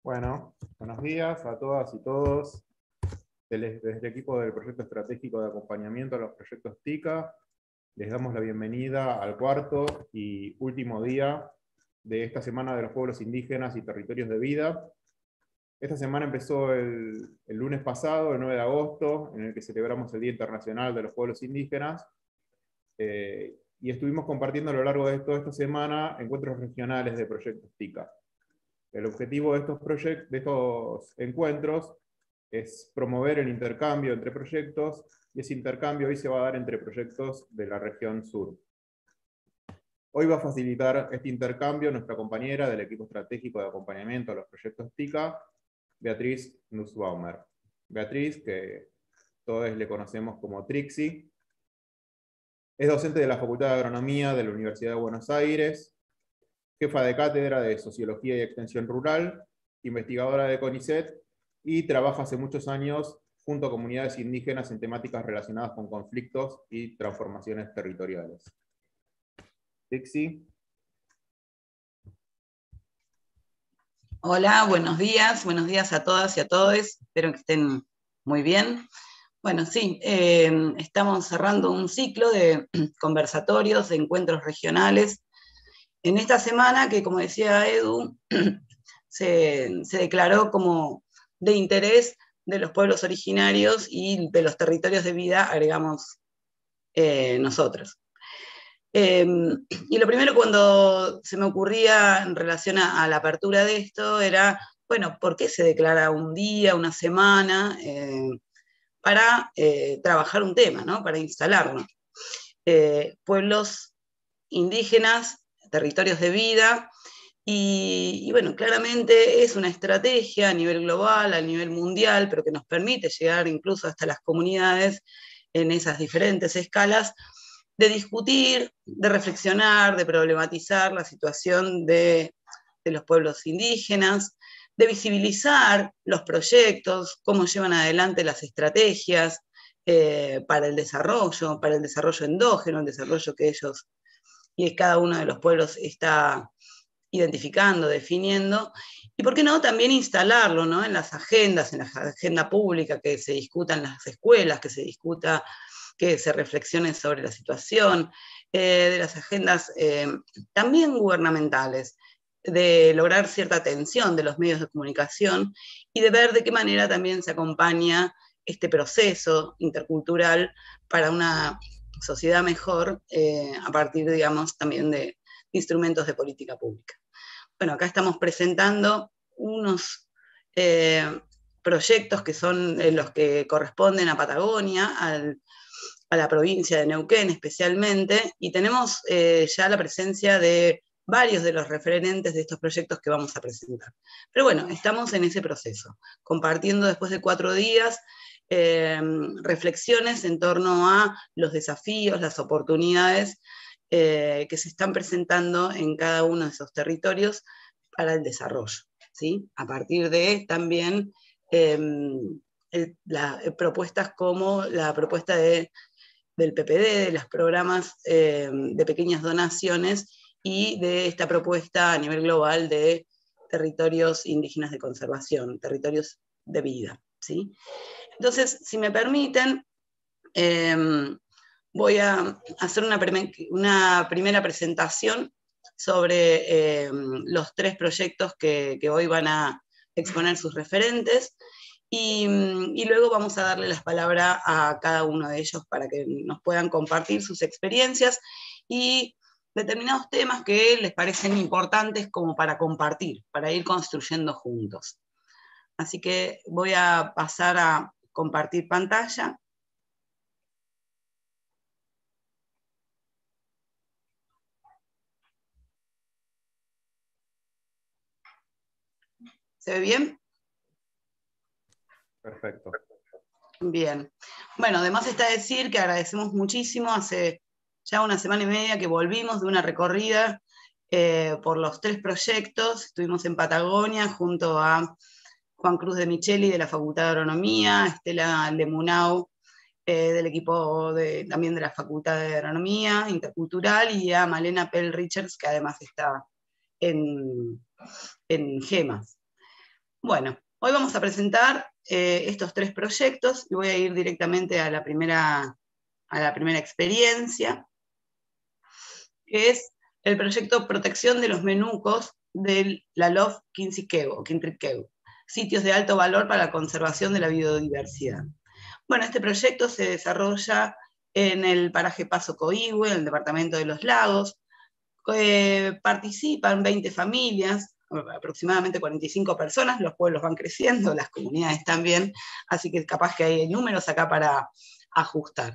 Bueno, buenos días a todas y todos. Desde el equipo del Proyecto Estratégico de Acompañamiento a los Proyectos TICA, les damos la bienvenida al cuarto y último día de esta Semana de los Pueblos Indígenas y Territorios de Vida. Esta semana empezó el lunes pasado, el 9 de agosto, en el que celebramos el Día Internacional de los Pueblos Indígenas, y estuvimos compartiendo a lo largo de toda esta semana encuentros regionales de Proyectos TICA. El objetivo de estos encuentros es promover el intercambio entre proyectos, y ese intercambio hoy se va a dar entre proyectos de la región sur. Hoy va a facilitar este intercambio nuestra compañera del equipo estratégico de acompañamiento a los proyectos TICA, Beatriz Nussbaumer. Beatriz, que todos le conocemos como Trixie, es docente de la Facultad de Agronomía de la Universidad de Buenos Aires, jefa de cátedra de Sociología y Extensión Rural, investigadora de CONICET, y trabaja hace muchos años junto a comunidades indígenas en temáticas relacionadas con conflictos y transformaciones territoriales. Dixie. Hola, buenos días a todas y a todos, espero que estén muy bien. Bueno, sí, estamos cerrando un ciclo de conversatorios, de encuentros regionales, en esta semana que, como decía Edu, se declaró como de interés de los pueblos originarios y de los territorios de vida, agregamos nosotros. Y lo primero cuando se me ocurría en relación a la apertura de esto era, bueno, ¿por qué se declara un día, una semana para trabajar un tema, ¿no? Para instalarlo? Pueblos indígenas, territorios de vida, y bueno, claramente es una estrategia a nivel global, a nivel mundial, pero que nos permite llegar incluso hasta las comunidades en esas diferentes escalas, de discutir, de reflexionar, de problematizar la situación de los pueblos indígenas, de visibilizar los proyectos, cómo llevan adelante las estrategias para el desarrollo endógeno, el desarrollo que ellos y cada uno de los pueblos está identificando, definiendo, y por qué no también instalarlo, ¿no? En las agendas, en la agenda pública, que se discuta en las escuelas, que se discuta, que se reflexione sobre la situación, de las agendas también gubernamentales, de lograr cierta atención de los medios de comunicación y de ver de qué manera también se acompaña este proceso intercultural para una sociedad mejor a partir, digamos, también de instrumentos de política pública. Bueno, acá estamos presentando unos proyectos que son los que corresponden a Patagonia, a la provincia de Neuquén especialmente, y tenemos ya la presencia de varios de los referentes de estos proyectos que vamos a presentar. Pero bueno, estamos en ese proceso, compartiendo después de 4 días reflexiones en torno a los desafíos, las oportunidades que se están presentando en cada uno de esos territorios para el desarrollo, ¿sí? A partir de también propuestas como la propuesta del PPD, de los programas de pequeñas donaciones y de esta propuesta a nivel global de territorios indígenas de conservación, territorios de vida, ¿sí? Entonces, si me permiten, voy a hacer una primera presentación sobre los 3 proyectos que hoy van a exponer sus referentes, y luego vamos a darle las palabras a cada uno de ellos para que nos puedan compartir sus experiencias y determinados temas que les parecen importantes como para compartir, para ir construyendo juntos. Así que voy a pasar a compartir pantalla. ¿Se ve bien? Perfecto. Bien. Bueno, además está decir que agradecemos muchísimo, hace ya una semana y media que volvimos de una recorrida por los 3 proyectos. Estuvimos en Patagonia junto a Juan Cruz de Micheli de la Facultad de Agronomía, Estela Lemunau del equipo también de la Facultad de Agronomía Intercultural, y a Malena Pell Richards, que además está en GEMAS. Bueno, hoy vamos a presentar estos 3 proyectos y voy a ir directamente a la primera experiencia, que es el proyecto Protección de los Menucos de la LOF Quintriqueu, sitios de alto valor para la conservación de la biodiversidad. Bueno, este proyecto se desarrolla en el paraje Paso Coihue, en el departamento de Los Lagos. Participan 20 familias, aproximadamente 45 personas, los pueblos van creciendo, las comunidades también, así que capaz que hay números acá para ajustar.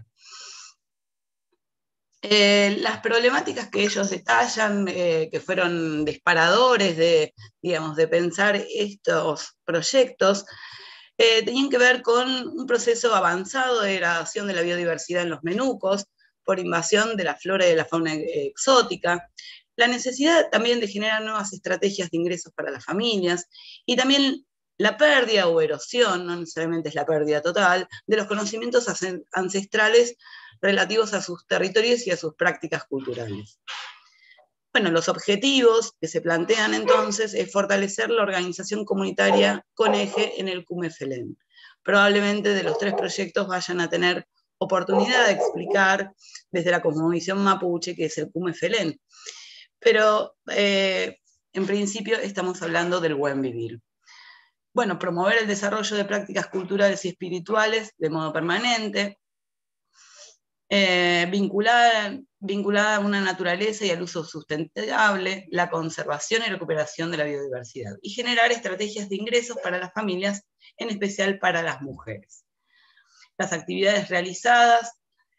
Las problemáticas que ellos detallan, que fueron disparadores de pensar estos proyectos, tenían que ver con un proceso avanzado de degradación de la biodiversidad en los menucos, por invasión de la flora y de la fauna exótica, la necesidad también de generar nuevas estrategias de ingresos para las familias, y también la pérdida o erosión, no necesariamente es la pérdida total, de los conocimientos ancestrales relativos a sus territorios y a sus prácticas culturales. Bueno, los objetivos que se plantean entonces es fortalecer la organización comunitaria con eje en el Cume-Felén. Probablemente de los 3 proyectos vayan a tener oportunidad de explicar desde la cosmovisión mapuche qué es el Cume-Felén. Pero en principio estamos hablando del buen vivir. Bueno, promover el desarrollo de prácticas culturales y espirituales de modo permanente, vinculada a una naturaleza y al uso sustentable, la conservación y recuperación de la biodiversidad, y generar estrategias de ingresos para las familias, en especial para las mujeres. Las actividades realizadas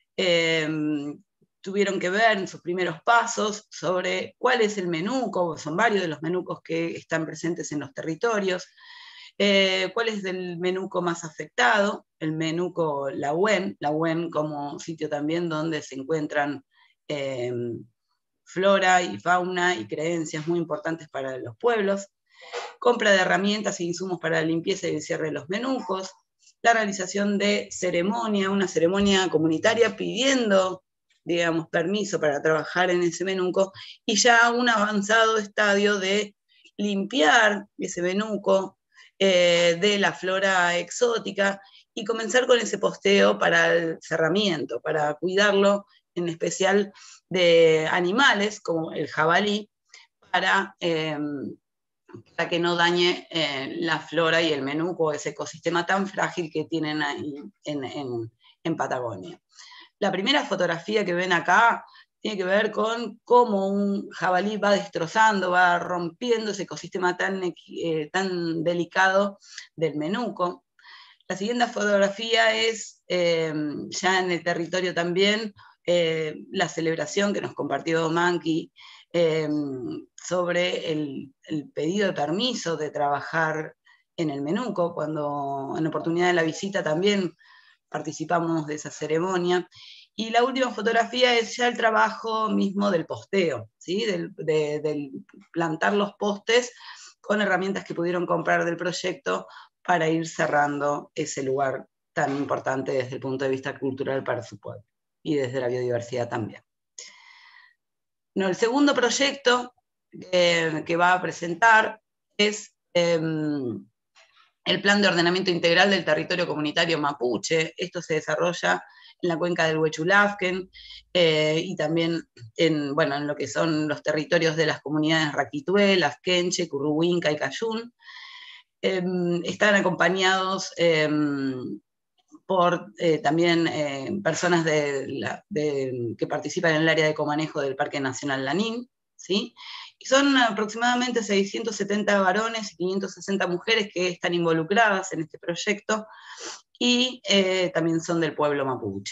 tuvieron que ver en sus primeros pasos sobre cuál es el menuco, son varios de los menucos que están presentes en los territorios, cuál es el menuco más afectado, el menuco Lahuen como sitio también donde se encuentran flora y fauna y creencias muy importantes para los pueblos, compra de herramientas e insumos para la limpieza y el cierre de los menucos, la realización de una ceremonia comunitaria pidiendo, permiso para trabajar en ese menuco, y ya un avanzado estadio de limpiar ese menuco de la flora exótica y comenzar con ese posteo para el cerramiento, para cuidarlo, en especial de animales como el jabalí, para que no dañe la flora y el menuco, ese ecosistema tan frágil que tienen ahí en Patagonia. La primera fotografía que ven acá tiene que ver con cómo un jabalí va destrozando, va rompiendo ese ecosistema tan delicado del menuco. La siguiente fotografía es ya en el territorio también, la celebración que nos compartió Manqui sobre el pedido de permiso de trabajar en el menuco, cuando en oportunidad de la visita también participamos de esa ceremonia. Y la última fotografía es ya el trabajo mismo del posteo, ¿sí? del plantar los postes con herramientas que pudieron comprar del proyecto para ir cerrando ese lugar tan importante desde el punto de vista cultural para su pueblo y desde la biodiversidad también. No, el segundo proyecto que va a presentar es el Plan de Ordenamiento Integral del Territorio Comunitario Mapuche. Esto se desarrolla en la cuenca del Huechulafken y también en lo que son los territorios de las comunidades Raquitué, Las Quenche, Curruhuinca y Cayún. Están acompañados por también personas que participan en el área de comanejo del Parque Nacional Lanín, ¿sí? Y son aproximadamente 670 varones y 560 mujeres que están involucradas en este proyecto y también son del pueblo mapuche.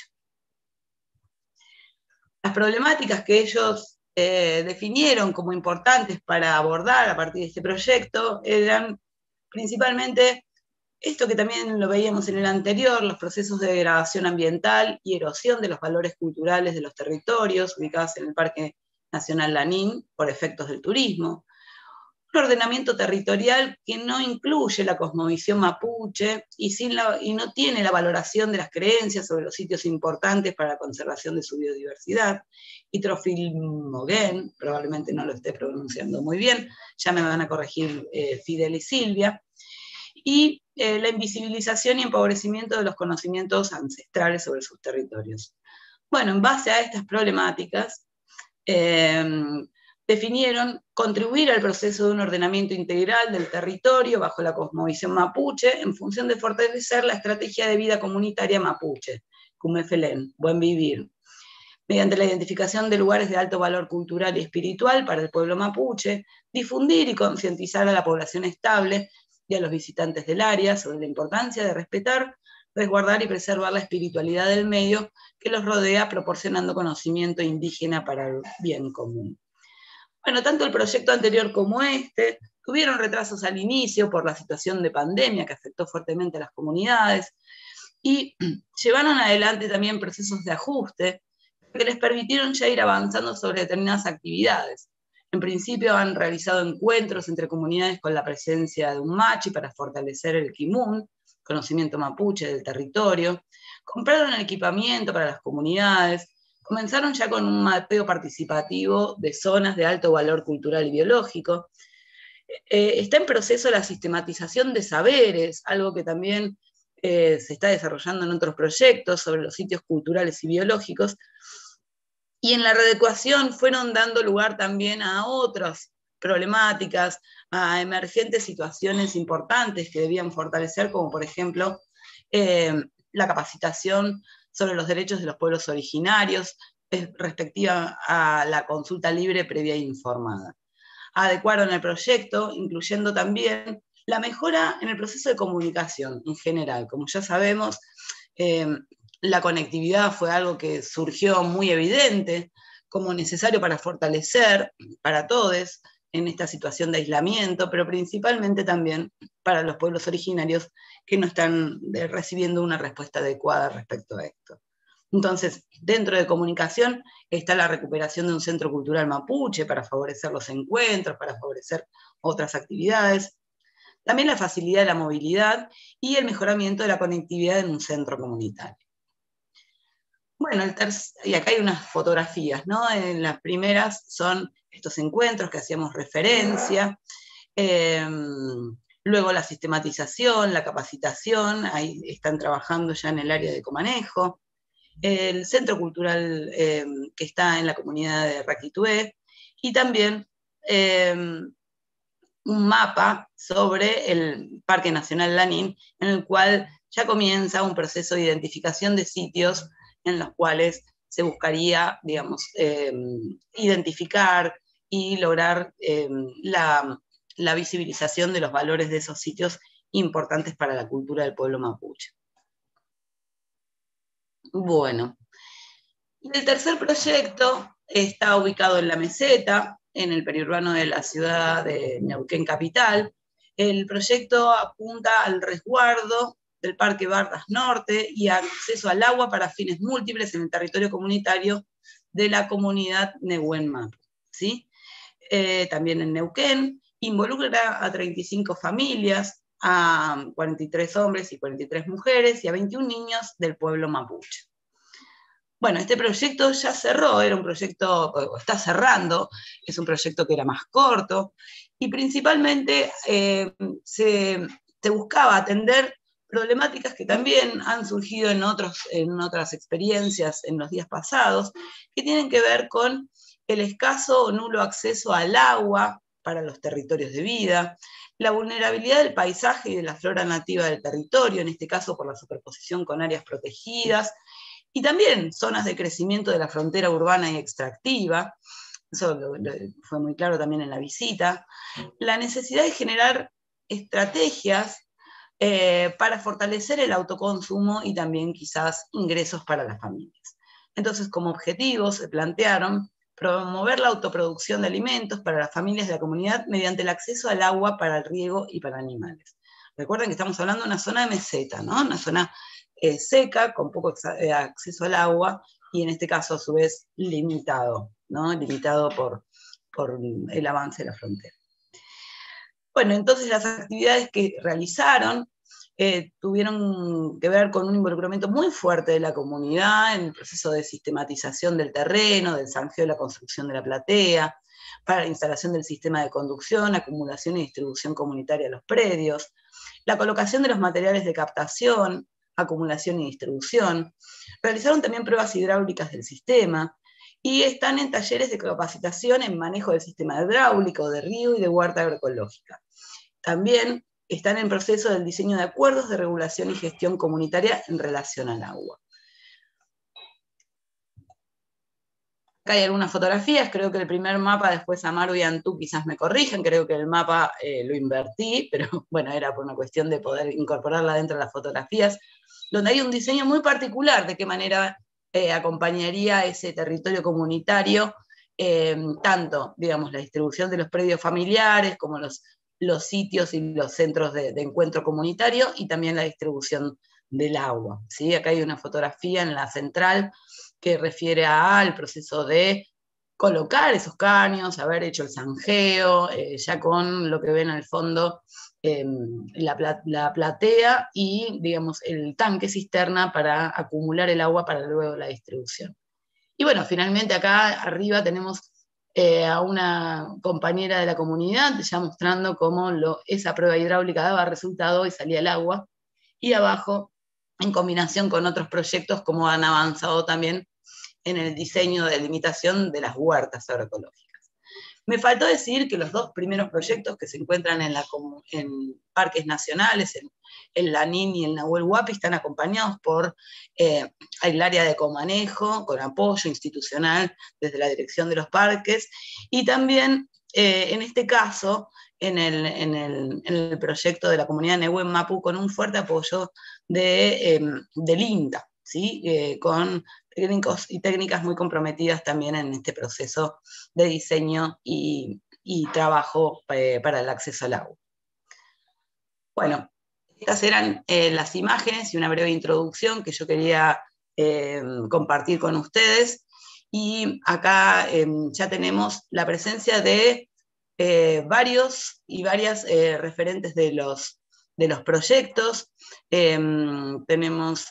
Las problemáticas que ellos definieron como importantes para abordar a partir de este proyecto eran principalmente esto que también lo veíamos en el anterior, los procesos de degradación ambiental y erosión de los valores culturales de los territorios ubicados en el Parque Nacional Lanín por efectos del turismo, un ordenamiento territorial que no incluye la cosmovisión mapuche y no tiene la valoración de las creencias sobre los sitios importantes para la conservación de su biodiversidad, y Trofilmogen, probablemente no lo esté pronunciando muy bien, ya me van a corregir Fidel y Silvia. y la invisibilización y empobrecimiento de los conocimientos ancestrales sobre sus territorios. Bueno, en base a estas problemáticas, definieron contribuir al proceso de un ordenamiento integral del territorio bajo la cosmovisión mapuche en función de fortalecer la estrategia de vida comunitaria mapuche, Cumefelen, Buen Vivir, mediante la identificación de lugares de alto valor cultural y espiritual para el pueblo mapuche, difundir y concientizar a la población estable y a los visitantes del área sobre la importancia de respetar, resguardar y preservar la espiritualidad del medio que los rodea, proporcionando conocimiento indígena para el bien común. Bueno, tanto el proyecto anterior como este tuvieron retrasos al inicio por la situación de pandemia que afectó fuertemente a las comunidades y llevaron adelante también procesos de ajuste que les permitieron ya ir avanzando sobre determinadas actividades. En principio han realizado encuentros entre comunidades con la presencia de un machi para fortalecer el quimun, conocimiento mapuche del territorio, compraron equipamiento para las comunidades, comenzaron ya con un mapeo participativo de zonas de alto valor cultural y biológico. Está en proceso la sistematización de saberes, algo que también se está desarrollando en otros proyectos sobre los sitios culturales y biológicos, y en la readecuación fueron dando lugar también a otras problemáticas, a emergentes situaciones importantes que debían fortalecer, como por ejemplo la capacitación sobre los derechos de los pueblos originarios respectiva a la consulta libre, previa e informada. Adecuaron el proyecto, incluyendo también la mejora en el proceso de comunicación en general. Como ya sabemos, la conectividad fue algo que surgió muy evidente como necesario para fortalecer para todos en esta situación de aislamiento, pero principalmente también para los pueblos originarios que no están recibiendo una respuesta adecuada respecto a esto. Entonces, dentro de comunicación está la recuperación de un centro cultural mapuche para favorecer los encuentros, para favorecer otras actividades. También la facilidad de la movilidad y el mejoramiento de la conectividad en un centro comunitario. Bueno, y acá hay unas fotografías, ¿no? En las primeras son estos encuentros que hacíamos referencia, luego la sistematización, la capacitación, ahí están trabajando ya en el área de comanejo, el centro cultural que está en la comunidad de Raquitué, y también un mapa sobre el Parque Nacional Lanín, en el cual ya comienza un proceso de identificación de sitios en los cuales se buscaría, digamos, identificar y lograr la visibilización de los valores de esos sitios importantes para la cultura del pueblo mapuche. Bueno, el tercer proyecto está ubicado en La Meseta, en el periurbano de la ciudad de Neuquén capital. El proyecto apunta al resguardo del Parque Bardas Norte y acceso al agua para fines múltiples en el territorio comunitario de la comunidad Nehuen Mapu, ¿sí? También en Neuquén, involucra a 35 familias, a 43 hombres y 43 mujeres y a 21 niños del pueblo mapuche. Bueno, este proyecto ya cerró, era un proyecto, o está cerrando, es un proyecto que era más corto, y principalmente se buscaba atender problemáticas que también han surgido en otras experiencias en los días pasados, que tienen que ver con el escaso o nulo acceso al agua para los territorios de vida, la vulnerabilidad del paisaje y de la flora nativa del territorio, en este caso por la superposición con áreas protegidas, y también zonas de crecimiento de la frontera urbana y extractiva, eso fue muy claro también en la visita, la necesidad de generar estrategias para fortalecer el autoconsumo y también quizás ingresos para las familias. Entonces, como objetivos se plantearon promover la autoproducción de alimentos para las familias de la comunidad mediante el acceso al agua para el riego y para animales. Recuerden que estamos hablando de una zona de meseta, ¿no? Una zona seca, con poco acceso al agua, y en este caso a su vez limitado, ¿no? Limitado por el avance de la frontera. Bueno, entonces las actividades que realizaron tuvieron que ver con un involucramiento muy fuerte de la comunidad en el proceso de sistematización del terreno, del zanjeo de la construcción de la platea, para la instalación del sistema de conducción, acumulación y distribución comunitaria de los predios, la colocación de los materiales de captación, acumulación y distribución. Realizaron también pruebas hidráulicas del sistema y están en talleres de capacitación en manejo del sistema hidráulico, de río y de huerta agroecológica. También están en proceso del diseño de acuerdos de regulación y gestión comunitaria en relación al agua. Acá hay algunas fotografías, creo que el primer mapa, después Amaru y Antú quizás me corrijan, creo que el mapa lo invertí, pero bueno, era por una cuestión de poder incorporarla dentro de las fotografías, donde hay un diseño muy particular de qué manera acompañaría ese territorio comunitario, tanto, digamos, la distribución de los predios familiares, como los sitios y los centros de encuentro comunitario, y también la distribución del agua, ¿sí? Acá hay una fotografía en la central que refiere al proceso de colocar esos caños, haber hecho el zanjeo, ya con lo que ven al fondo, la platea y, digamos, el tanque cisterna para acumular el agua para luego la distribución. Y bueno, finalmente acá arriba tenemos a una compañera de la comunidad ya mostrando cómo esa prueba hidráulica daba resultado y salía el agua, y abajo, en combinación con otros proyectos, como han avanzado también en el diseño de limitación de las huertas agroecológicas. Me faltó decir que los dos primeros proyectos que se encuentran en parques nacionales, el Lanín y el Nahuel Huapi, están acompañados por el área de comanejo, con apoyo institucional desde la dirección de los parques, y también, en este caso, en el proyecto de la comunidad Nehuen Mapu, con un fuerte apoyo del INTA, ¿sí? Con técnicos y técnicas muy comprometidas también en este proceso de diseño y trabajo para el acceso al agua. Bueno, estas eran las imágenes y una breve introducción que yo quería compartir con ustedes. Y acá ya tenemos la presencia de varios y varias referentes de los proyectos. Tenemos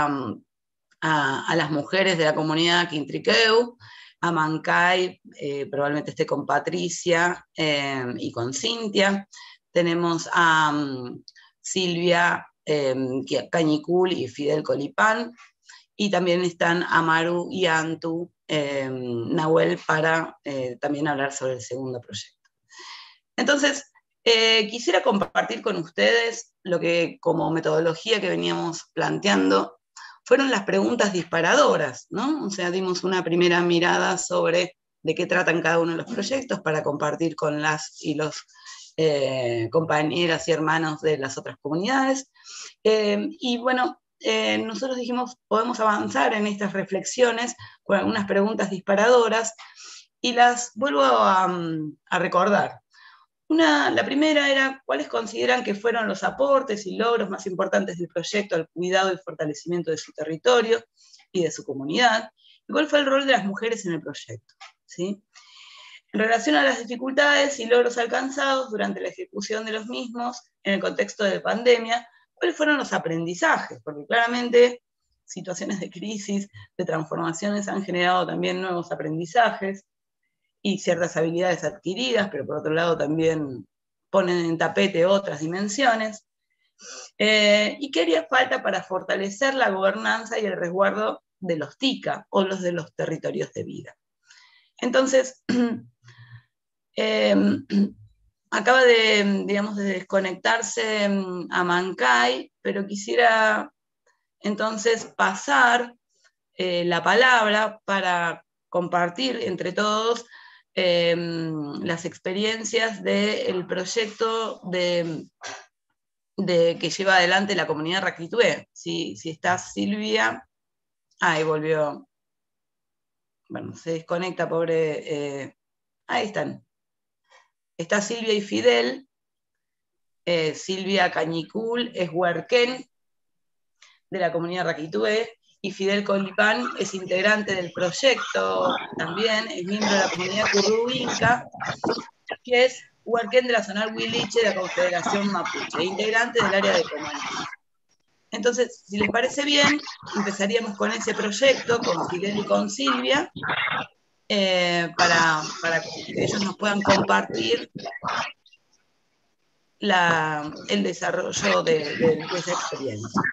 a las mujeres de la comunidad Quintriqueu, a Mancay, probablemente esté con Patricia y con Cintia. Tenemos a Silvia Cañicul y Fidel Colipán, y también están Amaru y Antu Nahuel para también hablar sobre el segundo proyecto. Entonces, quisiera compartir con ustedes lo que, como metodología que veníamos planteando, fueron las preguntas disparadoras, ¿no? O sea, dimos una primera mirada sobre de qué tratan cada uno de los proyectos para compartir con las y los compañeras y hermanos de las otras comunidades. Y bueno, nosotros dijimos, podemos avanzar en estas reflexiones con algunas preguntas disparadoras, y las vuelvo a recordar. La primera era, ¿cuáles consideran que fueron los aportes y logros más importantes del proyecto al cuidado y fortalecimiento de su territorio y de su comunidad? ¿Y cuál fue el rol de las mujeres en el proyecto? ¿Sí? En relación a las dificultades y logros alcanzados durante la ejecución de los mismos en el contexto de pandemia, ¿cuáles fueron los aprendizajes? Porque claramente situaciones de crisis, de transformaciones han generado también nuevos aprendizajes y ciertas habilidades adquiridas, pero por otro lado también ponen en tapete otras dimensiones. ¿Y qué haría falta para fortalecer la gobernanza y el resguardo de los TICA, o los de los territorios de vida? Entonces, acaba de, digamos, de desconectarse a Mancay, pero quisiera entonces pasar la palabra para compartir entre todos las experiencias del proyecto que lleva adelante la comunidad Raquitué. Si está Silvia, ahí volvió, bueno, se desconecta, pobre, ahí están. Está Silvia y Fidel. Silvia Cañicul es huarquén de la comunidad Raquitué, y Fidel Colipán es integrante del proyecto también, es miembro de la comunidad Currubinca, que es huarquén de la zona Huiliche de la Confederación Mapuche, integrante del área de comanejo. Entonces, si les parece bien, empezaríamos con ese proyecto, con Fidel y con Silvia, para que ellos nos puedan compartir el desarrollo de esa experiencia.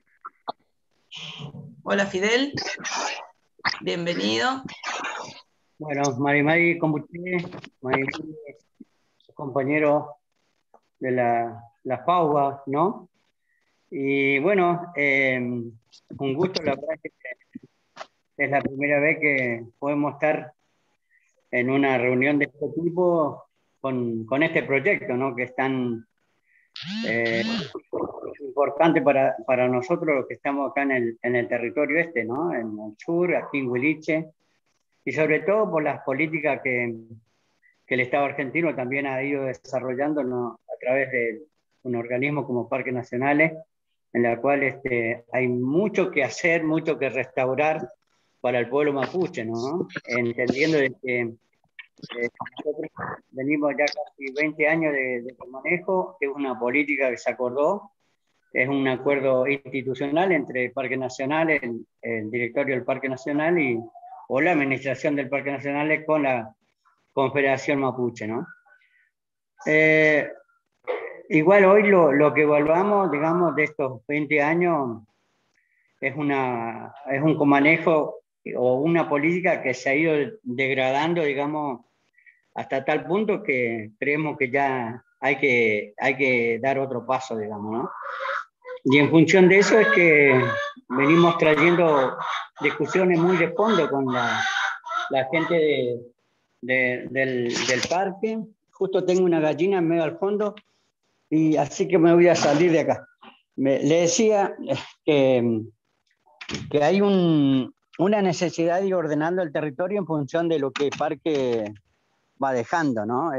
Hola Fidel, bienvenido. Bueno, Mari, como usted, Mari, compañero de la FAUBA, ¿no? Y bueno, un gusto, la verdad que es la primera vez que podemos estar en una reunión de este tipo con este proyecto, ¿no? Que es tan importante para nosotros los que estamos acá en el territorio este, ¿no? En el sur, aquí en Huiliche, y sobre todo por las políticas que el Estado argentino también ha ido desarrollando, ¿no? A través de un organismo como Parques Nacionales, en la cual hay mucho que hacer, mucho que restaurar para el pueblo mapuche, ¿no? Entendiendo de que nosotros venimos ya casi 20 años de manejo, es una política que se acordó, es un acuerdo institucional entre el Parque Nacional, el directorio del Parque Nacional o la administración del Parque Nacional con la Confederación Mapuche, ¿no? Igual hoy lo que evaluamos, digamos, de estos 20 años es un comanejo o una política que se ha ido degradando, digamos, hasta tal punto que creemos que ya hay que dar otro paso, digamos, ¿no? Y en función de eso es que venimos trayendo discusiones muy de fondo con la gente del parque. Justo tengo una gallina en medio al fondo, y así que me voy a salir de acá. Le decía que hay una necesidad de ir ordenando el territorio en función de lo que el parque va dejando, ¿no?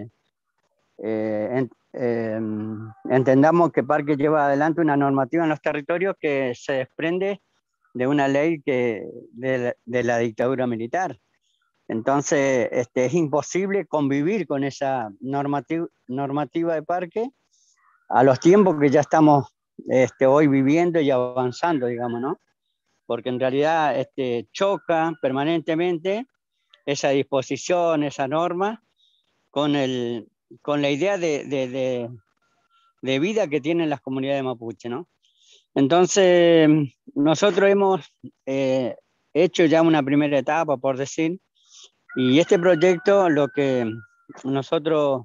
Entendamos que Parque lleva adelante una normativa en los territorios que se desprende de una ley de la dictadura militar. Entonces, es imposible convivir con esa normativa de parque a los tiempos que ya estamos hoy viviendo y avanzando, digamos, ¿no? Porque en realidad choca permanentemente esa disposición, esa norma, con la idea de vida que tienen las comunidades mapuche, ¿no? Entonces, nosotros hemos hecho ya una primera etapa, por decir, y este proyecto lo que nosotros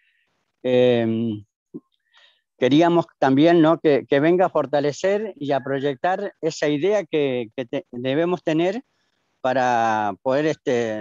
queríamos también, ¿no? que venga a fortalecer y a proyectar esa idea que debemos tener para poder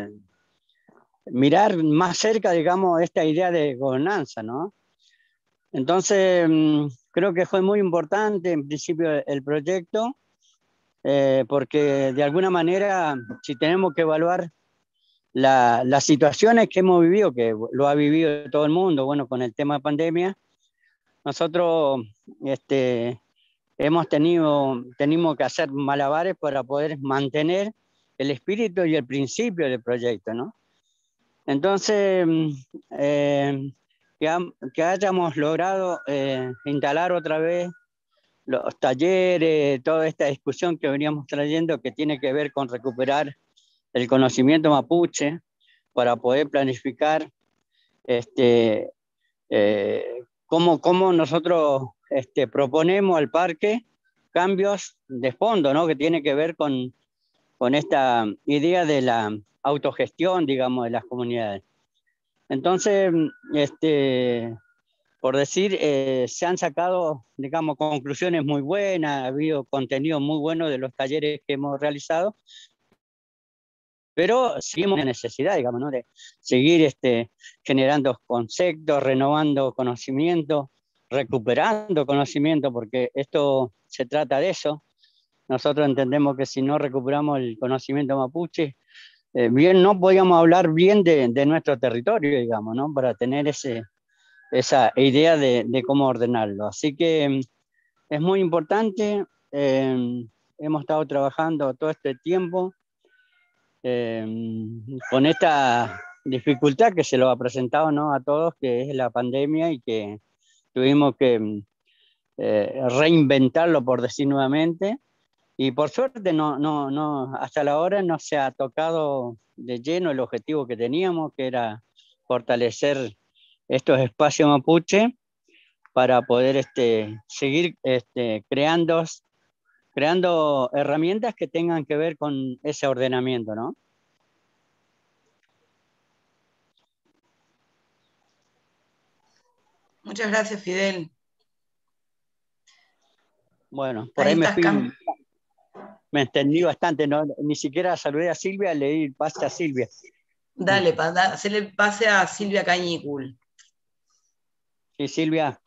mirar más cerca, digamos, esta idea de gobernanza, ¿no? Entonces, creo que fue muy importante en principio el proyecto, porque de alguna manera, si tenemos que evaluar las situaciones que hemos vivido, que lo ha vivido todo el mundo, bueno, con el tema de pandemia, nosotros tenemos que hacer malabares para poder mantener el espíritu y el principio del proyecto, ¿no? Entonces, que hayamos logrado instalar otra vez los talleres, toda esta discusión que veníamos trayendo que tiene que ver con recuperar el conocimiento mapuche para poder planificar cómo nosotros proponemos al parque cambios de fondo, ¿no? Que tiene que ver con esta idea de la autogestión, digamos, de las comunidades. Entonces, por decir, se han sacado, digamos, conclusiones muy buenas, ha habido contenido muy bueno de los talleres que hemos realizado, pero seguimos en necesidad, digamos, ¿no? De seguir generando conceptos, renovando conocimiento, recuperando conocimiento, porque esto se trata de eso. Nosotros entendemos que si no recuperamos el conocimiento mapuche, bien no podíamos hablar bien de nuestro territorio, digamos, ¿no? Para tener esa idea de cómo ordenarlo. Así que es muy importante. Hemos estado trabajando todo este tiempo con esta dificultad que se lo ha presentado, ¿no? A todos, que es la pandemia, y que tuvimos que reinventarlo, por decir nuevamente. Y por suerte hasta la hora no se ha tocado de lleno el objetivo que teníamos, que era fortalecer estos espacios mapuche para poder seguir creando herramientas que tengan que ver con ese ordenamiento, ¿no? Muchas gracias, Fidel. Bueno, por ahí me extendí bastante, ¿no? Ni siquiera saludé a Silvia, le di el pase a Silvia. Dale, hacerle pase a Silvia Cañicul. Sí, Silvia.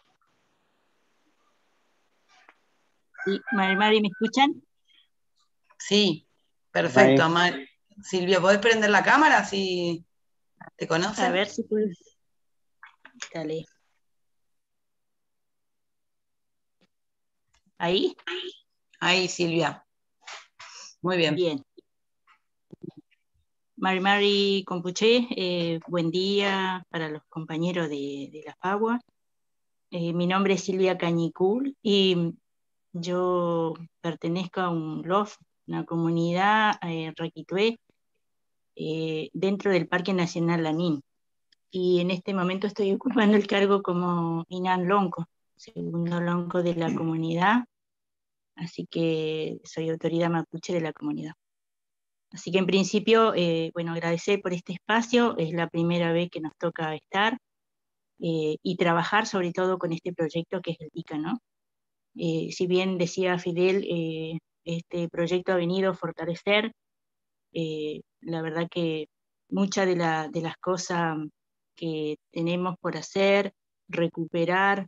Sí, Mari, ¿me escuchan? Sí, perfecto. Silvia, ¿podés prender la cámara si te conocen? A ver si puedes. Dale. ¿Ahí? Ahí, Silvia. Muy bien. Bien. Mari Compuché, buen día para los compañeros de la FAWA. Mi nombre es Silvia Cañicul y yo pertenezco a un LOF, una comunidad Raquitué, dentro del Parque Nacional Lanín. Y en este momento estoy ocupando el cargo como Inan Lonco, segundo lonco de la comunidad, así que soy autoridad mapuche de la comunidad. Así que en principio, bueno, agradecer por este espacio, es la primera vez que nos toca estar y trabajar sobre todo con este proyecto que es el TICA, ¿no? Si bien decía Fidel, este proyecto ha venido a fortalecer, la verdad que muchas de las cosas que tenemos por hacer, recuperar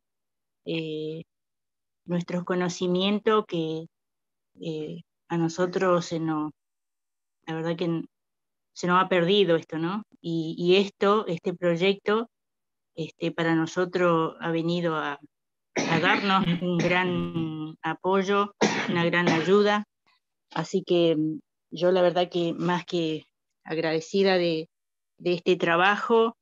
nuestros conocimientos que a nosotros la verdad que se nos ha perdido esto, ¿no? Y este proyecto, para nosotros ha venido a darnos un gran apoyo, una gran ayuda. Así que yo la verdad que más que agradecida de este trabajo,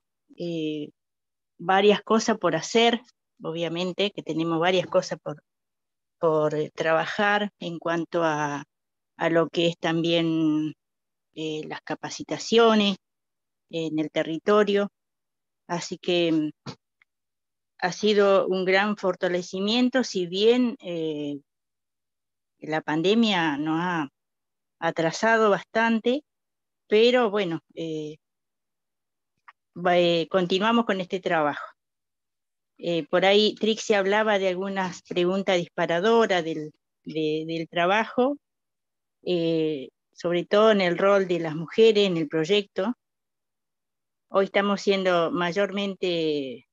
varias cosas por hacer, obviamente que tenemos varias cosas por trabajar en cuanto a lo que es también las capacitaciones en el territorio. Así que ha sido un gran fortalecimiento, si bien la pandemia nos ha atrasado bastante, pero bueno, continuamos con este trabajo. Por ahí Trixie hablaba de algunas preguntas disparadoras del trabajo, sobre todo en el rol de las mujeres en el proyecto. Hoy estamos siendo mayormente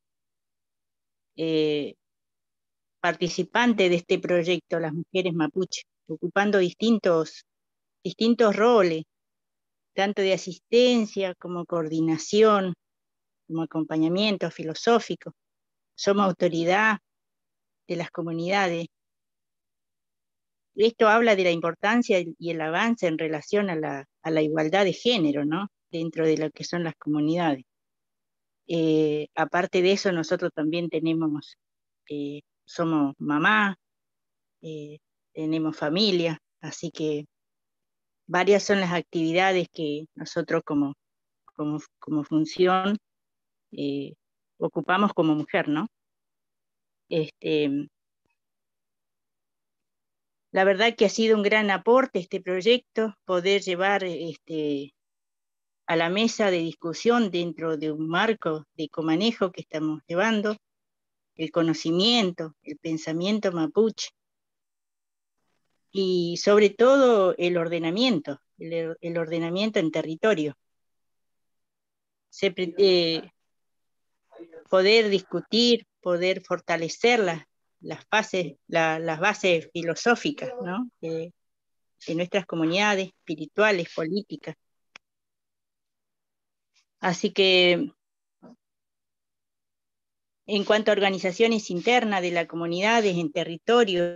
participantes de este proyecto, las mujeres mapuche, ocupando distintos roles, tanto de asistencia como coordinación, como acompañamiento filosófico. Somos autoridad de las comunidades. Esto habla de la importancia y el avance en relación a la igualdad de género, ¿no? Dentro de lo que son las comunidades. Aparte de eso, nosotros también somos mamá, tenemos familia, así que varias son las actividades que nosotros como función ocupamos como mujer, ¿no? La verdad que ha sido un gran aporte este proyecto, poder llevar a la mesa de discusión dentro de un marco de comanejo que estamos llevando, el conocimiento, el pensamiento mapuche, y sobre todo el ordenamiento, el ordenamiento en territorio. Poder discutir, poder fortalecer las bases filosóficas, ¿no? de nuestras comunidades espirituales, políticas. Así que en cuanto a organizaciones internas de las comunidades en territorio,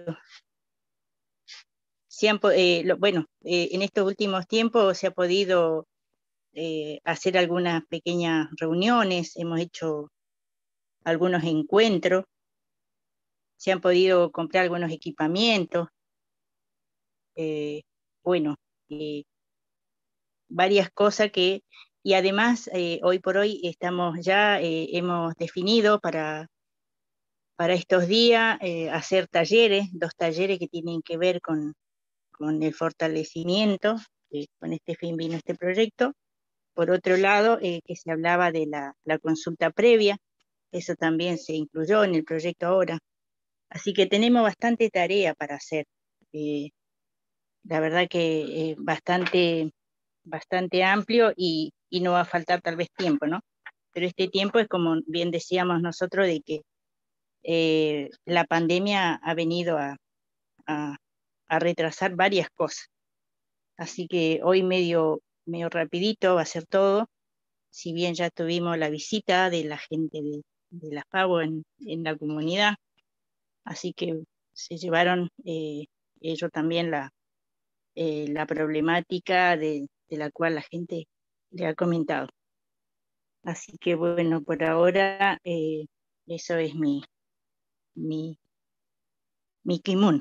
en estos últimos tiempos se ha podido hacer algunas pequeñas reuniones, hemos hecho algunos encuentros se han podido comprar algunos equipamientos, bueno, varias cosas que, y además hoy por hoy estamos ya, hemos definido para estos días hacer talleres, 2 talleres que tienen que ver con el fortalecimiento, con este fin vino este proyecto. Por otro lado, que se hablaba de la consulta previa, eso también se incluyó en el proyecto ahora. Así que tenemos bastante tarea para hacer. La verdad que bastante amplio y no va a faltar tal vez tiempo, ¿no? Pero este tiempo es como bien decíamos nosotros, de que la pandemia ha venido a retrasar varias cosas. Así que hoy medio rapidito va a ser todo, si bien ya tuvimos la visita de la gente de las PAGO en la comunidad, así que se llevaron ellos también la problemática de la cual la gente le ha comentado. Así que bueno, por ahora eso es mi Kimun.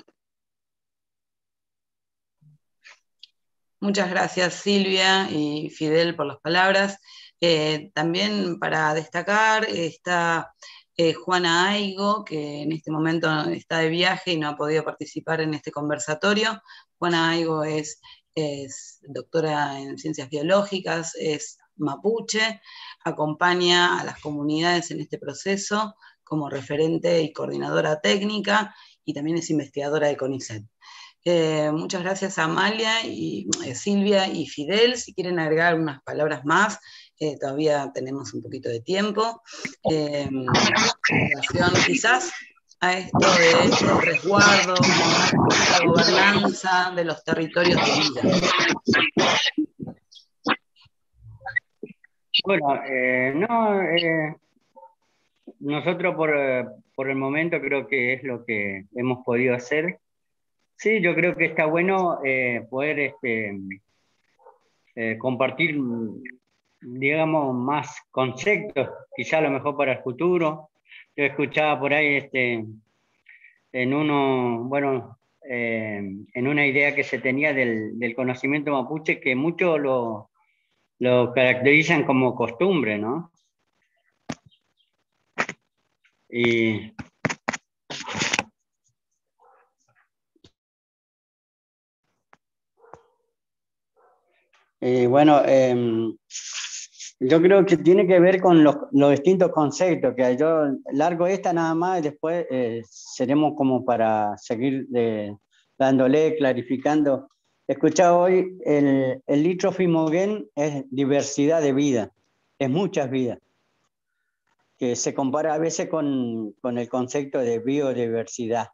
Muchas gracias Silvia y Fidel por las palabras. También para destacar está Juana Aigo, que en este momento está de viaje y no ha podido participar en este conversatorio. Juana Aigo es doctora en ciencias biológicas, es mapuche, acompaña a las comunidades en este proceso como referente y coordinadora técnica, y también es investigadora de CONICET. Muchas gracias a Amalia y Silvia y Fidel. Si quieren agregar unas palabras más, todavía tenemos un poquito de tiempo. En relación quizás a esto del resguardo, la gobernanza de los territorios de vida. Bueno, nosotros por el momento creo que es lo que hemos podido hacer. Sí, yo creo que está bueno poder compartir, digamos, más conceptos, quizá a lo mejor para el futuro. Yo escuchaba por ahí en una idea que se tenía del conocimiento mapuche, que muchos lo caracterizan como costumbre, ¿no? Y bueno, yo creo que tiene que ver con los distintos conceptos, que yo largo esta nada más y después seremos como para seguir dándole, clarificando. He escuchado hoy, el litrofimogen es diversidad de vida, es muchas vidas, que se compara a veces con el concepto de biodiversidad.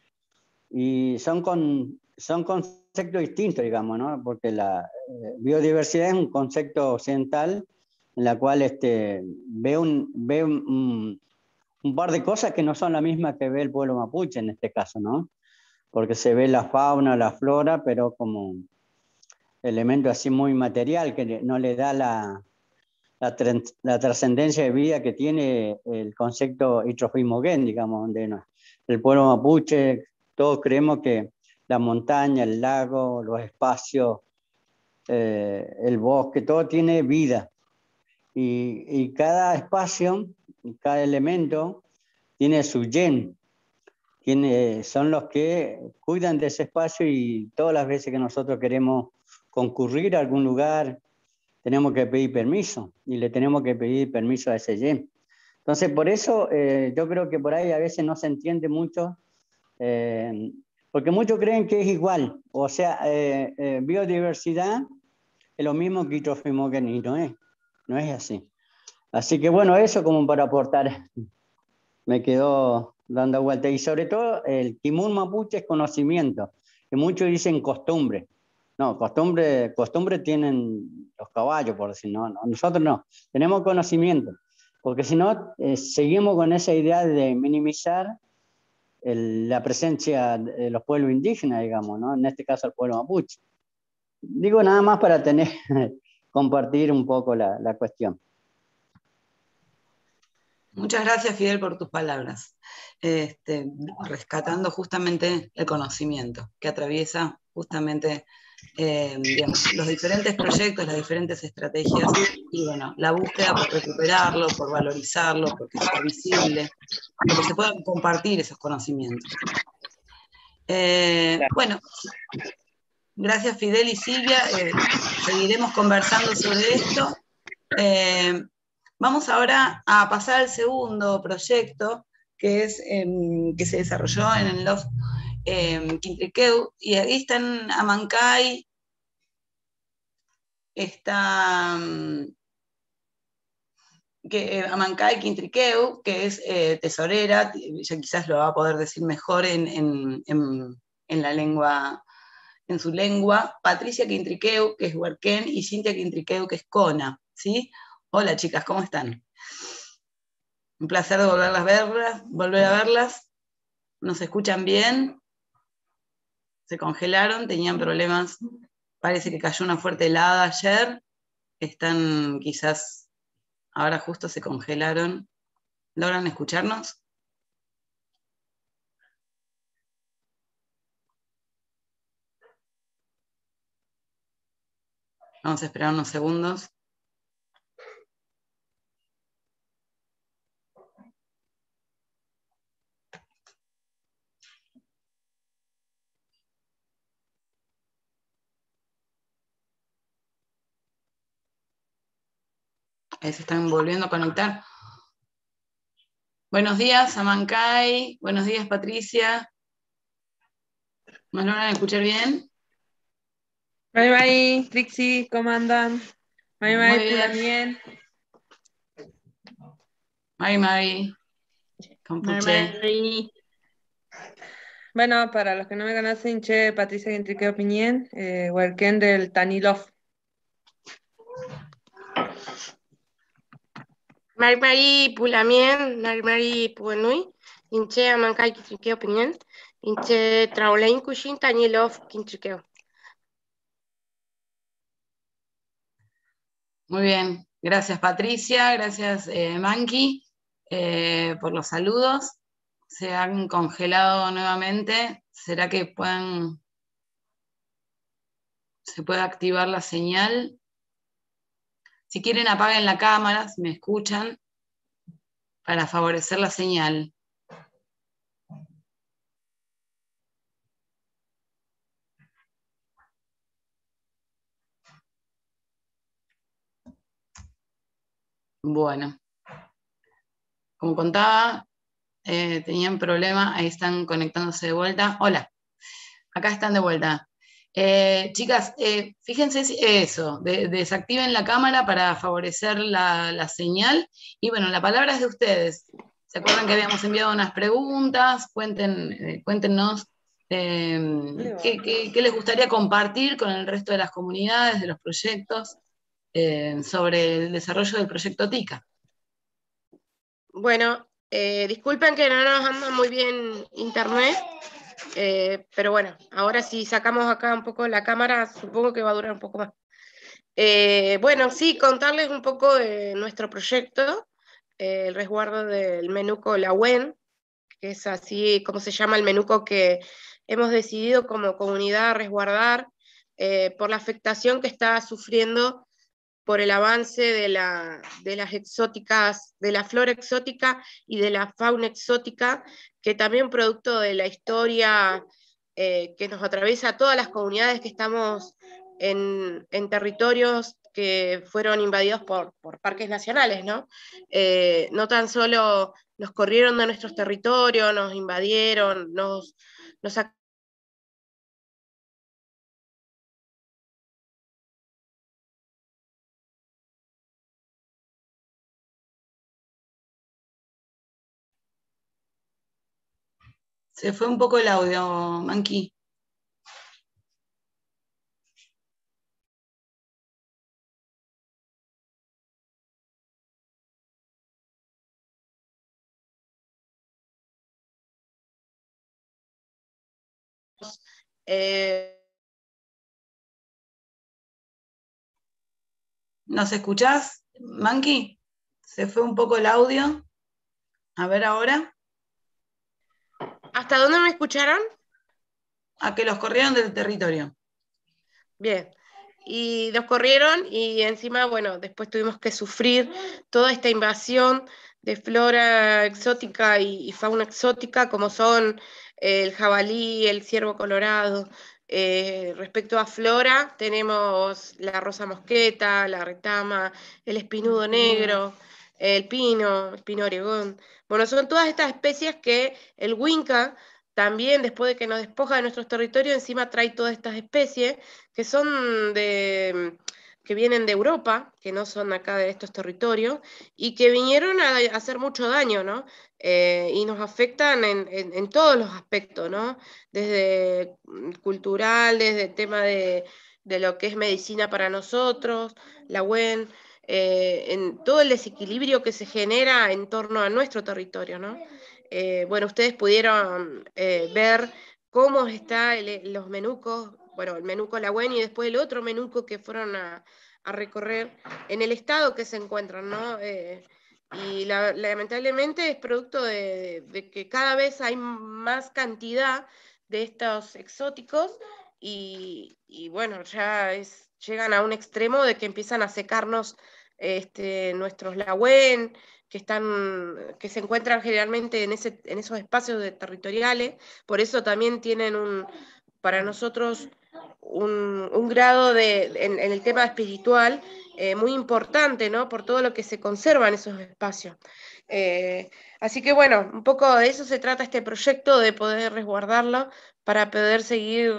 Y son conceptos distintos, digamos, ¿no? Porque la biodiversidad es un concepto occidental en la cual ve un par de cosas que no son las mismas que ve el pueblo mapuche en este caso, ¿no? Porque se ve la fauna, la flora, pero como elemento así muy material que no le da la trascendencia de vida que tiene el concepto itrofimogen, digamos, donde el pueblo mapuche, todos creemos que la montaña, el lago, los espacios, el bosque, todo tiene vida. Y cada espacio, cada elemento tiene su yen, son los que cuidan de ese espacio, y todas las veces que nosotros queremos concurrir a algún lugar, tenemos que pedir permiso, y le tenemos que pedir permiso a ese yen. Entonces, por eso yo creo que por ahí a veces no se entiende mucho, porque muchos creen que es igual, o sea, biodiversidad es lo mismo que itrofimogen, y no es así. Así que bueno, eso como para aportar, me quedó dando vuelta. Y sobre todo el Kimun mapuche es conocimiento, que muchos dicen costumbre. No, costumbre tienen los caballos, por decir, no, nosotros no, tenemos conocimiento, porque si no, seguimos con esa idea de minimizar la presencia de los pueblos indígenas, digamos, ¿no? En este caso el pueblo mapuche. Digo nada más para compartir un poco la cuestión. Muchas gracias, Fidel, por tus palabras. Rescatando justamente el conocimiento que atraviesa justamente digamos, los diferentes proyectos, las diferentes estrategias, y bueno, la búsqueda por recuperarlo, por valorizarlo, porque sea visible, porque se puedan compartir esos conocimientos. Bueno, gracias Fidel y Silvia, seguiremos conversando sobre esto. Vamos ahora a pasar al segundo proyecto, que es que se desarrolló en el LOF Quintriqueu, y ahí están Amancay, está Amancay Quintriqueu, que es tesorera, ya quizás lo va a poder decir mejor en la lengua, en su lengua, Patricia Quintriqueu, que es huarquén, y Cintia Quintriqueu, que es cona, ¿sí? Hola chicas, ¿cómo están? Un placer de volver a verlas. ¿Nos escuchan bien? ¿Se congelaron? ¿Tenían problemas? Parece que cayó una fuerte helada ayer. Están quizás, ahora justo se congelaron. ¿Logran escucharnos? Vamos a esperar unos segundos. Ahí se están volviendo a conectar. Buenos días, Amancay. Buenos días, Patricia. ¿Nos logran escuchar bien? Mari, Trixie, ¿cómo andan? Mari, Pulamien. Mari, Compuche. Bueno, para los que no me conocen, Che, Patricia Enrique Opiñén, huarquén del Tanilov. Mari Pulamien, Mari Puenui, Inche Amancay Quintriqueo Piñén, Inche Traulain Kushin Tanilov Quintriqueo. Muy bien, gracias Patricia, gracias Manqui por los saludos. Se han congelado nuevamente. ¿Será que se puede activar la señal? Si quieren apaguen la cámara, si me escuchan, para favorecer la señal. Bueno, como contaba, tenían problema, ahí están conectándose de vuelta. Hola, acá están de vuelta. Chicas, fíjense eso, desactiven la cámara para favorecer la señal. Y bueno, la palabra es de ustedes. ¿Se acuerdan que habíamos enviado unas preguntas? Cuéntenos qué les gustaría compartir con el resto de las comunidades, de los proyectos, sobre el desarrollo del proyecto TICA. Bueno, disculpen que no nos anda muy bien internet. Pero bueno, ahora si sacamos acá un poco la cámara, supongo que va a durar un poco más. Bueno, sí, contarles un poco de nuestro proyecto, el resguardo del menuco Lahuen, que es así como se llama el menuco que hemos decidido como comunidad resguardar por la afectación que está sufriendo por el avance de las exóticas, de la flora exótica y de la fauna exótica, que también producto de la historia que nos atraviesa a todas las comunidades que estamos en territorios que fueron invadidos por parques nacionales, ¿no? No tan solo nos corrieron de nuestros territorios, nos invadieron, nos Se fue un poco el audio, Manqui. ¿Nos escuchás, Manqui? Se fue un poco el audio. A ver ahora. ¿Hasta dónde me escucharon? A que los corrieron del territorio. Bien. Y los corrieron y encima, bueno, después tuvimos que sufrir toda esta invasión de flora exótica y fauna exótica, como son el jabalí, el ciervo colorado. Respecto a flora, tenemos la rosa mosqueta, la retama, el espinudo negro, el pino oregón. Bueno, son todas estas especies que el Winca también, después de que nos despoja de nuestros territorios, encima trae todas estas especies que son que vienen de Europa, que no son acá de estos territorios, y que vinieron a hacer mucho daño, ¿no? Y nos afectan en todos los aspectos, ¿no? Desde cultural, desde el tema de lo que es medicina para nosotros, la UEN, en todo el desequilibrio que se genera en torno a nuestro territorio, ¿no? Bueno, ustedes pudieron ver cómo están los menucos, bueno, el menuco La UEN y después el otro menuco que fueron a recorrer en el estado que se encuentran, ¿no? Y lamentablemente es producto de que cada vez hay más cantidad de estos exóticos y bueno, ya llegan a un extremo de que empiezan a secarnos nuestros lagüen, que se encuentran generalmente en esos espacios territoriales, por eso también tienen para nosotros un grado en el tema espiritual muy importante, ¿no? Por todo lo que se conserva en esos espacios. Así que bueno, un poco de eso se trata este proyecto, de poder resguardarlo para poder seguir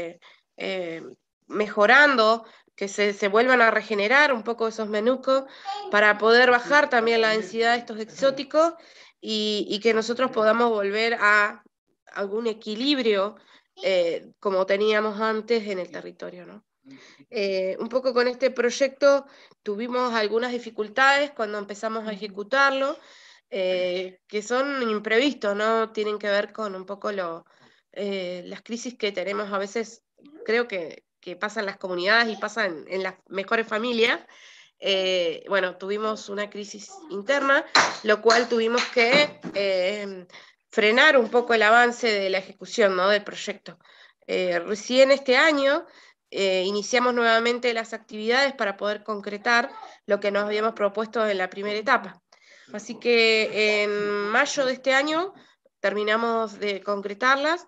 mejorando, que se vuelvan a regenerar un poco esos menucos, para poder bajar también la densidad de estos exóticos y que nosotros podamos volver a algún equilibrio como teníamos antes en el territorio, ¿no? Un poco con este proyecto tuvimos algunas dificultades cuando empezamos a ejecutarlo, que son imprevistos, ¿no? Tienen que ver con un poco las crisis que tenemos a veces, creo que pasan en las comunidades y pasan en las mejores familias. Bueno, tuvimos una crisis interna, lo cual tuvimos que frenar un poco el avance de la ejecución, ¿no? Del proyecto. Recién este año iniciamos nuevamente las actividades para poder concretar lo que nos habíamos propuesto en la primera etapa. Así que en mayo de este año terminamos de concretarlas.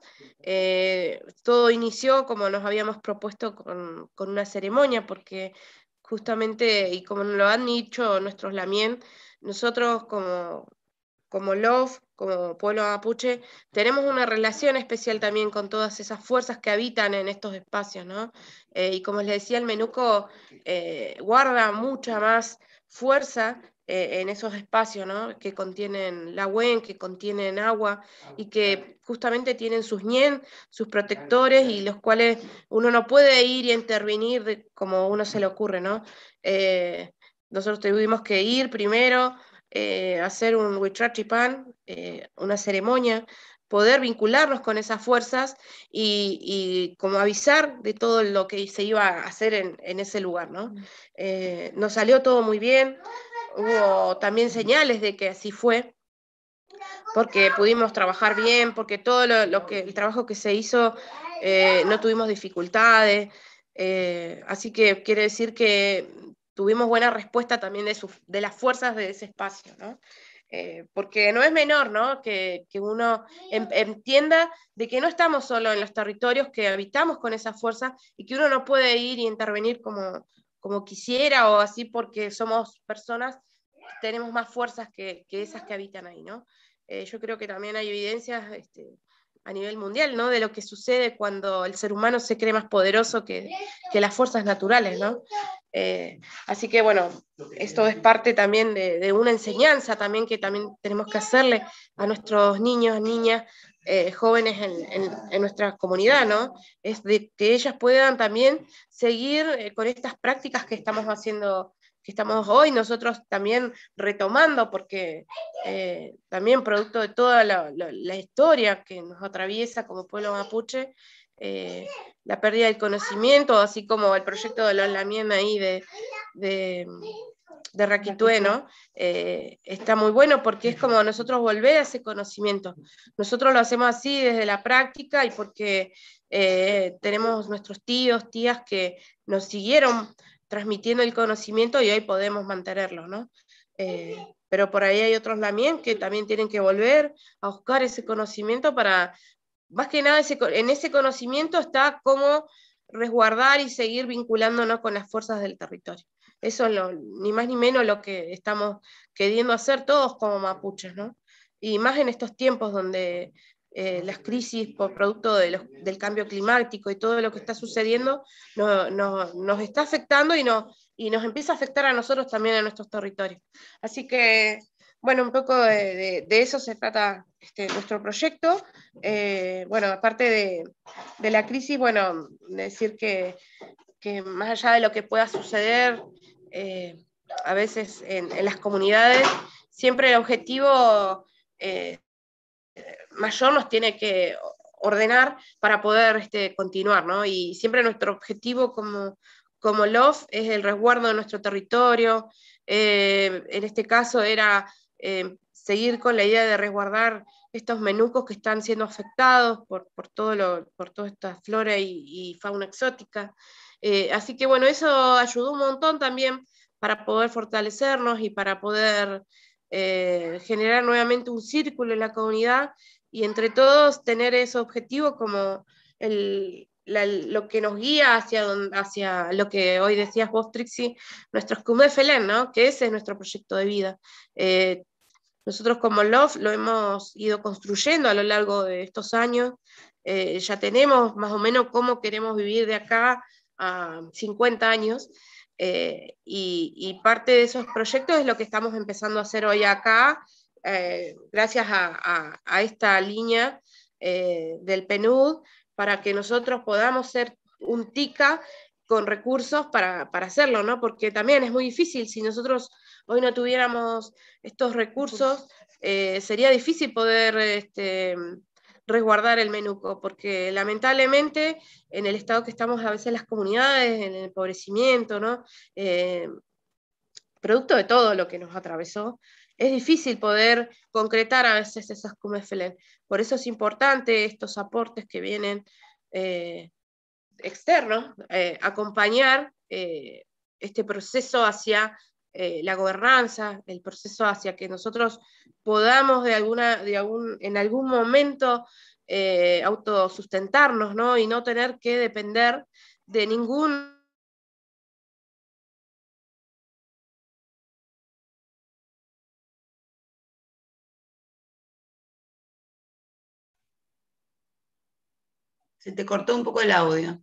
Todo inició como nos habíamos propuesto con una ceremonia, porque justamente, y como lo han dicho nuestros Lamien, nosotros como LOF, como pueblo mapuche, tenemos una relación especial también con todas esas fuerzas que habitan en estos espacios, ¿no? Y como les decía, el menuco guarda mucha más fuerza en esos espacios, ¿no? Que contienen la UEN, que contienen agua y que justamente tienen sus ñen, sus protectores, y los cuales uno no puede ir y intervenir como uno se le ocurre, ¿no? Nosotros tuvimos que ir primero, hacer un Huitrachipan, una ceremonia, poder vincularnos con esas fuerzas y como avisar de todo lo que se iba a hacer en ese lugar, ¿no? Nos salió todo muy bien, hubo también señales de que así fue, porque pudimos trabajar bien, porque todo el trabajo que se hizo no tuvimos dificultades, así que quiere decir que tuvimos buena respuesta también de las fuerzas de ese espacio, ¿no? Porque no es menor, ¿no? Que uno entienda de que no estamos solo en los territorios, que habitamos con esa fuerza y que uno no puede ir y intervenir como quisiera o así, porque somos personas que tenemos más fuerzas que esas que habitan ahí, ¿no? Yo creo que también hay evidencias a nivel mundial, ¿no? De lo que sucede cuando el ser humano se cree más poderoso que las fuerzas naturales, ¿no? Así que bueno, esto es parte también de una enseñanza también que también tenemos que hacerle a nuestros niños, niñas, jóvenes en nuestra comunidad, ¿no? Es de que ellas puedan también seguir con estas prácticas que estamos haciendo, que estamos hoy nosotros también retomando, porque también producto de toda la historia que nos atraviesa como pueblo mapuche, la pérdida del conocimiento, así como el proyecto de los Lamien ahí de de Raquitué, ¿no? Está muy bueno porque es como nosotros volver a ese conocimiento. Nosotros lo hacemos así desde la práctica y porque tenemos nuestros tíos, tías que nos siguieron transmitiendo el conocimiento y hoy podemos mantenerlo, ¿no? Pero por ahí hay otros también que también tienen que volver a buscar ese conocimiento para, más que nada, en ese conocimiento está cómo resguardar y seguir vinculándonos con las fuerzas del territorio. Eso es ni más ni menos lo que estamos queriendo hacer todos como mapuches, ¿no? Y más en estos tiempos donde las crisis por producto del cambio climático y todo lo que está sucediendo nos está afectando y nos empieza a afectar a nosotros también en nuestros territorios. Así que, bueno, un poco de eso se trata nuestro proyecto. Bueno, aparte de la crisis, bueno, decir que más allá de lo que pueda suceder a veces en las comunidades, siempre el objetivo mayor nos tiene que ordenar para poder continuar, ¿no? Y siempre nuestro objetivo como LOF es el resguardo de nuestro territorio. En este caso era seguir con la idea de resguardar estos menucos que están siendo afectados por toda esta flora y fauna exótica. Así que bueno, eso ayudó un montón también para poder fortalecernos y para poder generar nuevamente un círculo en la comunidad y entre todos tener ese objetivo como lo que nos guía hacia lo que hoy decías vos, Trixie, nuestros Cumefelen, ¿no? Que ese es nuestro proyecto de vida. Nosotros como LOF lo hemos ido construyendo a lo largo de estos años, ya tenemos más o menos cómo queremos vivir de acá a 50 años, y parte de esos proyectos es lo que estamos empezando a hacer hoy acá, gracias a esta línea del PNUD, para que nosotros podamos ser un TICA con recursos para hacerlo, ¿no? Porque también es muy difícil, si nosotros hoy no tuviéramos estos recursos, sería difícil poder resguardar el menuco, porque lamentablemente en el estado que estamos a veces las comunidades, en el empobrecimiento, ¿no? Producto de todo lo que nos atravesó, es difícil poder concretar a veces esas Cumefelen. Por eso es importante estos aportes que vienen externos, acompañar este proceso hacia la gobernanza, el proceso hacia que nosotros podamos en algún momento autosustentarnos, ¿no? Y no tener que depender de ningún... Se te cortó un poco el audio.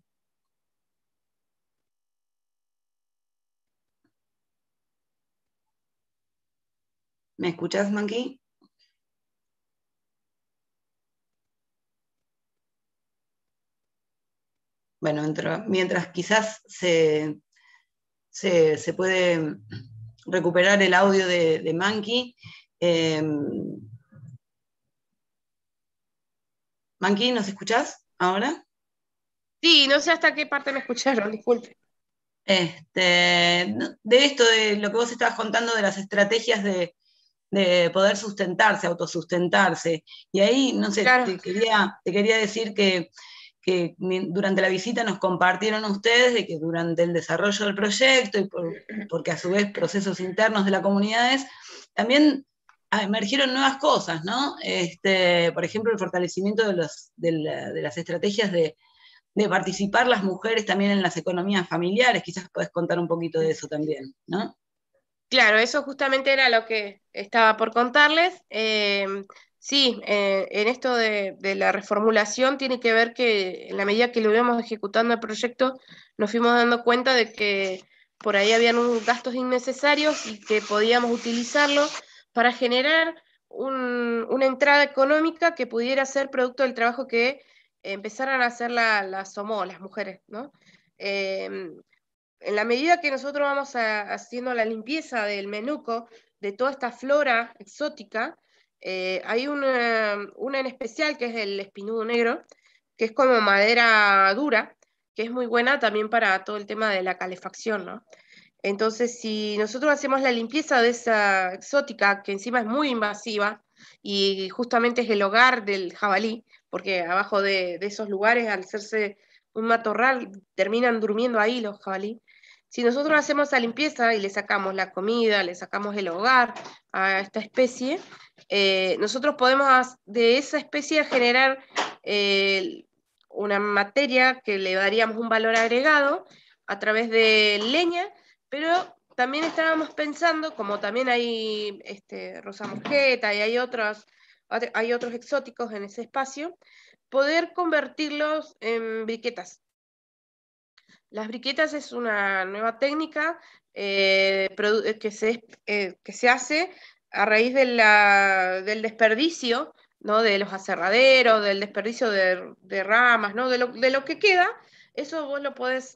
¿Me escuchás, Monkey? Bueno, mientras quizás se puede recuperar el audio de Monkey. Monkey, ¿nos escuchás ahora? Sí, no sé hasta qué parte me escucharon, disculpe. De esto, de lo que vos estabas contando de las estrategias de poder sustentarse, autosustentarse. Y ahí, no sé, claro. te quería decir que durante la visita nos compartieron ustedes de que durante el desarrollo del proyecto, y porque a su vez procesos internos de las comunidades, también emergieron nuevas cosas, ¿no? Por ejemplo, el fortalecimiento de las estrategias de participar las mujeres también en las economías familiares. Quizás podés contar un poquito de eso también, ¿no? Claro, eso justamente era lo que estaba por contarles. Sí, en esto de la reformulación tiene que ver que en la medida que lo íbamos ejecutando el proyecto, nos fuimos dando cuenta de que por ahí habían unos gastos innecesarios y que podíamos utilizarlos para generar una entrada económica que pudiera ser producto del trabajo que empezaran a hacer las SOMO, las mujeres, ¿no? En la medida que nosotros vamos haciendo la limpieza del menuco, de toda esta flora exótica, hay una en especial que es el espinudo negro, que es como madera dura, que es muy buena también para todo el tema de la calefacción, ¿no? Entonces, si nosotros hacemos la limpieza de esa exótica, que encima es muy invasiva, y justamente es el hogar del jabalí, porque abajo de esos lugares, al hacerse un matorral, terminan durmiendo ahí los jabalí. Si nosotros hacemos la limpieza y le sacamos la comida, le sacamos el hogar a esta especie, nosotros podemos de esa especie generar una materia que le daríamos un valor agregado a través de leña, pero también estábamos pensando, como también hay rosa mosqueta y hay otros exóticos en ese espacio, poder convertirlos en briquetas. Las briquetas es una nueva técnica que se hace a raíz del desperdicio, ¿no? De los aserraderos, del desperdicio de ramas, ¿no? De lo que queda, eso vos lo podés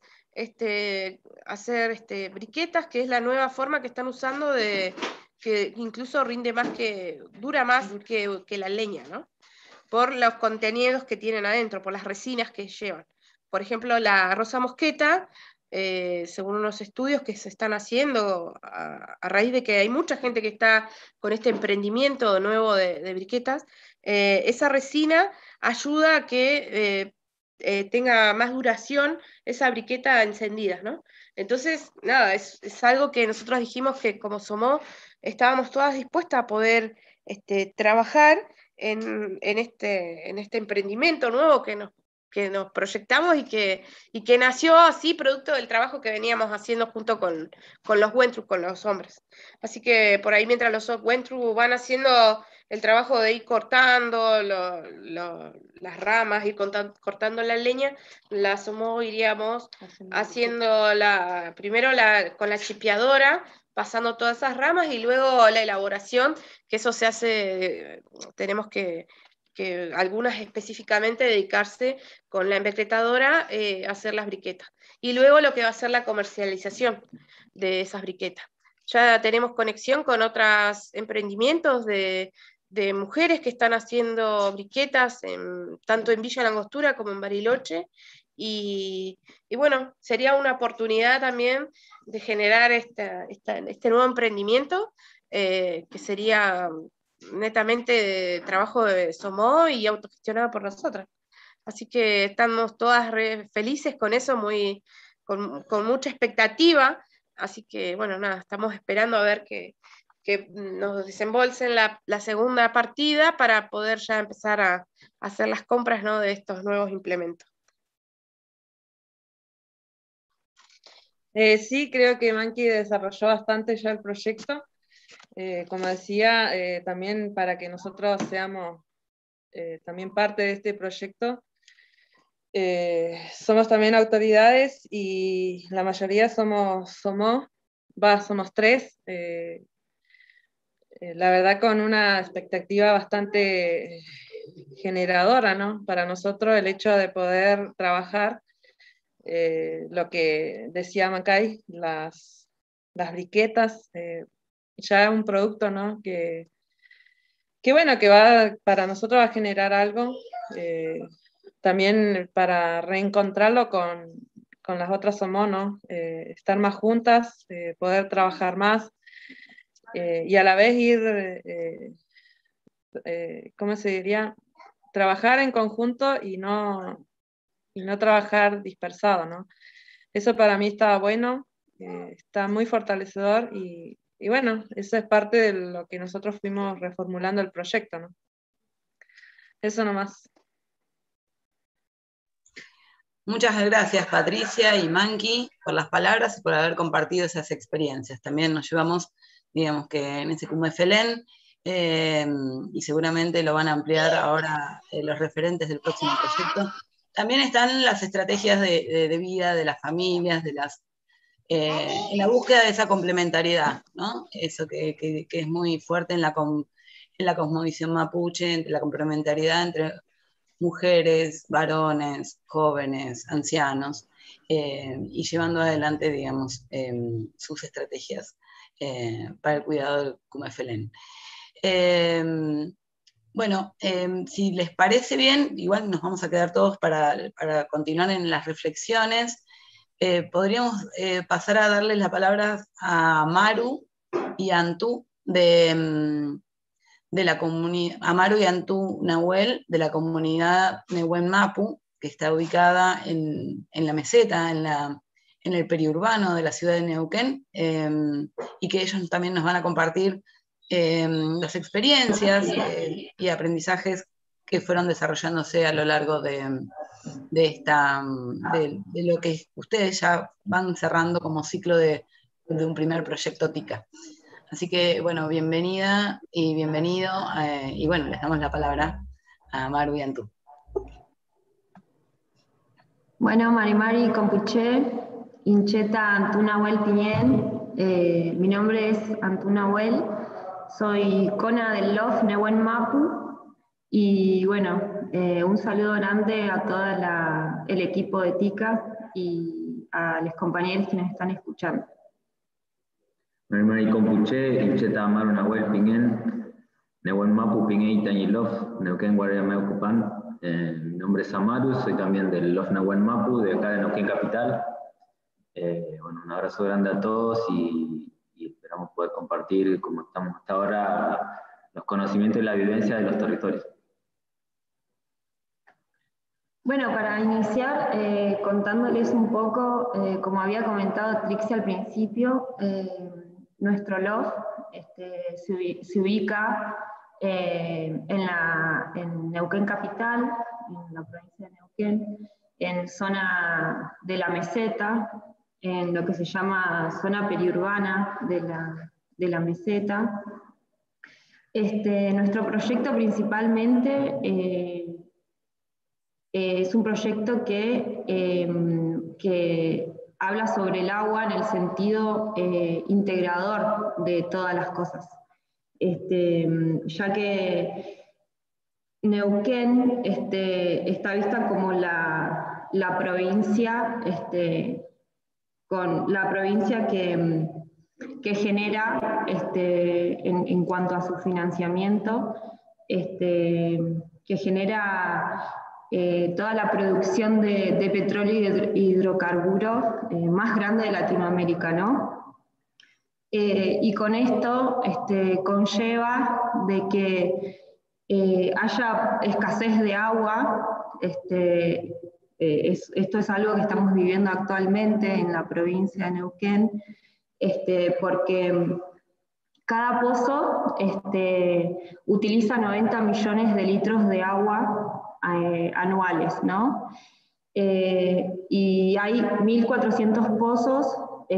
hacer briquetas, que es la nueva forma que están usando que incluso dura más que la leña, ¿no? Por los contenidos que tienen adentro, por las resinas que llevan. Por ejemplo, la rosa mosqueta, según unos estudios que se están haciendo a raíz de que hay mucha gente que está con este emprendimiento nuevo de briquetas, esa resina ayuda a que tenga más duración esa briqueta encendida, ¿no? Entonces, nada, es algo que nosotros dijimos que como SOMO estábamos todas dispuestas a poder trabajar en este emprendimiento nuevo que nos proyectamos y que nació así producto del trabajo que veníamos haciendo junto con los Wentru, con los hombres. Así que por ahí mientras los Wentru van haciendo el trabajo de ir cortando las ramas, ir cortando la leña, la SOMO iríamos haciendo primero con la chipeadora, pasando todas esas ramas y luego la elaboración, que eso se hace, tenemos que algunas específicamente dedicarse con la embrecretadora a hacer las briquetas. Y luego lo que va a ser la comercialización de esas briquetas. Ya tenemos conexión con otros emprendimientos de mujeres que están haciendo briquetas tanto en Villa Langostura como en Bariloche, y bueno, sería una oportunidad también de generar este nuevo emprendimiento, que sería netamente de trabajo de SOMO y autogestionado por nosotras. Así que estamos todas felices con eso, con mucha expectativa. Así que, bueno, nada, estamos esperando a ver que nos desembolsen la segunda partida para poder ya empezar a hacer las compras, ¿no? De estos nuevos implementos. Sí, creo que Manki desarrolló bastante ya el proyecto. Como decía, también para que nosotros seamos también parte de este proyecto, somos también autoridades y la mayoría somos tres, la verdad con una expectativa bastante generadora, ¿no? Para nosotros el hecho de poder trabajar lo que decía Macay, las briquetas, ya es un producto, ¿no? Que bueno, que para nosotros va a generar algo, también para reencontrarlo con las otras SOMO, ¿no? Estar más juntas, poder trabajar más, y a la vez ir, ¿cómo se diría? Trabajar en conjunto y no trabajar dispersado, ¿no? Eso para mí está bueno, está muy fortalecedor y bueno, eso es parte de lo que nosotros fuimos reformulando el proyecto, ¿no? Eso nomás. Muchas gracias, Patricia y Manki, por las palabras y por haber compartido esas experiencias. También nos llevamos, digamos que en ese CUMEFELEN, y seguramente lo van a ampliar ahora los referentes del próximo proyecto. También están las estrategias de vida de las familias, en la búsqueda de esa complementariedad, ¿no? Eso que es muy fuerte en la cosmovisión mapuche, entre la complementariedad entre mujeres, varones, jóvenes, ancianos, y llevando adelante, digamos, sus estrategias para el cuidado del CUMEFELEN. Bueno, si les parece bien, igual nos vamos a quedar todos para continuar en las reflexiones. podríamos pasar a darles la palabra a Maru y Antú de la comunidad, a Maru y Antú Nahuel de la comunidad Nehuen Mapu, que está ubicada en la meseta, en el periurbano de la ciudad de Neuquén, y que ellos también nos van a compartir las experiencias y aprendizajes que fueron desarrollándose a lo largo de lo que ustedes ya van cerrando como ciclo de un primer proyecto TICA. Así que, bueno, bienvenida y bienvenido, y bueno, les damos la palabra a Maru y Antú. Bueno, Marimari Compuché, Incheta Antú Nahuel Piñén, mi nombre es Antú Nahuel, soy cona del LOF Nehuen Mapu, y bueno, un saludo grande a todo el equipo de TICA y a los compañeros que nos están escuchando. Marimari Compuché, Incheta Amaru Nahuel Piñén, Nehuen Mapu Piñén Itañilof, Neuquén Guardiameo Cupán. Mi nombre es Amaru, soy también del LOF Nehuen Mapu, de acá de Neuquén Capital. Bueno, un abrazo grande a todos y esperamos poder compartir, como estamos hasta ahora, los conocimientos y la vivencia de los territorios. Bueno, para iniciar, contándoles un poco, como había comentado Trixie al principio, nuestro LOF se ubica en Neuquén Capital, en la provincia de Neuquén, en zona de la meseta, en lo que se llama zona periurbana de la meseta. Nuestro proyecto principalmente es un proyecto que habla sobre el agua en el sentido integrador de todas las cosas. Ya que Neuquén está vista como la provincia, con la provincia que genera, en cuanto a su financiamiento, que genera toda la producción de petróleo y hidrocarburos más grande de Latinoamérica, ¿no? Y con esto conlleva de que haya escasez de agua. Esto es algo que estamos viviendo actualmente en la provincia de Neuquén, porque cada pozo utiliza 90 millones de litros de agua anuales, ¿no? Y hay 1.400 pozos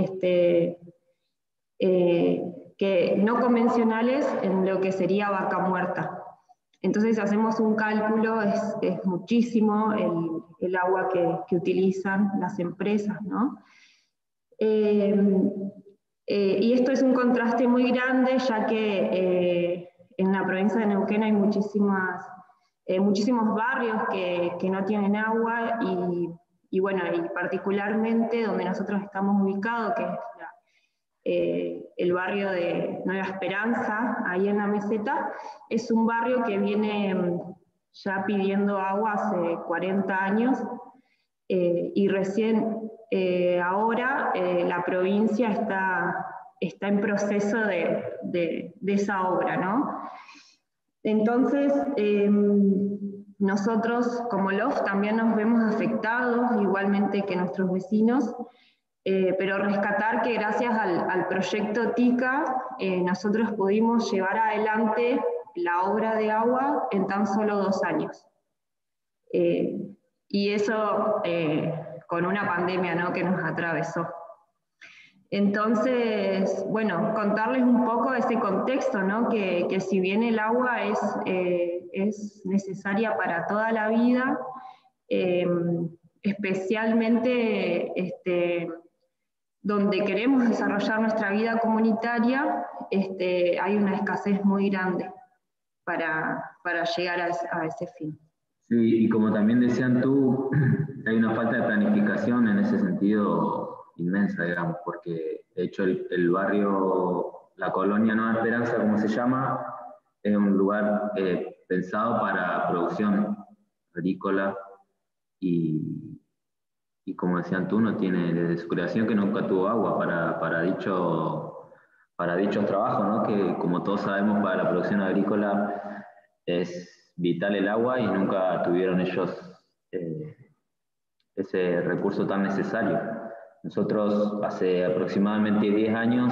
que no convencionales en lo que sería vaca muerta. Entonces hacemos un cálculo, es muchísimo el agua que utilizan las empresas, ¿no? Y esto es un contraste muy grande, ya que en la provincia de Neuquén hay muchísimos barrios que no tienen agua, y bueno, y particularmente donde nosotros estamos ubicados, que es el barrio de Nueva Esperanza, ahí en la meseta, es un barrio que viene ya pidiendo agua hace 40 años, y recién ahora la provincia está en proceso de esa obra, ¿no? Entonces, nosotros como LOF también nos vemos afectados, igualmente que nuestros vecinos, pero rescatar que gracias al proyecto TICA nosotros pudimos llevar adelante la obra de agua en tan solo 2 años. Y eso con una pandemia, ¿no?, que nos atravesó. Entonces, bueno, contarles un poco ese contexto, ¿no?, que si bien el agua es necesaria para toda la vida, especialmente donde queremos desarrollar nuestra vida comunitaria, hay una escasez muy grande para llegar a ese fin. Sí, y como también decían tú, hay una falta de planificación en ese sentido inmensa, digamos, porque de hecho el barrio, la colonia Nueva Esperanza, como se llama, es un lugar pensado para producción agrícola y y como decían tú, no tiene, desde su creación que nunca tuvo agua para dichos trabajos, ¿no? Que como todos sabemos para la producción agrícola es vital el agua y nunca tuvieron ellos ese recurso tan necesario. Nosotros hace aproximadamente 10 años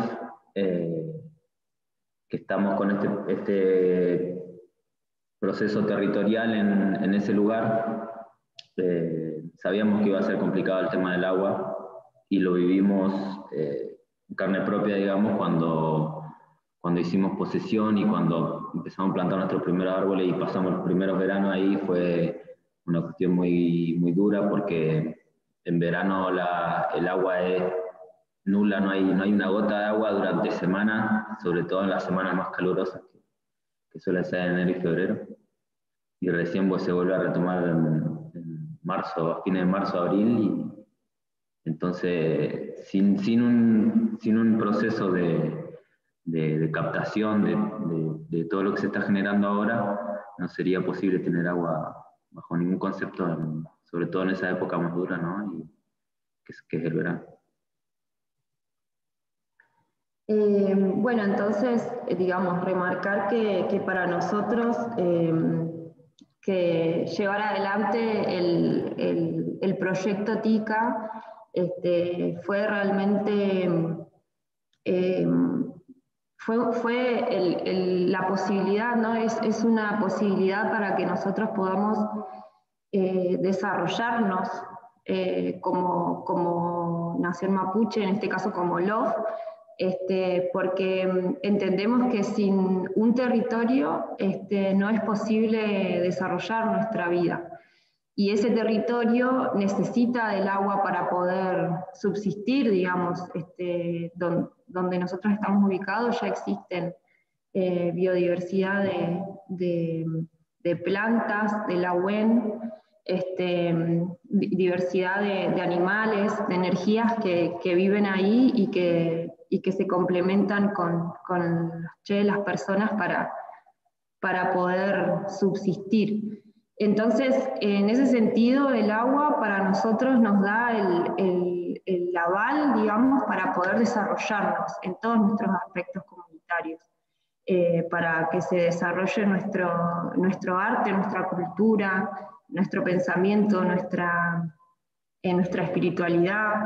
que estamos con este proceso territorial en ese lugar. Sabíamos que iba a ser complicado el tema del agua y lo vivimos en carne propia, digamos, cuando hicimos posesión y cuando empezamos a plantar nuestros primeros árboles y pasamos los primeros veranos ahí. Fue una cuestión muy, muy dura porque en verano el agua es nula, no hay una gota de agua durante semanas, sobre todo en las semanas más calurosas que suelen ser enero y febrero. Y recién pues, se vuelve a retomar en marzo, a fines de marzo, abril, y entonces sin un proceso de captación de todo lo que se está generando ahora, no sería posible tener agua bajo ningún concepto, sobre todo en esa época más dura, ¿no? Y que es el verano. Bueno, entonces, digamos, remarcar que para nosotros que llevar adelante el proyecto TICA fue realmente, fue la posibilidad, ¿no? Es una posibilidad para que nosotros podamos desarrollarnos como nación mapuche, en este caso como LOF, porque entendemos que sin un territorio no es posible desarrollar nuestra vida. Y ese territorio necesita del agua para poder subsistir, digamos, donde nosotros estamos ubicados ya existen biodiversidad de plantas, de la UEN, diversidad de animales, de energías que viven ahí y que se complementan con las personas para poder subsistir. Entonces, en ese sentido, el agua para nosotros nos da el aval, digamos, para poder desarrollarnos en todos nuestros aspectos comunitarios, para que se desarrolle nuestro arte, nuestra cultura, nuestro pensamiento, nuestra espiritualidad.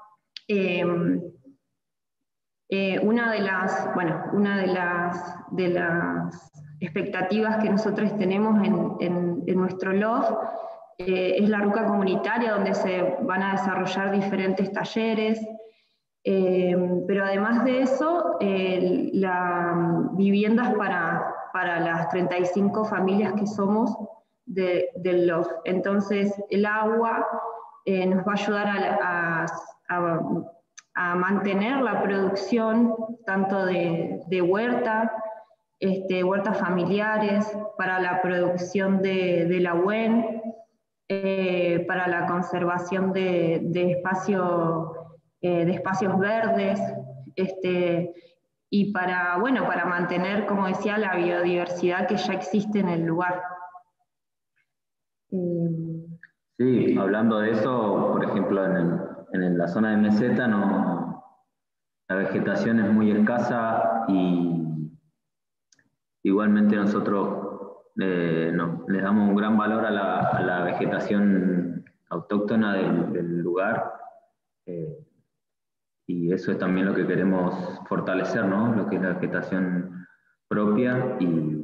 Una de las expectativas que nosotros tenemos en nuestro LOF es la ruca comunitaria, donde se van a desarrollar diferentes talleres, pero además de eso, viviendas para las 35 familias que somos del LOF. Entonces, el agua nos va a ayudar a mantener la producción tanto de huertas familiares, para la producción de la UEN, para la conservación de espacios verdes, y para mantener, como decía, la biodiversidad que ya existe en el lugar. Sí, hablando de eso, por ejemplo, en la zona de meseta la vegetación es muy escasa y igualmente nosotros le damos un gran valor a la vegetación autóctona del lugar, y eso es también lo que queremos fortalecer, ¿no? Lo que es la vegetación propia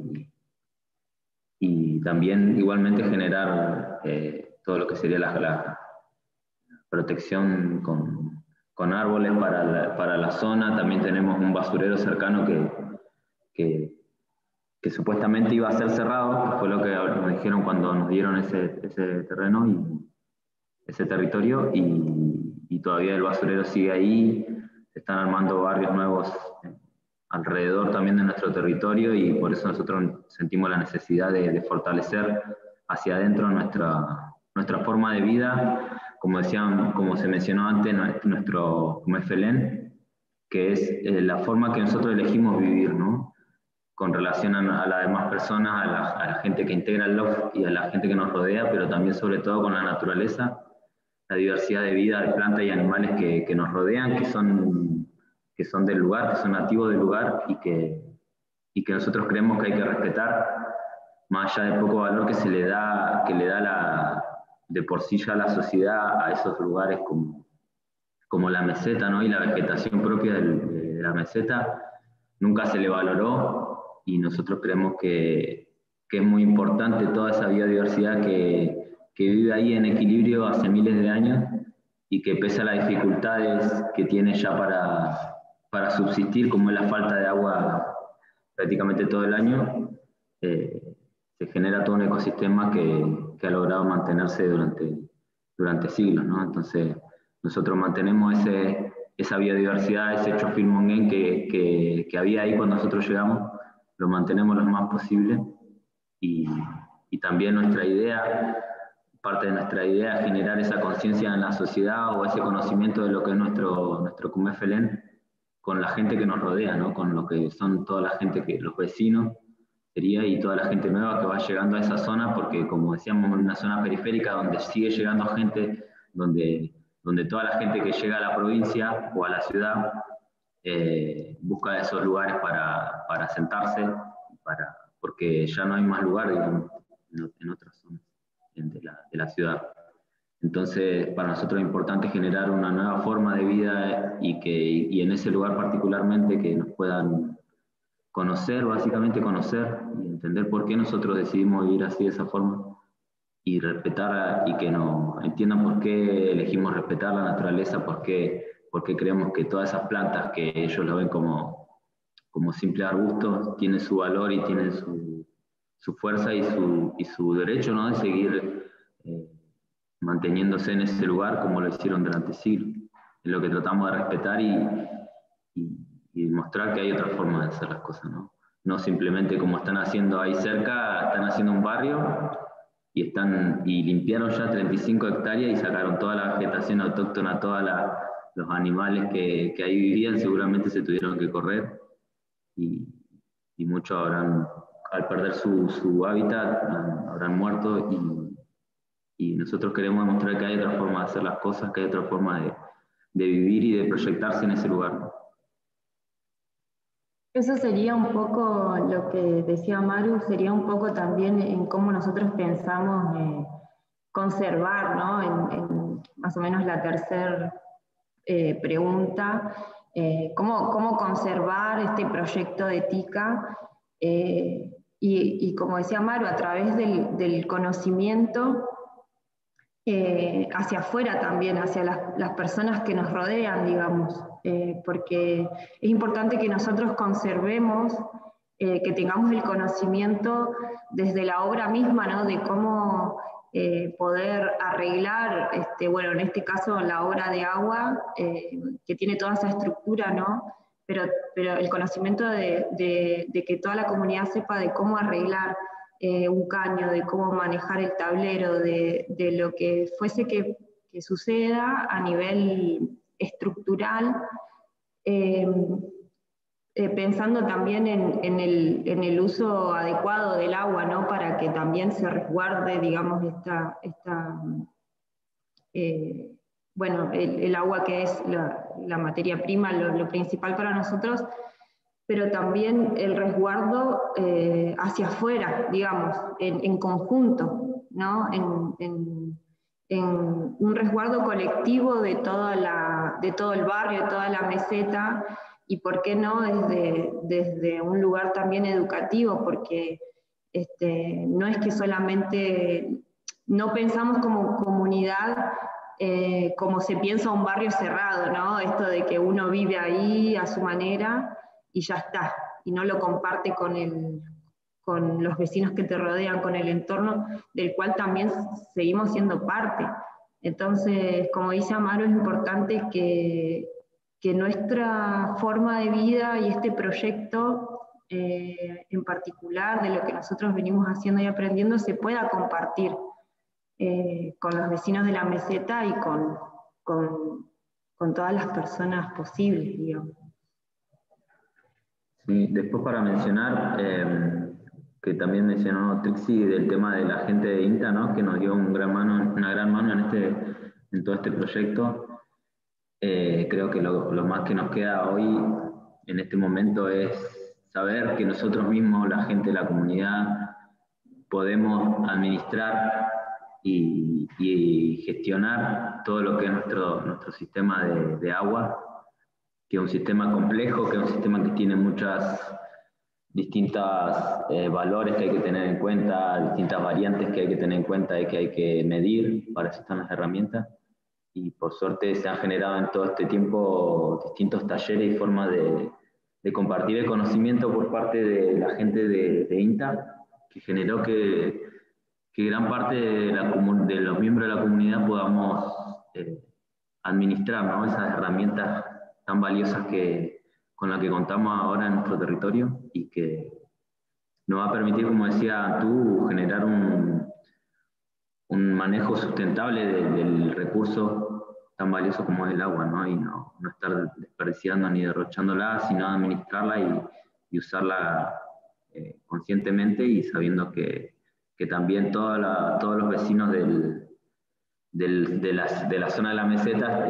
y también igualmente generar todo lo que sería la protección con árboles para la zona. También tenemos un basurero cercano que supuestamente iba a ser cerrado, que fue lo que nos dijeron cuando nos dieron ese terreno y ese territorio, y todavía el basurero sigue ahí. Se están armando barrios nuevos alrededor también de nuestro territorio, y por eso nosotros sentimos la necesidad de fortalecer hacia adentro nuestra forma de vida, como se mencionó antes, como FLN, que es la forma que nosotros elegimos vivir, ¿no? Con relación a las demás personas, a la gente que integra el LOF y a la gente que nos rodea, pero también sobre todo con la naturaleza. diversidad de vida, de plantas y animales que nos rodean, que son del lugar, que son nativos del lugar y que nosotros creemos que hay que respetar, más allá del poco valor que le da de por sí ya la sociedad a esos lugares como la meseta, ¿no? Y la vegetación propia de la meseta, nunca se le valoró, y nosotros creemos que es muy importante toda esa biodiversidad que vive ahí en equilibrio hace miles de años, y que pese a las dificultades que tiene ya para subsistir, como es la falta de agua prácticamente todo el año, se genera todo un ecosistema que ha logrado mantenerse durante siglos, ¿no? Entonces, nosotros mantenemos esa biodiversidad, ese Chofilmonguén que había ahí cuando nosotros llegamos, lo mantenemos lo más posible, y también parte de nuestra idea es generar esa conciencia en la sociedad, o ese conocimiento de lo que es nuestro Cumefelén, con la gente que nos rodea, ¿no? Con lo que son toda la gente, los vecinos, y toda la gente nueva que va llegando a esa zona, porque como decíamos, es una zona periférica donde sigue llegando gente, donde toda la gente que llega a la provincia o a la ciudad busca esos lugares para sentarse, porque ya no hay más lugar, digamos, en otras zonas de la ciudad. Entonces, para nosotros es importante generar una nueva forma de vida, y en ese lugar particularmente que nos puedan básicamente conocer y entender por qué nosotros decidimos vivir así, de esa forma, y respetar, y que nos entiendan por qué elegimos respetar la naturaleza, porque creemos que todas esas plantas que ellos lo ven como simples arbustos tienen su valor y tienen su fuerza y su derecho, ¿no?, de seguir manteniéndose en ese lugar como lo hicieron durante siglos. Es lo que tratamos de respetar y demostrar que hay otra forma de hacer las cosas, ¿no? No simplemente como están haciendo ahí cerca, están haciendo un barrio y limpiaron ya 35 hectáreas y sacaron toda la vegetación autóctona, todos los animales que ahí vivían, seguramente se tuvieron que correr, y muchos al perder su hábitat, habrán muerto, y nosotros queremos demostrar que hay otra forma de hacer las cosas, que hay otra forma de vivir y de proyectarse en ese lugar, ¿no? Eso sería un poco lo que decía Maru, sería un poco también en cómo nosotros pensamos conservar, ¿no? En más o menos la tercera pregunta, cómo conservar este proyecto de TICA, y como decía Maru, a través del conocimiento hacia afuera también, hacia las personas que nos rodean, digamos. Porque es importante que nosotros conservemos, que tengamos el conocimiento desde la obra misma, ¿no?, de cómo poder arreglar, bueno, en este caso la obra de agua, que tiene toda esa estructura, ¿no?, pero el conocimiento de que toda la comunidad sepa de cómo arreglar un caño, de cómo manejar el tablero, de lo que fuese que suceda a nivel estructural, pensando también en el uso adecuado del agua, ¿no?, para que también se resguarde, digamos, bueno, el agua, que es la materia prima, lo principal para nosotros, pero también el resguardo hacia afuera, digamos, en conjunto, ¿no?, en un resguardo colectivo de todo el barrio, de toda la meseta, y por qué no desde un lugar también educativo, porque no es que solamente, no pensamos como comunidad como se piensa un barrio cerrado, ¿no?, esto de que uno vive ahí a su manera y ya está, y no lo comparte con los vecinos que te rodean, con el entorno del cual también seguimos siendo parte. Entonces, como dice Amaro, es importante que nuestra forma de vida y este proyecto en particular, de lo que nosotros venimos haciendo y aprendiendo, se pueda compartir con los vecinos de la meseta y con todas las personas posibles, digamos. Sí, después para mencionar, que también mencionó Trixie, del tema de la gente de INTA, ¿no?, que nos dio una gran mano en todo este proyecto. Creo que lo más que nos queda hoy, en este momento, es saber que nosotros mismos, la gente de la comunidad, podemos administrar y gestionar todo lo que es nuestro sistema de agua, que es un sistema complejo, que es un sistema que tiene muchas distintas valores que hay que tener en cuenta, distintas variantes que hay que tener en cuenta y que hay que medir. Para eso están las herramientas. Y por suerte se han generado en todo este tiempo distintos talleres y formas de compartir el conocimiento por parte de la gente de INTA, que generó que gran parte de los miembros de la comunidad podamos administrar, ¿no?, esas herramientas tan valiosas con las que contamos ahora en nuestro territorio, y que nos va a permitir, como decía tú, generar un manejo sustentable del recurso tan valioso como es el agua, ¿no? Y no estar desperdiciando ni derrochándola, sino administrarla y usarla conscientemente, y sabiendo que también todos los vecinos de la zona de la meseta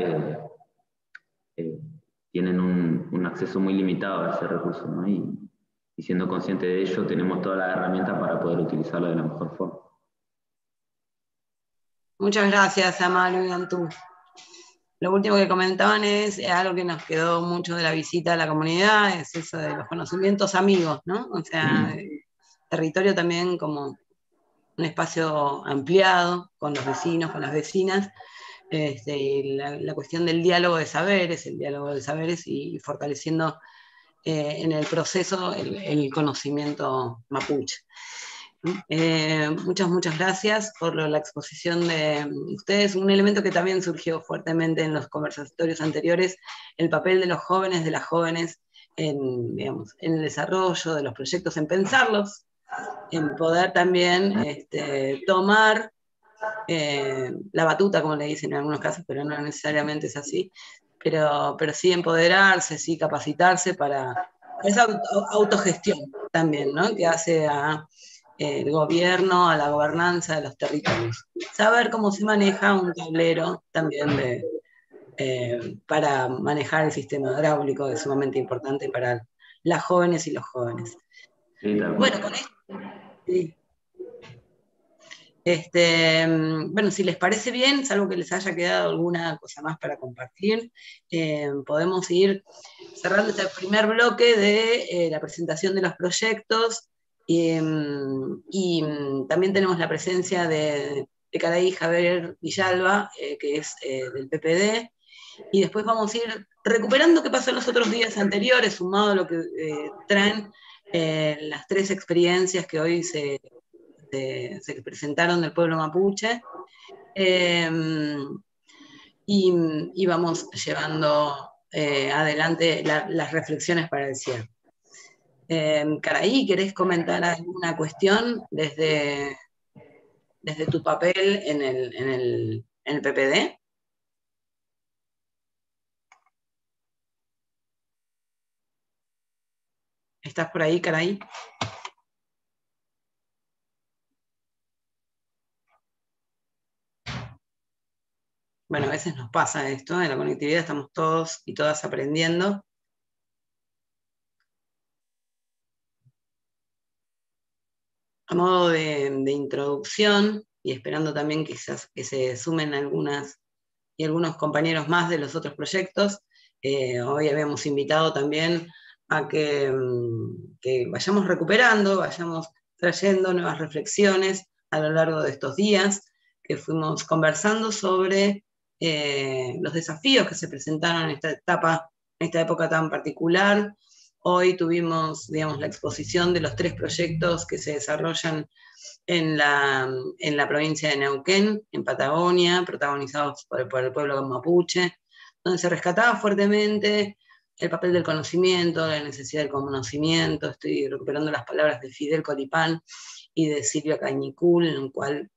tienen un acceso muy limitado a ese recurso, ¿no? Y siendo consciente de ello, tenemos todas las herramientas para poder utilizarlo de la mejor forma. Muchas gracias, Amaru y Antú. Lo último que comentaban es algo que nos quedó mucho de la visita a la comunidad, es eso de los conocimientos amigos, ¿no? O sea, territorio también como un espacio ampliado con los vecinos, con las vecinas, y la cuestión del diálogo de saberes, y fortaleciendo en el proceso el conocimiento mapuche. Muchas gracias por la exposición de ustedes. Un elemento que también surgió fuertemente en los conversatorios anteriores, el papel de los jóvenes, de las jóvenes en el desarrollo de los proyectos, en pensarlos, en poder también tomar la batuta, como le dicen en algunos casos, pero no necesariamente es así, pero sí empoderarse, sí capacitarse para esa autogestión también, ¿no?, que hace el gobierno, a la gobernanza de los territorios. Saber cómo se maneja un tablero también para manejar el sistema hidráulico es sumamente importante para las jóvenes y los jóvenes. Sí, bueno, con esto... Sí. Bueno, si les parece bien, salvo que les haya quedado alguna cosa más para compartir, podemos ir cerrando este primer bloque de la presentación de los proyectos, y también tenemos la presencia de Caraí Javier Villalba, que es del PPD, y después vamos a ir recuperando qué pasó en los otros días anteriores, sumado a lo que traen las 3 experiencias que hoy se presentaron del pueblo mapuche, y vamos llevando adelante las reflexiones para el cierre. Caraí, ¿querés comentar alguna cuestión desde tu papel en el PPD? ¿Estás por ahí, Caraí? Bueno, a veces nos pasa esto, en la conectividad estamos todos y todas aprendiendo. A modo de introducción, y esperando también quizás que se sumen algunos compañeros más de los otros proyectos, hoy habíamos invitado también a que vayamos recuperando, vayamos trayendo nuevas reflexiones a lo largo de estos días, que fuimos conversando sobre los desafíos que se presentaron en esta época tan particular. Hoy tuvimos, digamos, la exposición de los 3 proyectos que se desarrollan en la provincia de Neuquén, en Patagonia, protagonizados por el pueblo mapuche, donde se rescataba fuertemente el papel del conocimiento, la necesidad del conocimiento. Estoy recuperando las palabras de Fidel Coripán y de Silvia Cañicul, en el cual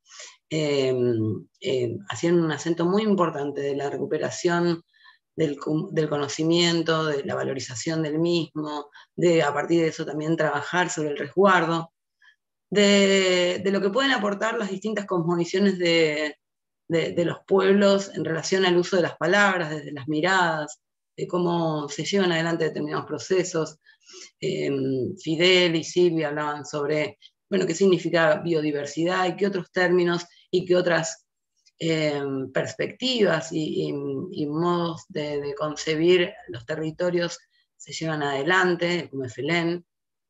hacían un acento muy importante de la recuperación del conocimiento, de la valorización del mismo, de a partir de eso también trabajar sobre el resguardo, de lo que pueden aportar las distintas cosmovisiones de de los pueblos en relación al uso de las palabras, desde las miradas, de cómo se llevan adelante determinados procesos. Fidel y Silvia hablaban sobre, bueno, qué significa biodiversidad y qué otros términos y qué otras perspectivas y modos de concebir los territorios se llevan adelante, como Efelen,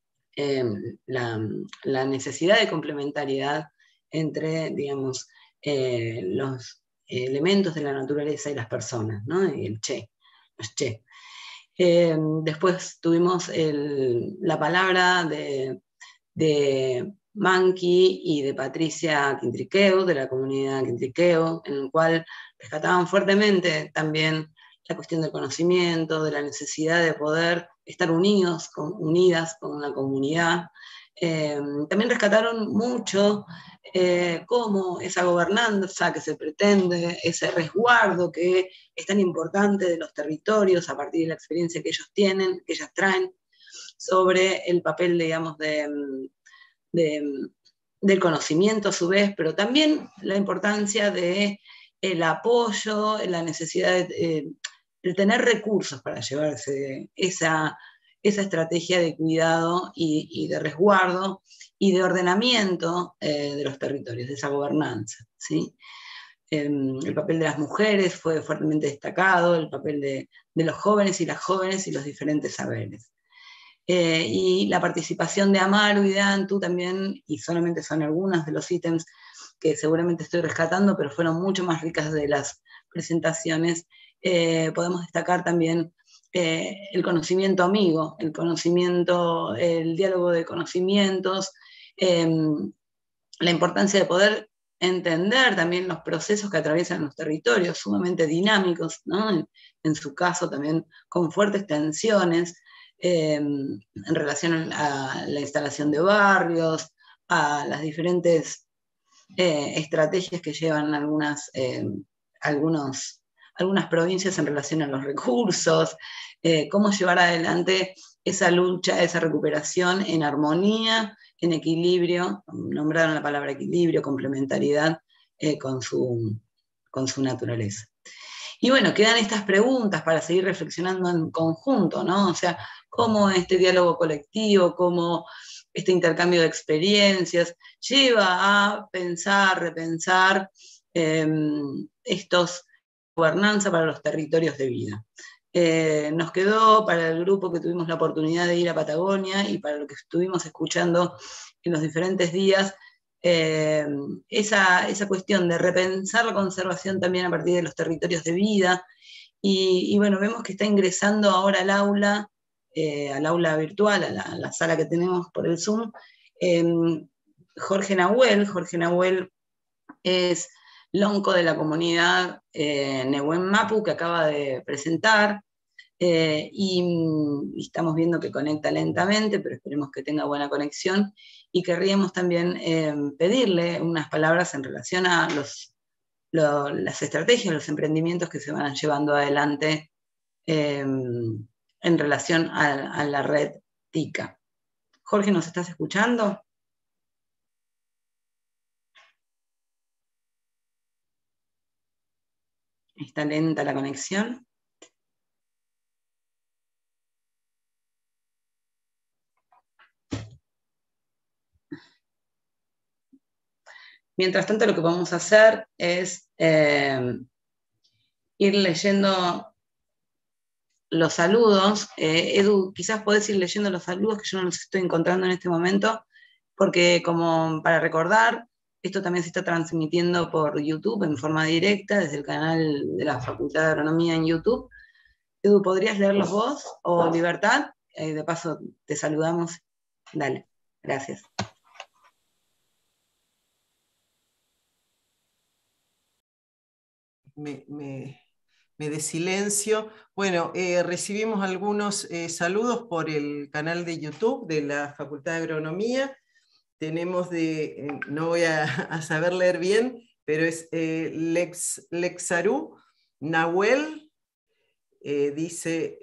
la necesidad de complementariedad entre, digamos, los elementos de la naturaleza y las personas, ¿no? Y el che, los che. Después tuvimos la palabra de Manqui y de Patricia Quintriqueo, de la comunidad Quintriqueo, en el cual rescataban fuertemente también la cuestión del conocimiento, de la necesidad de poder estar unidas con la comunidad. También rescataron mucho cómo esa gobernanza que se pretende, ese resguardo que es tan importante de los territorios a partir de la experiencia que ellos tienen, que ellas traen, sobre el papel, digamos, del conocimiento a su vez, pero también la importancia del apoyo, la necesidad de tener recursos para llevarse esa estrategia de cuidado y de resguardo y de ordenamiento de los territorios, de esa gobernanza, ¿sí? El papel de las mujeres fue fuertemente destacado, el papel de los jóvenes y las jóvenes y los diferentes saberes. Y la participación de Amaru y de Antu también, y solamente son algunos de los ítems que seguramente estoy rescatando, pero fueron mucho más ricas de las presentaciones. Podemos destacar también el conocimiento amigo, el diálogo de conocimientos, la importancia de poder entender también los procesos que atraviesan los territorios, sumamente dinámicos, ¿no? En su caso también con fuertes tensiones, en relación a la instalación de barrios, a las diferentes estrategias que llevan algunas provincias en relación a los recursos, cómo llevar adelante esa lucha, esa recuperación en armonía, en equilibrio, nombraron la palabra equilibrio, complementariedad con su naturaleza. Y bueno, quedan estas preguntas para seguir reflexionando en conjunto, ¿no? O sea, cómo este diálogo colectivo, cómo este intercambio de experiencias lleva a pensar, repensar gobernanza para los territorios de vida. Nos quedó para el grupo que tuvimos la oportunidad de ir a Patagonia y para lo que estuvimos escuchando en los diferentes días, esa cuestión de repensar la conservación también a partir de los territorios de vida. Y bueno, vemos que está ingresando ahora al aula virtual, a la sala que tenemos por el Zoom, Jorge Nahuel. Jorge Nahuel es lonco de la comunidad Nehuen Mapu, que acaba de presentar, y estamos viendo que conecta lentamente, pero esperemos que tenga buena conexión, y querríamos también pedirle unas palabras en relación a las estrategias, los emprendimientos que se van llevando adelante en relación a la red TICA. Jorge, ¿nos estás escuchando? Está lenta la conexión. Mientras tanto, lo que vamos a hacer es ir leyendo los saludos. Edu, quizás podés ir leyendo los saludos, que yo no los estoy encontrando en este momento, porque como para recordar, esto también se está transmitiendo por YouTube en forma directa, desde el canal de la Facultad de Agronomía en YouTube. Edu, ¿podrías leerlos vos o Libertad? De paso, te saludamos. Dale, gracias. Me desilencio. Bueno, recibimos algunos saludos por el canal de YouTube de la Facultad de Agronomía. Tenemos no voy a saber leer bien, pero es Lexaru Nahuel, dice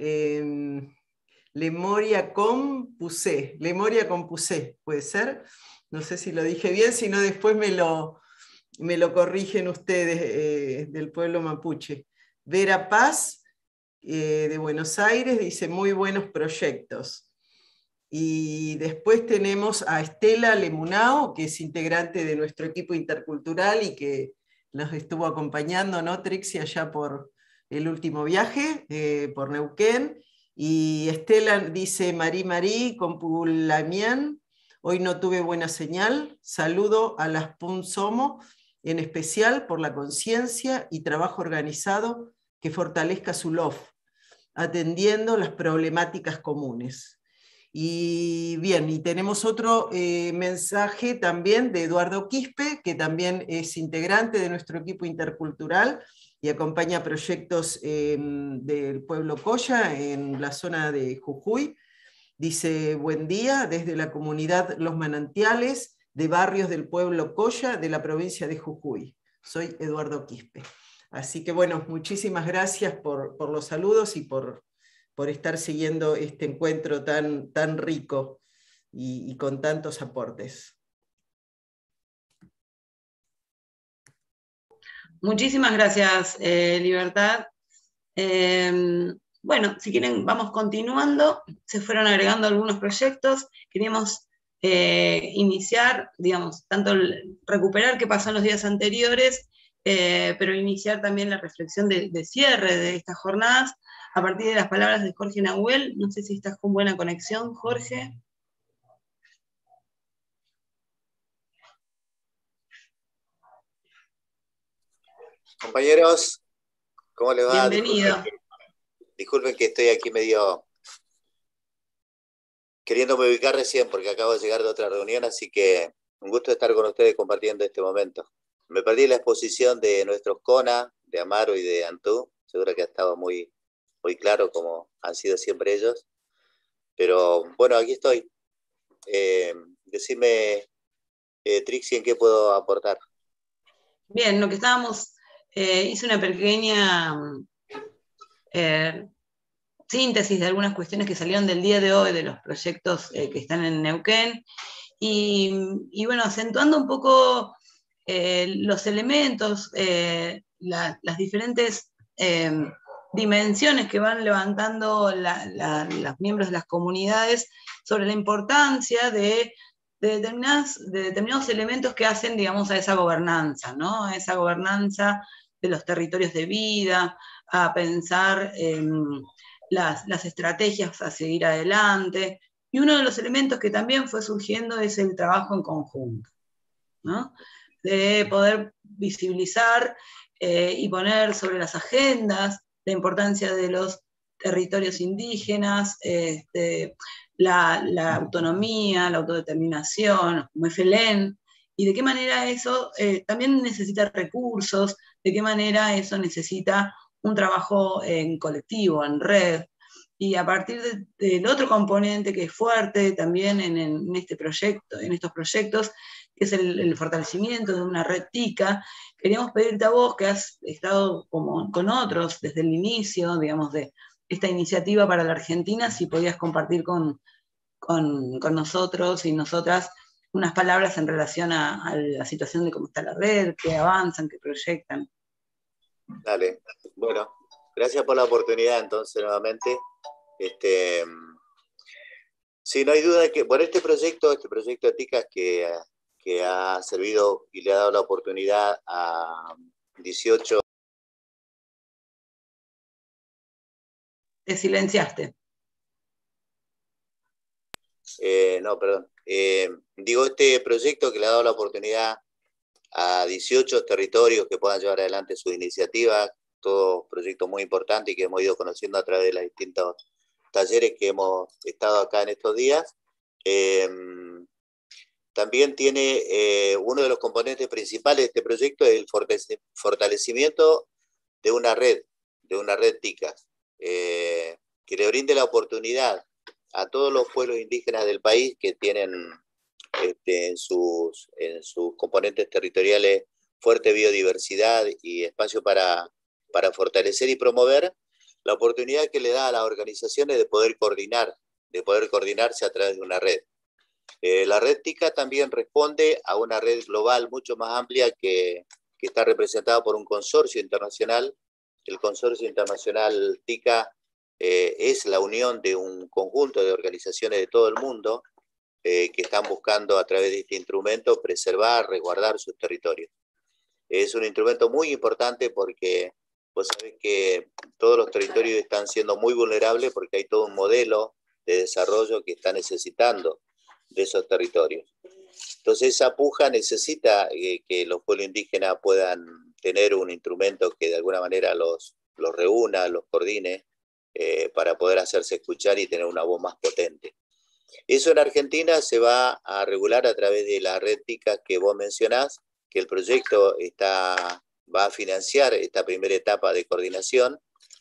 Lemoria con Pusé, ¿puede ser? No sé si lo dije bien, si no después me lo me lo corrigen ustedes, del pueblo mapuche. Vera Paz, de Buenos Aires, dice muy buenos proyectos. Y después tenemos a Estela Lemunao, que es integrante de nuestro equipo intercultural y que nos estuvo acompañando, ¿no, Trixie, allá por el último viaje, por Neuquén. Y Estela dice, Marí, Compulamián, hoy no tuve buena señal, saludo a las Punsomo, en especial por la conciencia y trabajo organizado que fortalezca su LOF, atendiendo las problemáticas comunes. Y bien, y tenemos otro mensaje también de Eduardo Quispe, que también es integrante de nuestro equipo intercultural y acompaña proyectos del pueblo Coya en la zona de Jujuy. Dice, buen día, desde la comunidad Los Manantiales, de barrios del pueblo Coya, de la provincia de Jujuy. Soy Eduardo Quispe. Así que bueno, muchísimas gracias por los saludos y por estar siguiendo este encuentro tan rico y con tantos aportes. Muchísimas gracias, Libertad. Bueno, si quieren, vamos continuando. Se fueron agregando algunos proyectos. Queríamos iniciar, digamos, tanto recuperar qué pasó en los días anteriores, pero iniciar también la reflexión de cierre de estas jornadas a partir de las palabras de Jorge Nahuel. No sé si estás con buena conexión, Jorge. Compañeros, ¿cómo les va? Bienvenido. Disculpen que estoy aquí medio queriéndome ubicar recién porque acabo de llegar de otra reunión, así que un gusto estar con ustedes compartiendo este momento. Me perdí la exposición de nuestros CONA, de Amaro y de Antú. Seguro que ha estado muy claro como han sido siempre ellos. Pero bueno, aquí estoy. Decime, Trixie, ¿en qué puedo aportar? Bien, lo que estábamos... hice una pequeña síntesis de algunas cuestiones que salieron del día de hoy, de los proyectos que están en Neuquén, y bueno, acentuando un poco los elementos, las diferentes dimensiones que van levantando los miembros de las comunidades sobre la importancia de determinados elementos que hacen, digamos, a esa gobernanza, ¿no? A esa gobernanza de los territorios de vida, a pensar las estrategias a seguir adelante. Y uno de los elementos que también fue surgiendo es el trabajo en conjunto, ¿no? De poder visibilizar y poner sobre las agendas la importancia de los territorios indígenas, la autonomía, la autodeterminación, como FLN, y de qué manera eso también necesita recursos, de qué manera eso necesita un trabajo en colectivo, en red, y a partir del otro componente que es fuerte también en este proyecto, en estos proyectos, que es el fortalecimiento de una red TICA, queríamos pedirte a vos, que has estado como con otros desde el inicio, digamos, de esta iniciativa para la Argentina, si podías compartir con nosotros y nosotras unas palabras en relación a la situación de cómo está la red, qué avanzan, qué proyectan. Dale, bueno, gracias por la oportunidad entonces nuevamente. Sí, no hay duda de que por este proyecto de TICAS que ha servido y le ha dado la oportunidad a 18... Te silenciaste. No, perdón. Digo, este proyecto que le ha dado la oportunidad a 18 territorios que puedan llevar adelante sus iniciativas, todo proyecto muy importante y que hemos ido conociendo a través de los distintos talleres que hemos estado acá en estos días. También tiene uno de los componentes principales de este proyecto es el fortalecimiento de una red TICAS, que le brinde la oportunidad a todos los pueblos indígenas del país que tienen en sus componentes territoriales fuerte biodiversidad y espacio para fortalecer y promover, la oportunidad que le da a las organizaciones de poder coordinarse a través de una red. La red TICA también responde a una red global mucho más amplia que está representada por un consorcio internacional. El consorcio internacional TICA es la unión de un conjunto de organizaciones de todo el mundo que están buscando a través de este instrumento preservar, resguardar sus territorios. Es un instrumento muy importante porque vos sabés que todos los territorios están siendo muy vulnerables porque hay todo un modelo de desarrollo que está necesitando de esos territorios. Entonces esa puja necesita que los pueblos indígenas puedan tener un instrumento que de alguna manera los reúna, los coordine, para poder hacerse escuchar y tener una voz más potente. Eso en Argentina se va a regular a través de la red TICA que vos mencionás, que el proyecto va a financiar esta primera etapa de coordinación.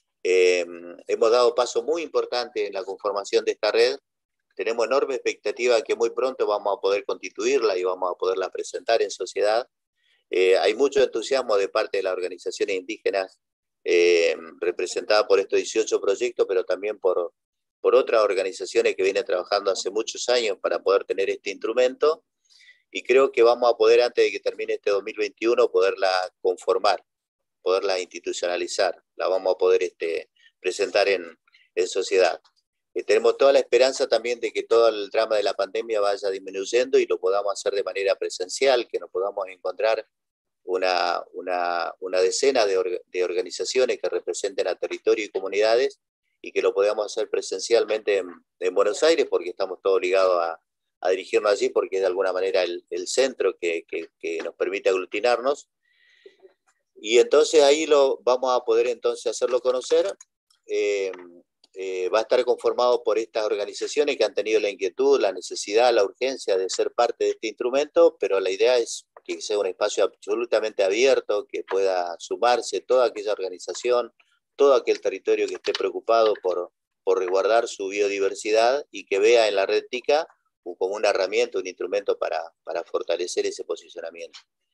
Hemos dado paso muy importante en la conformación de esta red. Tenemos enorme expectativa que muy pronto vamos a poder constituirla y vamos a poderla presentar en sociedad. Hay mucho entusiasmo de parte de las organizaciones indígenas representadas por estos 18 proyectos, pero también por otras organizaciones que vienen trabajando hace muchos años para poder tener este instrumento, y creo que vamos a poder, antes de que termine este 2021, poderla conformar, poderla institucionalizar, la vamos a poder presentar en sociedad. Tenemos toda la esperanza también de que todo el drama de la pandemia vaya disminuyendo y lo podamos hacer de manera presencial, que nos podamos encontrar una decena de organizaciones que representen a territorio y comunidades, y que lo podamos hacer presencialmente en Buenos Aires, porque estamos todos ligados a dirigirnos allí, porque es de alguna manera el centro que nos permite aglutinarnos. Y entonces ahí vamos a poder entonces hacerlo conocer. Va a estar conformado por estas organizaciones que han tenido la inquietud, la necesidad, la urgencia de ser parte de este instrumento, pero la idea es que sea un espacio absolutamente abierto, que pueda sumarse toda aquella organización, todo aquel territorio que esté preocupado por resguardar su biodiversidad y que vea en la red TICA como una herramienta, un instrumento para fortalecer ese posicionamiento.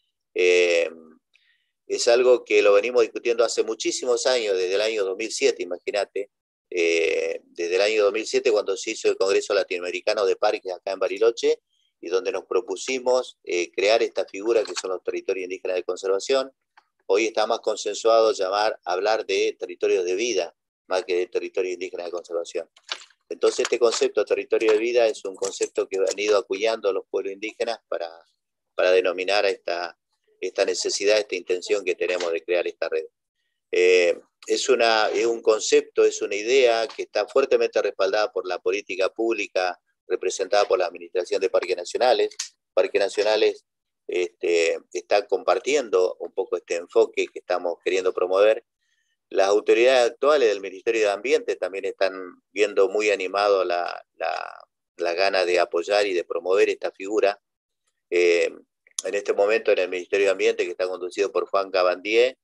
Es algo que lo venimos discutiendo hace muchísimos años, desde el año 2007, imagínate, desde el año 2007 cuando se hizo el Congreso Latinoamericano de Parques acá en Bariloche, y donde nos propusimos crear esta figura que son los territorios indígenas de conservación. Hoy está más consensuado hablar de territorios de vida, más que de territorios indígenas de conservación. Entonces este concepto de territorio de vida es un concepto que han ido acuñando los pueblos indígenas para denominar a esta necesidad, esta intención que tenemos de crear esta red. Es un concepto, es una idea que está fuertemente respaldada por la política pública representada por la Administración de Parques Nacionales. Parques Nacionales está compartiendo un poco este enfoque que estamos queriendo promover. Las autoridades actuales del Ministerio de Ambiente también están viendo muy animado la gana de apoyar y de promover esta figura. En este momento en el Ministerio de Ambiente, que está conducido por Juan Cabandier,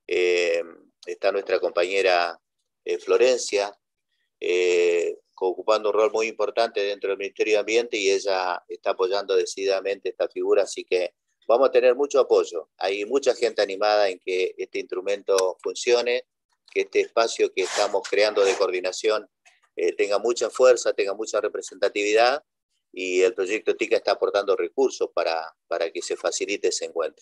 está nuestra compañera Florencia, ocupando un rol muy importante dentro del Ministerio de Ambiente, y ella está apoyando decididamente esta figura, así que vamos a tener mucho apoyo. Hay mucha gente animada en que este instrumento funcione, que este espacio que estamos creando de coordinación tenga mucha fuerza, tenga mucha representatividad, y el proyecto TICA está aportando recursos para que se facilite ese encuentro.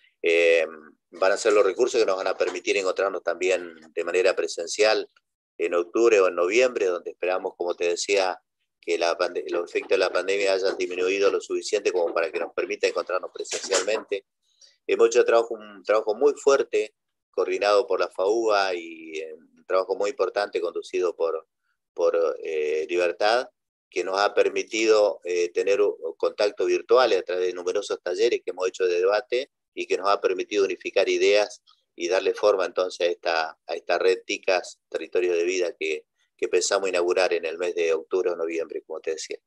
Van a ser los recursos que nos van a permitir encontrarnos también de manera presencial en octubre o en noviembre, donde esperamos, como te decía, que los efectos de la pandemia hayan disminuido lo suficiente como para que nos permita encontrarnos presencialmente. Hemos hecho un trabajo muy fuerte, coordinado por la FAUA, y un trabajo muy importante conducido por Libertad, que nos ha permitido tener contactos virtuales a través de numerosos talleres que hemos hecho de debate, y que nos ha permitido unificar ideas y darle forma entonces a esta red TICAS, Territorio de Vida, que pensamos inaugurar en el mes de octubre o noviembre, como te decía.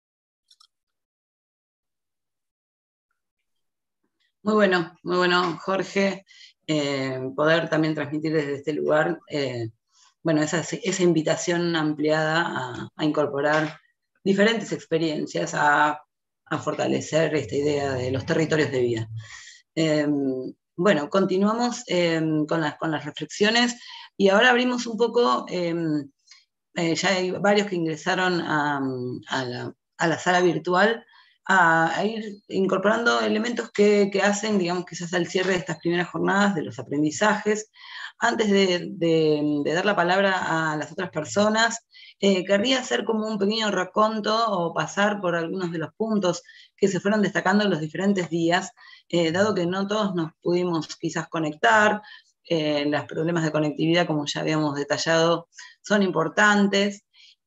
Muy bueno, Jorge, poder también transmitir desde este lugar, bueno, esa invitación ampliada a incorporar diferentes experiencias, a fortalecer esta idea de los territorios de vida. Bueno, continuamos con las reflexiones, y ahora abrimos un poco, ya hay varios que ingresaron a a la sala virtual, a ir incorporando elementos que hacen, digamos, quizás al cierre de estas primeras jornadas de los aprendizajes. Antes de dar la palabra a las otras personas, querría hacer como un pequeño raconto o pasar por algunos de los puntos que se fueron destacando en los diferentes días, dado que no todos nos pudimos quizás conectar. Los problemas de conectividad, como ya habíamos detallado, son importantes.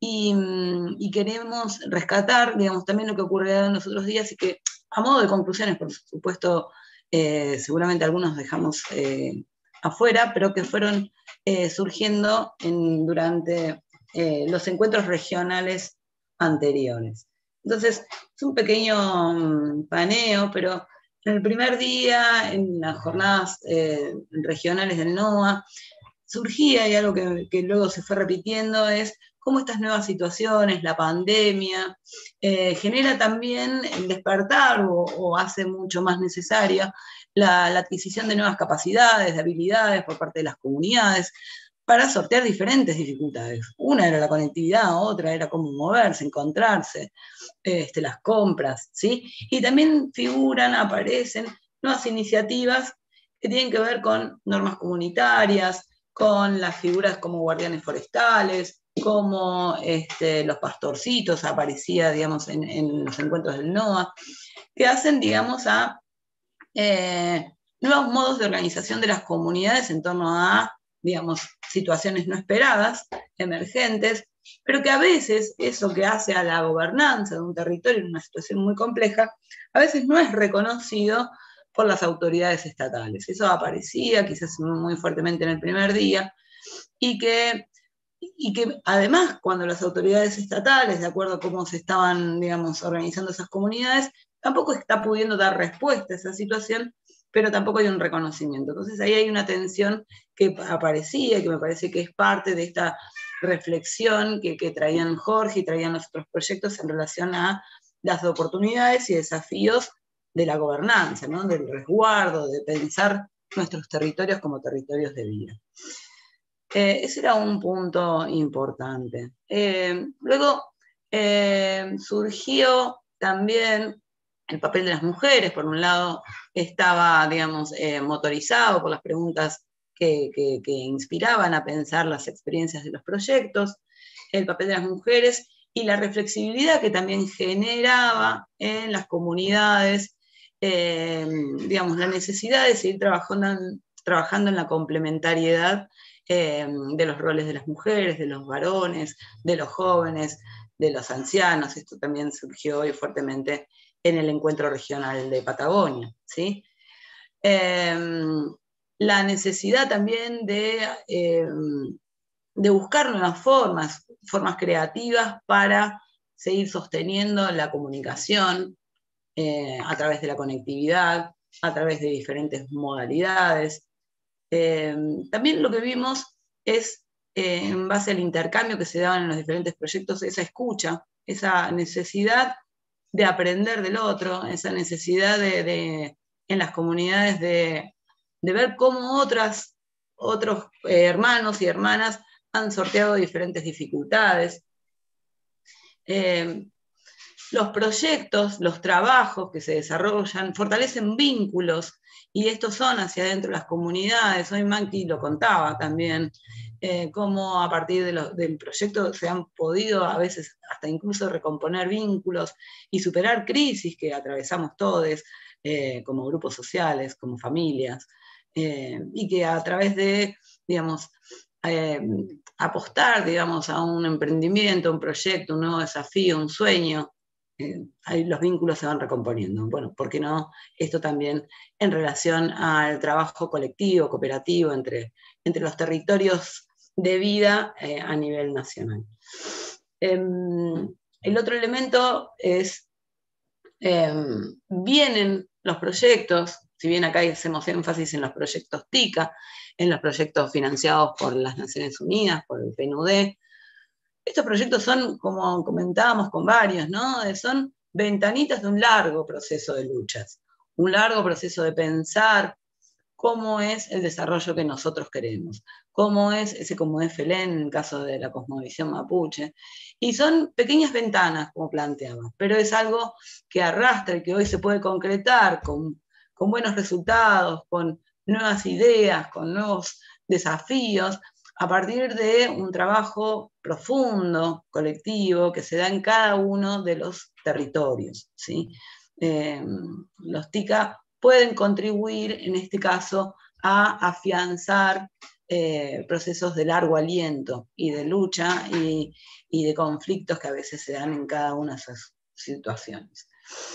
Y queremos rescatar, digamos, también lo que ocurrió en los otros días y que, a modo de conclusiones, por supuesto, seguramente algunos dejamos afuera, pero que fueron surgiendo durante los encuentros regionales anteriores. Entonces, es un pequeño paneo, pero en el primer día, en las jornadas regionales del NOA, surgía, y algo que luego se fue repitiendo, es cómo estas nuevas situaciones, la pandemia, genera también el despertar o hace mucho más necesaria la adquisición de nuevas capacidades, de habilidades por parte de las comunidades, para sortear diferentes dificultades. Una era la conectividad, otra era cómo moverse, encontrarse, las compras, ¿sí? Y también aparecen nuevas iniciativas que tienen que ver con normas comunitarias, con las figuras como guardianes forestales, como los pastorcitos, aparecía, digamos, en los encuentros del NOA, que hacen, digamos, a nuevos modos de organización de las comunidades en torno a, digamos, situaciones no esperadas, emergentes, pero que a veces eso que hace a la gobernanza de un territorio en una situación muy compleja, a veces no es reconocido por las autoridades estatales. Eso aparecía quizás muy fuertemente en el primer día, y que además, cuando las autoridades estatales, de acuerdo a cómo se estaban, digamos, organizando esas comunidades, tampoco está pudiendo dar respuesta a esa situación, pero tampoco hay un reconocimiento. Entonces ahí hay una tensión que aparecía y que me parece que es parte de esta reflexión que traían Jorge y traían los otros proyectos en relación a las oportunidades y desafíos de la gobernanza, ¿no? Del resguardo, de pensar nuestros territorios como territorios de vida. Ese era un punto importante. Luego surgió también el papel de las mujeres. Por un lado estaba, digamos, motorizado por las preguntas que inspiraban a pensar las experiencias de los proyectos, el papel de las mujeres y la reflexibilidad que también generaba en las comunidades, digamos, la necesidad de seguir trabajando en la complementariedad de los roles de las mujeres, de los varones, de los jóvenes, de los ancianos. Esto también surgió hoy fuertemente en el encuentro regional de Patagonia, ¿sí? La necesidad también de buscar nuevas formas creativas para seguir sosteniendo la comunicación a través de la conectividad, a través de diferentes modalidades. También lo que vimos es, en base al intercambio que se daban en los diferentes proyectos, esa escucha, esa necesidad de aprender del otro, esa necesidad en las comunidades de ver cómo otros hermanos y hermanas han sorteado diferentes dificultades. Los proyectos, los trabajos que se desarrollan, fortalecen vínculos, y estos son hacia adentro de las comunidades. Hoy Manqui lo contaba también, cómo a partir del proyecto se han podido a veces hasta incluso recomponer vínculos y superar crisis que atravesamos todos, como grupos sociales, como familias, y que a través de, digamos, apostar, digamos, a un emprendimiento, un proyecto, un nuevo desafío, un sueño, ahí los vínculos se van recomponiendo. Bueno, ¿por qué no? Esto también en relación al trabajo colectivo, cooperativo, entre los territorios de vida a nivel nacional. El otro elemento es, vienen los proyectos, si bien acá hacemos énfasis en los proyectos TICA, en los proyectos financiados por las Naciones Unidas, por el PNUD, estos proyectos son, como comentábamos con varios, ¿no? Son ventanitas de un largo proceso de luchas, un largo proceso de pensar cómo es el desarrollo que nosotros queremos, cómo es ese Comodefelen en el caso de la cosmovisión mapuche. Y son pequeñas ventanas, como planteaba, pero es algo que arrastra y que hoy se puede concretar con buenos resultados, con nuevas ideas, con nuevos desafíos, a partir de un trabajo profundo, colectivo, que se da en cada uno de los territorios, ¿sí? Los TICA pueden contribuir, en este caso, a afianzar procesos de largo aliento y de lucha y de conflictos que a veces se dan en cada una de esas situaciones.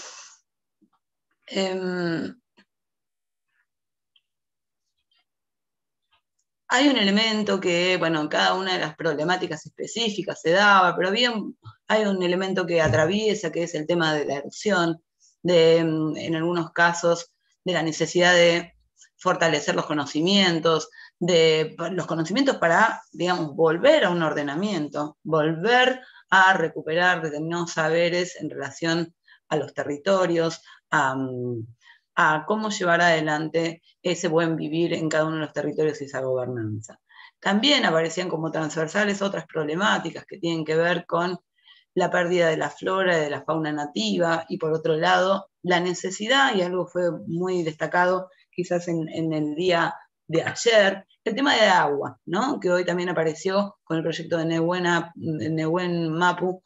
Hay un elemento que, bueno, en cada una de las problemáticas específicas se daba, pero bien hay un elemento que atraviesa, que es el tema de la erosión, en algunos casos, de la necesidad de fortalecer los conocimientos para, digamos, volver a un ordenamiento, volver a recuperar determinados saberes en relación a los territorios, a cómo llevar adelante ese buen vivir en cada uno de los territorios y esa gobernanza. También aparecían como transversales otras problemáticas que tienen que ver con la pérdida de la flora y de la fauna nativa, y por otro lado, la necesidad, y algo fue muy destacado quizás en el día de ayer, el tema de agua, ¿no? Que hoy también apareció con el proyecto de Nehuen Mapu,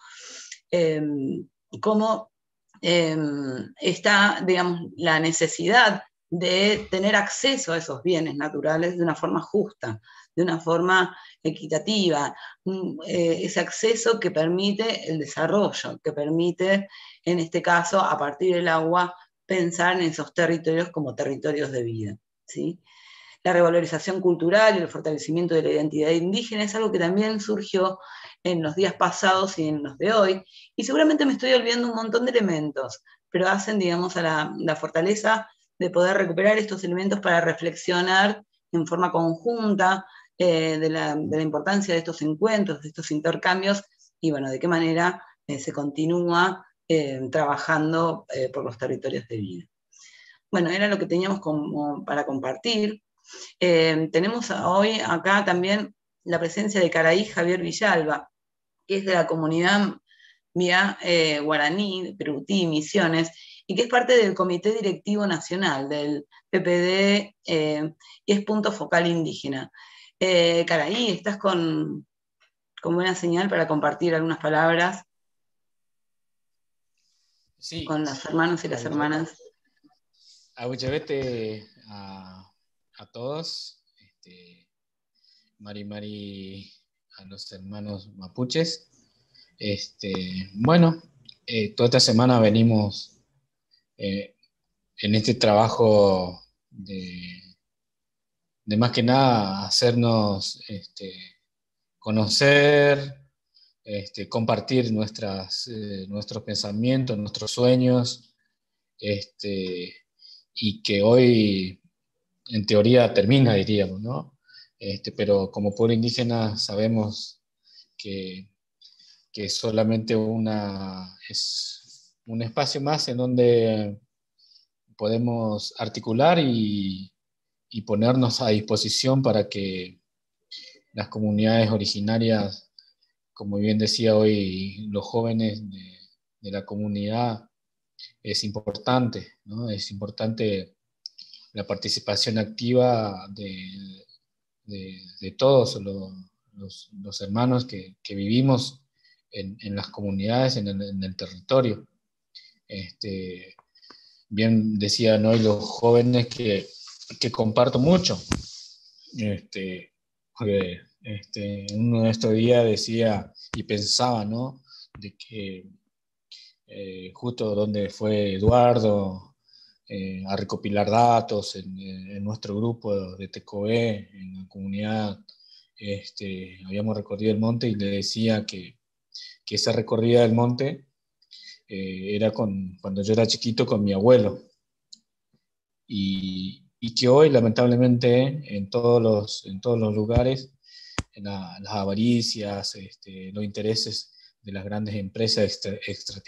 cómo está, digamos, la necesidad de tener acceso a esos bienes naturales de una forma justa, de una forma equitativa, ese acceso que permite el desarrollo, que permite, en este caso, a partir del agua, pensar en esos territorios como territorios de vida, ¿sí? La revalorización cultural y el fortalecimiento de la identidad indígena es algo que también surgió en los días pasados y en los de hoy, y seguramente me estoy olvidando un montón de elementos, pero hacen, digamos, a la fortaleza de poder recuperar estos elementos para reflexionar en forma conjunta de la importancia de estos encuentros, de estos intercambios, y bueno, de qué manera se continúa trabajando por los territorios de vida. Bueno, era lo que teníamos como para compartir. Tenemos hoy acá también la presencia de Caraí Javier Villalba, que es de la comunidad Mía Guaraní, de Perutí, Misiones, y que es parte del Comité Directivo Nacional del PPD y es punto focal indígena. Caraí, ¿estás con buena señal para compartir algunas palabras? Sí, con los hermanos y las hermanas? Abuchevete a todos, Mari a los hermanos mapuches. Bueno, toda esta semana venimos en este trabajo de más que nada hacernos conocer, compartir nuestros pensamientos, nuestros sueños, y que hoy en teoría termina, diríamos, ¿no? Pero como pueblo indígena sabemos que solamente es un espacio más en donde podemos articular y ponernos a disposición para que las comunidades originarias, como bien decía hoy, los jóvenes de la comunidad, es importante, ¿no? Es importante la participación activa de todos los hermanos que vivimos en las comunidades, en el territorio. Bien decían hoy los jóvenes que comparto mucho. Porque uno de estos días decía y pensaba, ¿no? De que justo donde fue Eduardo a recopilar datos en nuestro grupo de TECOE, en la comunidad, habíamos recorrido el monte y le decía que esa recorrida del monte era cuando yo era chiquito con mi abuelo. Y que hoy, lamentablemente, en todos los lugares, las avaricias, los intereses de las grandes empresas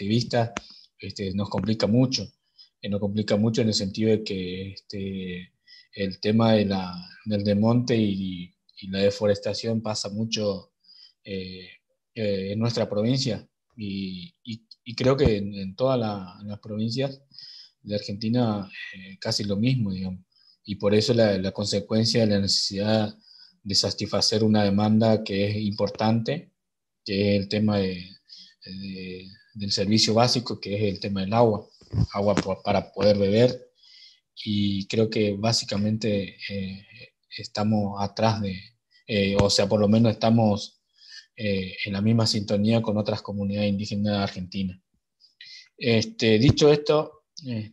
extractivistas nos complica mucho. Nos complica mucho en el sentido de que el tema del desmonte y la deforestación pasa mucho en nuestra provincia y creo que en todas las provincias de Argentina casi lo mismo, digamos. Y por eso la consecuencia de la necesidad de satisfacer una demanda que es importante, que es el tema del servicio básico, que es el tema del agua para poder beber. Y creo que básicamente estamos atrás o sea, por lo menos estamos en la misma sintonía con otras comunidades indígenas de Argentina. Dicho esto,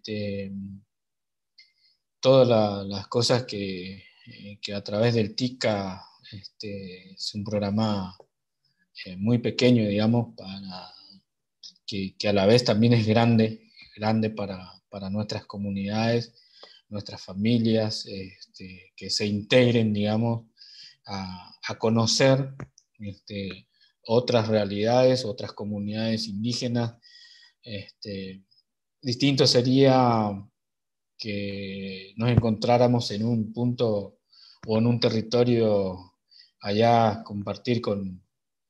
todas las cosas que a través del TICA es un programa muy pequeño, digamos, que a la vez también es grande para nuestras comunidades, nuestras familias, que se integren, digamos, a conocer otras realidades, otras comunidades indígenas. Distinto sería que nos encontráramos en un punto o en un territorio allá, compartir con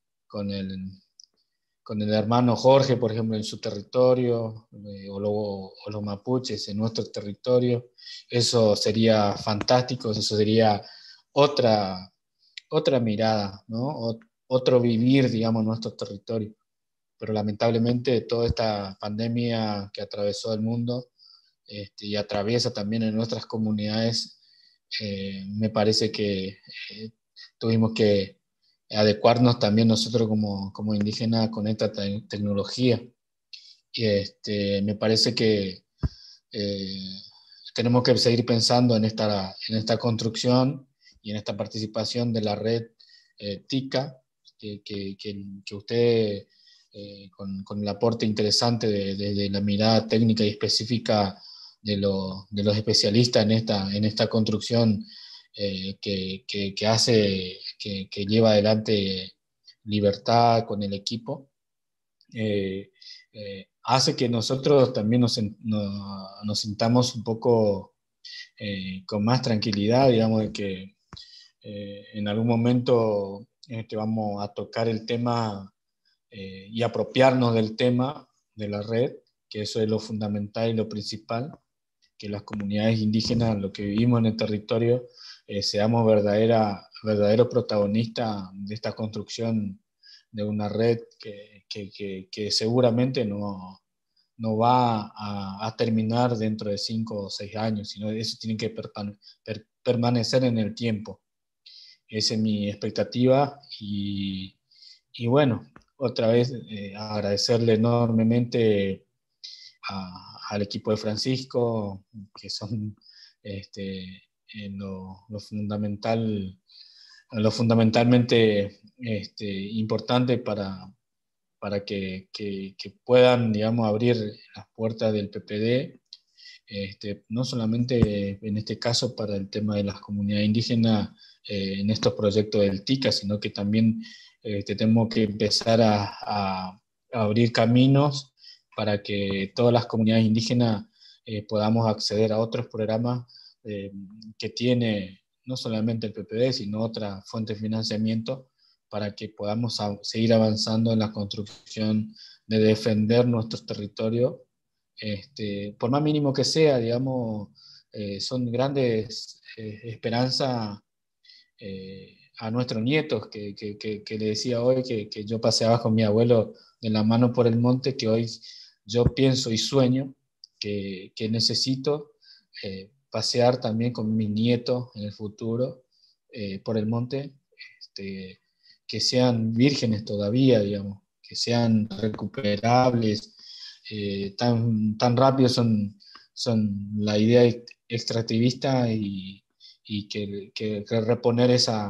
el hermano Jorge, por ejemplo, en su territorio, o los mapuches en nuestro territorio. Eso sería fantástico, eso sería otra mirada, ¿no? Otro vivir, digamos, nuestro territorio. Pero lamentablemente toda esta pandemia que atravesó el mundo y atraviesa también en nuestras comunidades, me parece que tuvimos que adecuarnos también nosotros como indígenas con esta tecnología. Y me parece que tenemos que seguir pensando en esta construcción y en esta participación de la red TICA, que usted, con el aporte interesante de la mirada técnica y específica de los especialistas en esta construcción, que hace, que lleva adelante Libertad con el equipo, hace que nosotros también nos sintamos un poco con más tranquilidad, digamos, de que en algún momento vamos a tocar el tema y apropiarnos del tema de la red, que eso es lo fundamental y lo principal, que las comunidades indígenas, lo que vivimos en el territorio, seamos verdaderos protagonistas de esta construcción de una red que seguramente no va a terminar dentro de 5 o 6 años, sino eso tiene que permanecer en el tiempo. Esa es mi expectativa y bueno, otra vez agradecerle enormemente al equipo de Francisco, que son lo fundamentalmente importante para que puedan, digamos, abrir las puertas del PPD, no solamente en este caso para el tema de las comunidades indígenas en estos proyectos del TICA, sino que también tenemos que empezar a abrir caminos para que todas las comunidades indígenas podamos acceder a otros programas que tiene no solamente el PPD, sino otras fuentes de financiamiento, para que podamos seguir avanzando en la construcción de defender nuestros territorios, por más mínimo que sea, digamos, son grandes esperanzas a nuestros nietos, que le decía hoy que yo paseaba con mi abuelo de la mano por el monte, que hoy yo pienso y sueño que necesito pasear también con mis nietos en el futuro por el monte, que sean vírgenes todavía, digamos, que sean recuperables, tan rápido son la idea extractivista y que reponer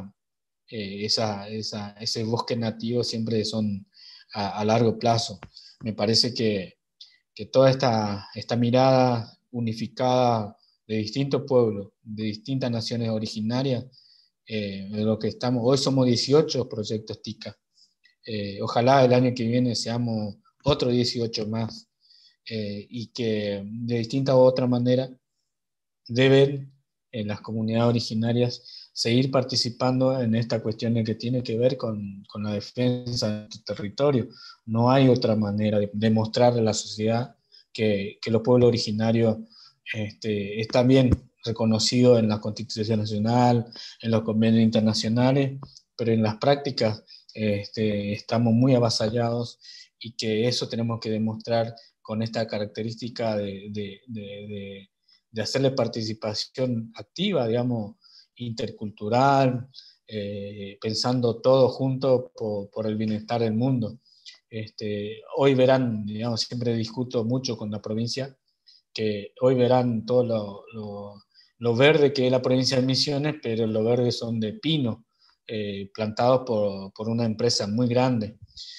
ese bosque nativo siempre son a largo plazo. Me parece que toda esta mirada unificada de distintos pueblos, de distintas naciones originarias, de lo que estamos, hoy somos 18 proyectos TICA. Ojalá el año que viene seamos otros 18 más, y que de distinta u otra manera deben las comunidades originarias seguir participando en esta cuestión que tiene que ver con la defensa de nuestro territorio. No hay otra manera de demostrarle a la sociedad que los pueblos originarios están bien reconocidos en la Constitución Nacional, en los convenios internacionales, pero en las prácticas estamos muy avasallados, y que eso tenemos que demostrar con esta característica de hacerle participación activa, digamos, intercultural, pensando todos juntos por el bienestar del mundo. Hoy verán, digamos, siempre discuto mucho con la provincia, que hoy verán todo lo verde que es la provincia de Misiones, pero los verdes son de pino, plantados por una empresa muy grande,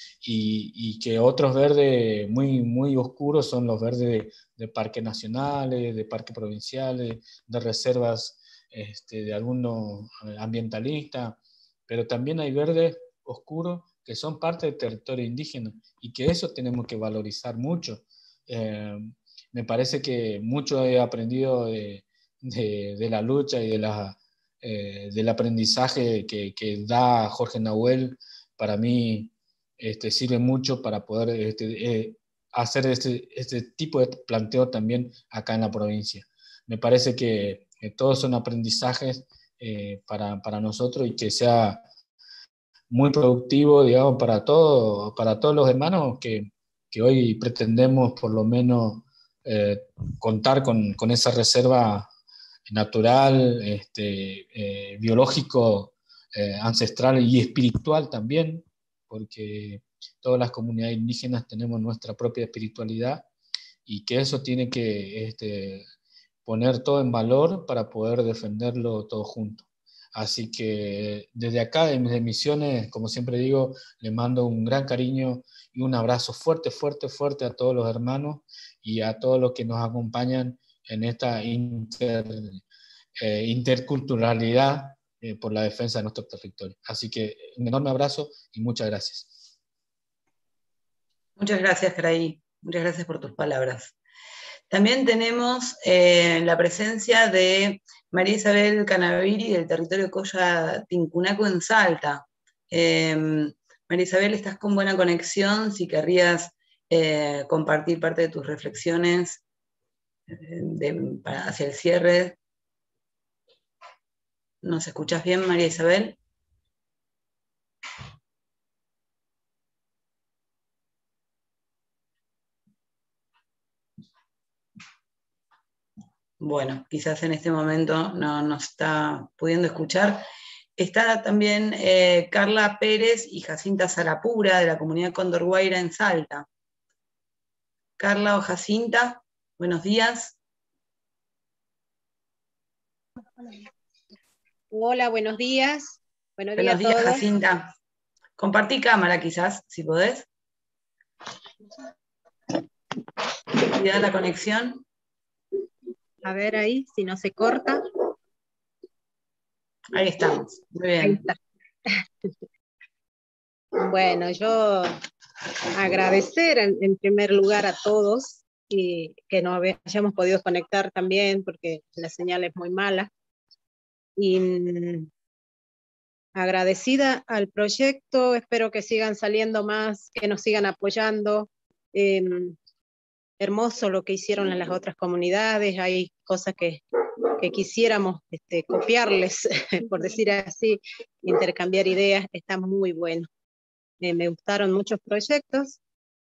y que otros verdes muy, muy oscuros son los verdes de parques nacionales, de parques provinciales, de reservas de algunos ambientalistas, pero también hay verdes oscuros que son parte del territorio indígena, y que eso tenemos que valorizar mucho. Me parece que mucho he aprendido de la lucha y del aprendizaje que da Jorge Nahuel. Para mí sirve mucho para poder hacer este tipo de planteo también acá en la provincia. Me parece que todos son aprendizajes para nosotros, y que sea muy productivo, digamos, para todos los hermanos que hoy pretendemos por lo menos contar con esa reserva natural, biológico, ancestral y espiritual también, porque todas las comunidades indígenas tenemos nuestra propia espiritualidad, y que eso tiene que poner todo en valor para poder defenderlo todos juntos. Así que desde acá, de Misiones, como siempre digo, le mando un gran cariño y un abrazo fuerte, fuerte, fuerte a todos los hermanos y a todos los que nos acompañan en esta interculturalidad por la defensa de nuestro territorio. Así que un enorme abrazo y muchas gracias. Muchas gracias, Caraí. Muchas gracias por tus palabras. También tenemos la presencia de María Isabel Canaviri del territorio Colla Tincunaco en Salta. María Isabel, estás con buena conexión, si querrías compartir parte de tus reflexiones hacia el cierre. ¿Nos escuchás bien, María Isabel? Bueno, quizás en este momento no nos está pudiendo escuchar. Está también Carla Pérez y Jacinta Sarapura de la comunidad Cóndor Guaira en Salta. Carla o Jacinta, buenos días. Hola, buenos días. Buenos días a todos. Buenos días, Jacinta. Compartí cámara quizás, si podés. Cuidado la conexión. A ver ahí, si no se corta. Ahí estamos, muy bien. Ahí está. Bueno, yo agradecer en primer lugar a todos y que nos hayamos podido conectar también, porque la señal es muy mala. Y agradecida al proyecto, espero que sigan saliendo más, que nos sigan apoyando. Hermoso lo que hicieron en las otras comunidades, hay cosas que quisiéramos copiarles, por decir así, intercambiar ideas, está muy bueno. Me gustaron muchos proyectos,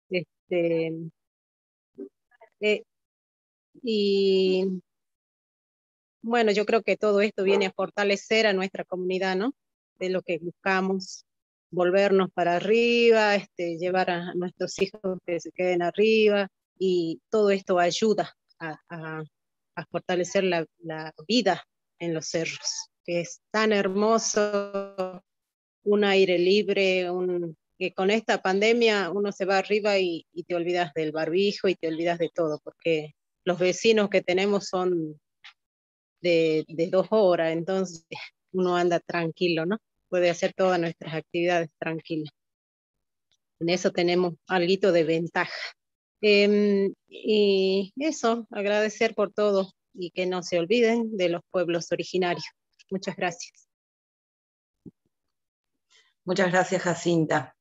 y bueno, yo creo que todo esto viene a fortalecer a nuestra comunidad, ¿no? De lo que buscamos, volvernos para arriba, llevar a nuestros hijos que se queden arriba, y todo esto ayuda a fortalecer la vida en los cerros, que es tan hermoso, un aire libre, que con esta pandemia uno se va arriba y te olvidas del barbijo y te olvidas de todo, porque los vecinos que tenemos son de 2 horas, entonces uno anda tranquilo, ¿no? Puede hacer todas nuestras actividades tranquilas. En eso tenemos algo de ventaja. Y eso, agradecer por todo, y que no se olviden de los pueblos originarios. Muchas gracias. Muchas gracias, Jacinta.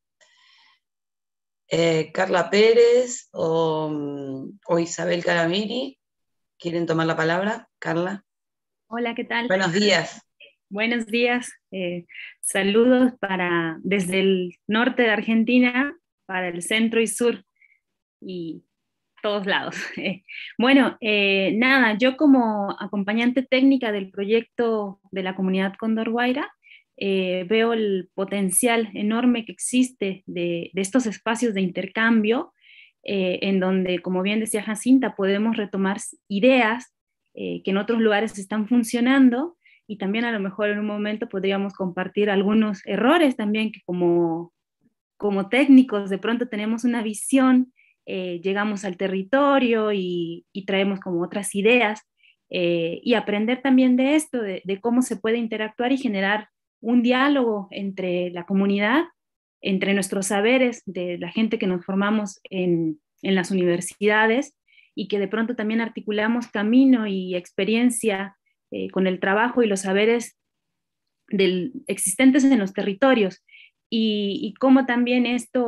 Carla Pérez o Isabel Caramiri, ¿quieren tomar la palabra? Carla. Hola, ¿qué tal? Buenos días. Buenos días. Saludos desde el norte de Argentina para el centro y sur y todos lados. Bueno, nada, yo como acompañante técnica del proyecto de la comunidad Cóndor Guaira, veo el potencial enorme que existe de estos espacios de intercambio, en donde, como bien decía Jacinta, podemos retomar ideas que en otros lugares están funcionando, y también a lo mejor en un momento podríamos compartir algunos errores también que como técnicos de pronto tenemos una visión, llegamos al territorio y traemos como otras ideas, y aprender también de esto, de cómo se puede interactuar y generar un diálogo entre la comunidad, entre nuestros saberes, de la gente que nos formamos en las universidades, y que de pronto también articulamos camino y experiencia con el trabajo y los saberes existentes en los territorios, y cómo también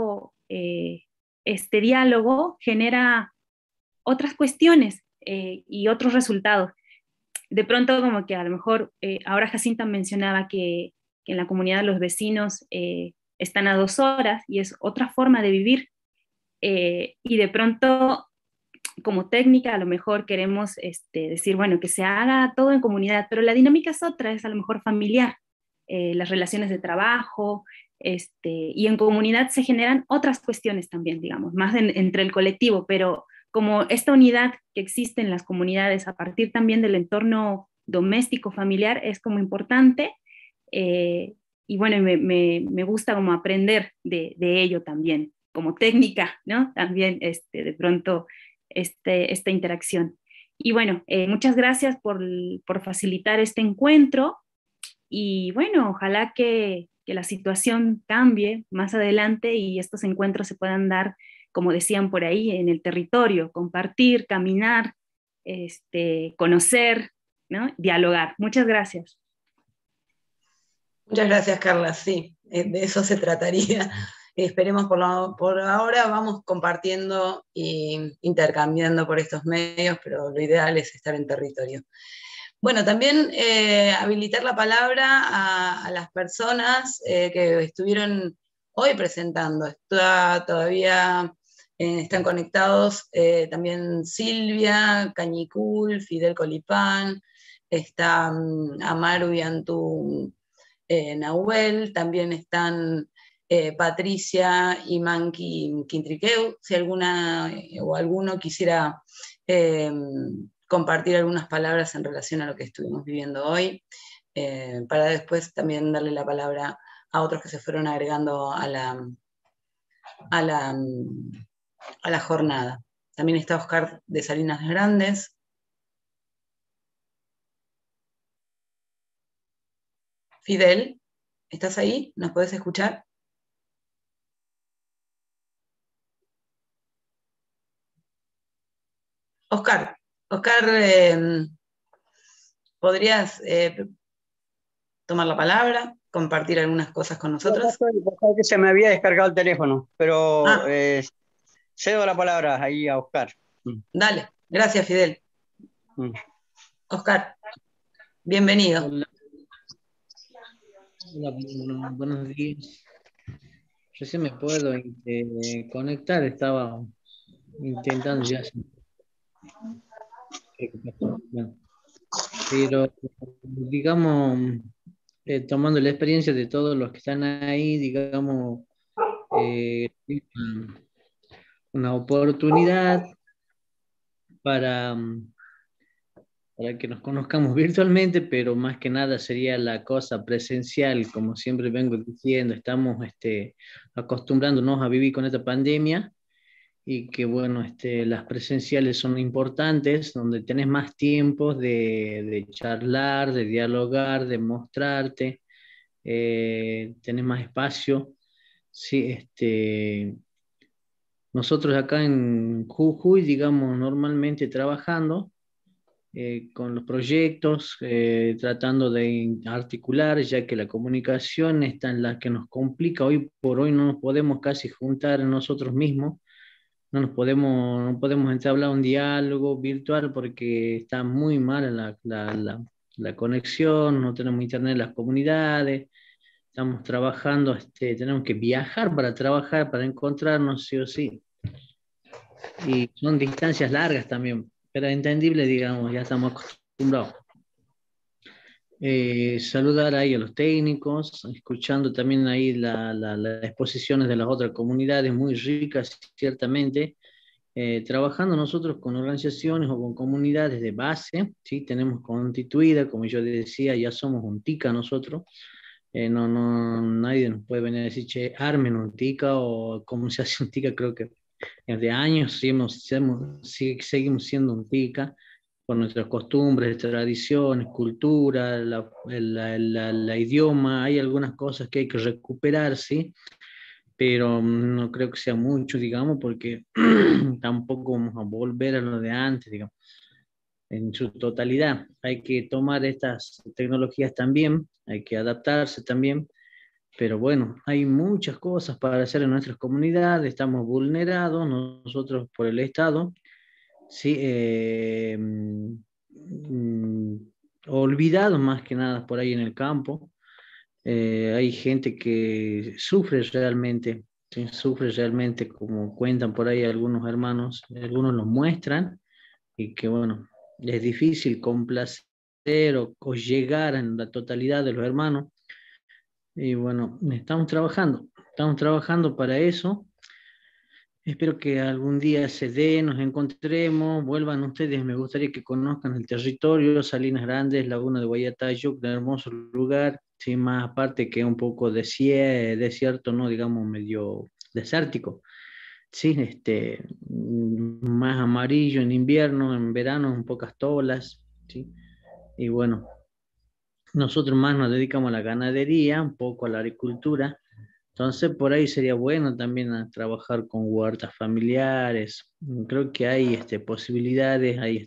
este diálogo genera otras cuestiones y otros resultados. De pronto, como que a lo mejor, ahora Jacinta mencionaba que en la comunidad los vecinos están a 2 horas, y es otra forma de vivir, y de pronto, como técnica, a lo mejor queremos decir, bueno, que se haga todo en comunidad, pero la dinámica es otra, es a lo mejor familiar, las relaciones de trabajo, y en comunidad se generan otras cuestiones también, digamos, más entre el colectivo, pero como esta unidad que existe en las comunidades a partir también del entorno doméstico, familiar, es como importante, y bueno, me gusta como aprender de ello también, como técnica, ¿no? También de pronto esta interacción. Y bueno, muchas gracias por facilitar este encuentro, y bueno, ojalá que la situación cambie más adelante y estos encuentros se puedan dar, como decían por ahí, en el territorio, compartir, caminar, conocer, ¿no? Dialogar. Muchas gracias. Muchas gracias, Carla. Sí, de eso se trataría. Esperemos por ahora, vamos compartiendo e intercambiando por estos medios, pero lo ideal es estar en territorio. Bueno, también habilitar la palabra a las personas que estuvieron hoy presentando. Están conectados también Silvia Cañicul, Fidel Colipán, está Amaru y Antú Nahuel, también están Patricia y Manqui Quintriqueu, si alguna o alguno quisiera compartir algunas palabras en relación a lo que estuvimos viviendo hoy, para después también darle la palabra a otros que se fueron agregando a la jornada. También está Oscar de Salinas Grandes. Fidel, ¿estás ahí? ¿Nos podés escuchar? Oscar, ¿podrías tomar la palabra, compartir algunas cosas con nosotros? Que se me había descargado el teléfono, pero cedo la palabra ahí a Oscar. Dale, gracias, Fidel. Oscar, bienvenido. Hola, buenos días. Recién me puedo conectar, estaba intentando ya. Pero, digamos, tomando la experiencia de todos los que están ahí, digamos, una oportunidad para que nos conozcamos virtualmente, pero más que nada sería la cosa presencial, como siempre vengo diciendo, estamos acostumbrándonos a vivir con esta pandemia, y que bueno, las presenciales son importantes, donde tenés más tiempos de charlar, de dialogar, de mostrarte, tenés más espacio. Sí, nosotros acá en Jujuy, digamos, normalmente trabajando, con los proyectos, tratando de articular, ya que la comunicación está en la que nos complica. Hoy por hoy no nos podemos casi juntar nosotros mismos, no podemos entablar un diálogo virtual porque está muy mal la conexión, no tenemos internet en las comunidades, estamos trabajando, tenemos que viajar para trabajar, para encontrarnos sí o sí. Y son distancias largas también, pero entendible, digamos, ya estamos acostumbrados. Saludar ahí a los técnicos, escuchando también ahí las exposiciones de las otras comunidades, muy ricas, ciertamente. Trabajando nosotros con organizaciones o con comunidades de base, ¿sí? Tenemos constituida, como yo decía, ya somos un TICA nosotros. Nadie nos puede venir a decir, che, armen un TICA o cómo se hace un TICA. Creo que desde años seguimos siendo un TICA por nuestras costumbres, tradiciones, cultura, la idioma. Hay algunas cosas que hay que recuperar, ¿sí? Pero no creo que sea mucho, digamos, porque tampoco vamos a volver a lo de antes, digamos, en su totalidad. Hay que tomar estas tecnologías también, hay que adaptarse también, pero bueno, hay muchas cosas para hacer en nuestras comunidades, estamos vulnerados nosotros por el Estado, ¿sí? Olvidados más que nada por ahí en el campo. Hay gente que sufre realmente, ¿sí? Sufre realmente, como cuentan por ahí algunos hermanos, algunos lo muestran, y que bueno, es difícil complacer o llegar en la totalidad de los hermanos. Y bueno, estamos trabajando para eso. Espero que algún día se dé, nos encontremos, vuelvan ustedes. Me gustaría que conozcan el territorio, Salinas Grandes, Laguna de Guayatayo, un hermoso lugar, sí, más aparte que un poco desierto, no digamos medio desértico. Sí, más amarillo en invierno, en verano en pocas tolas, ¿sí? Y bueno, nosotros más nos dedicamos a la ganadería, un poco a la agricultura. Entonces, por ahí sería bueno también a trabajar con huertas familiares. Creo que hay posibilidades, hay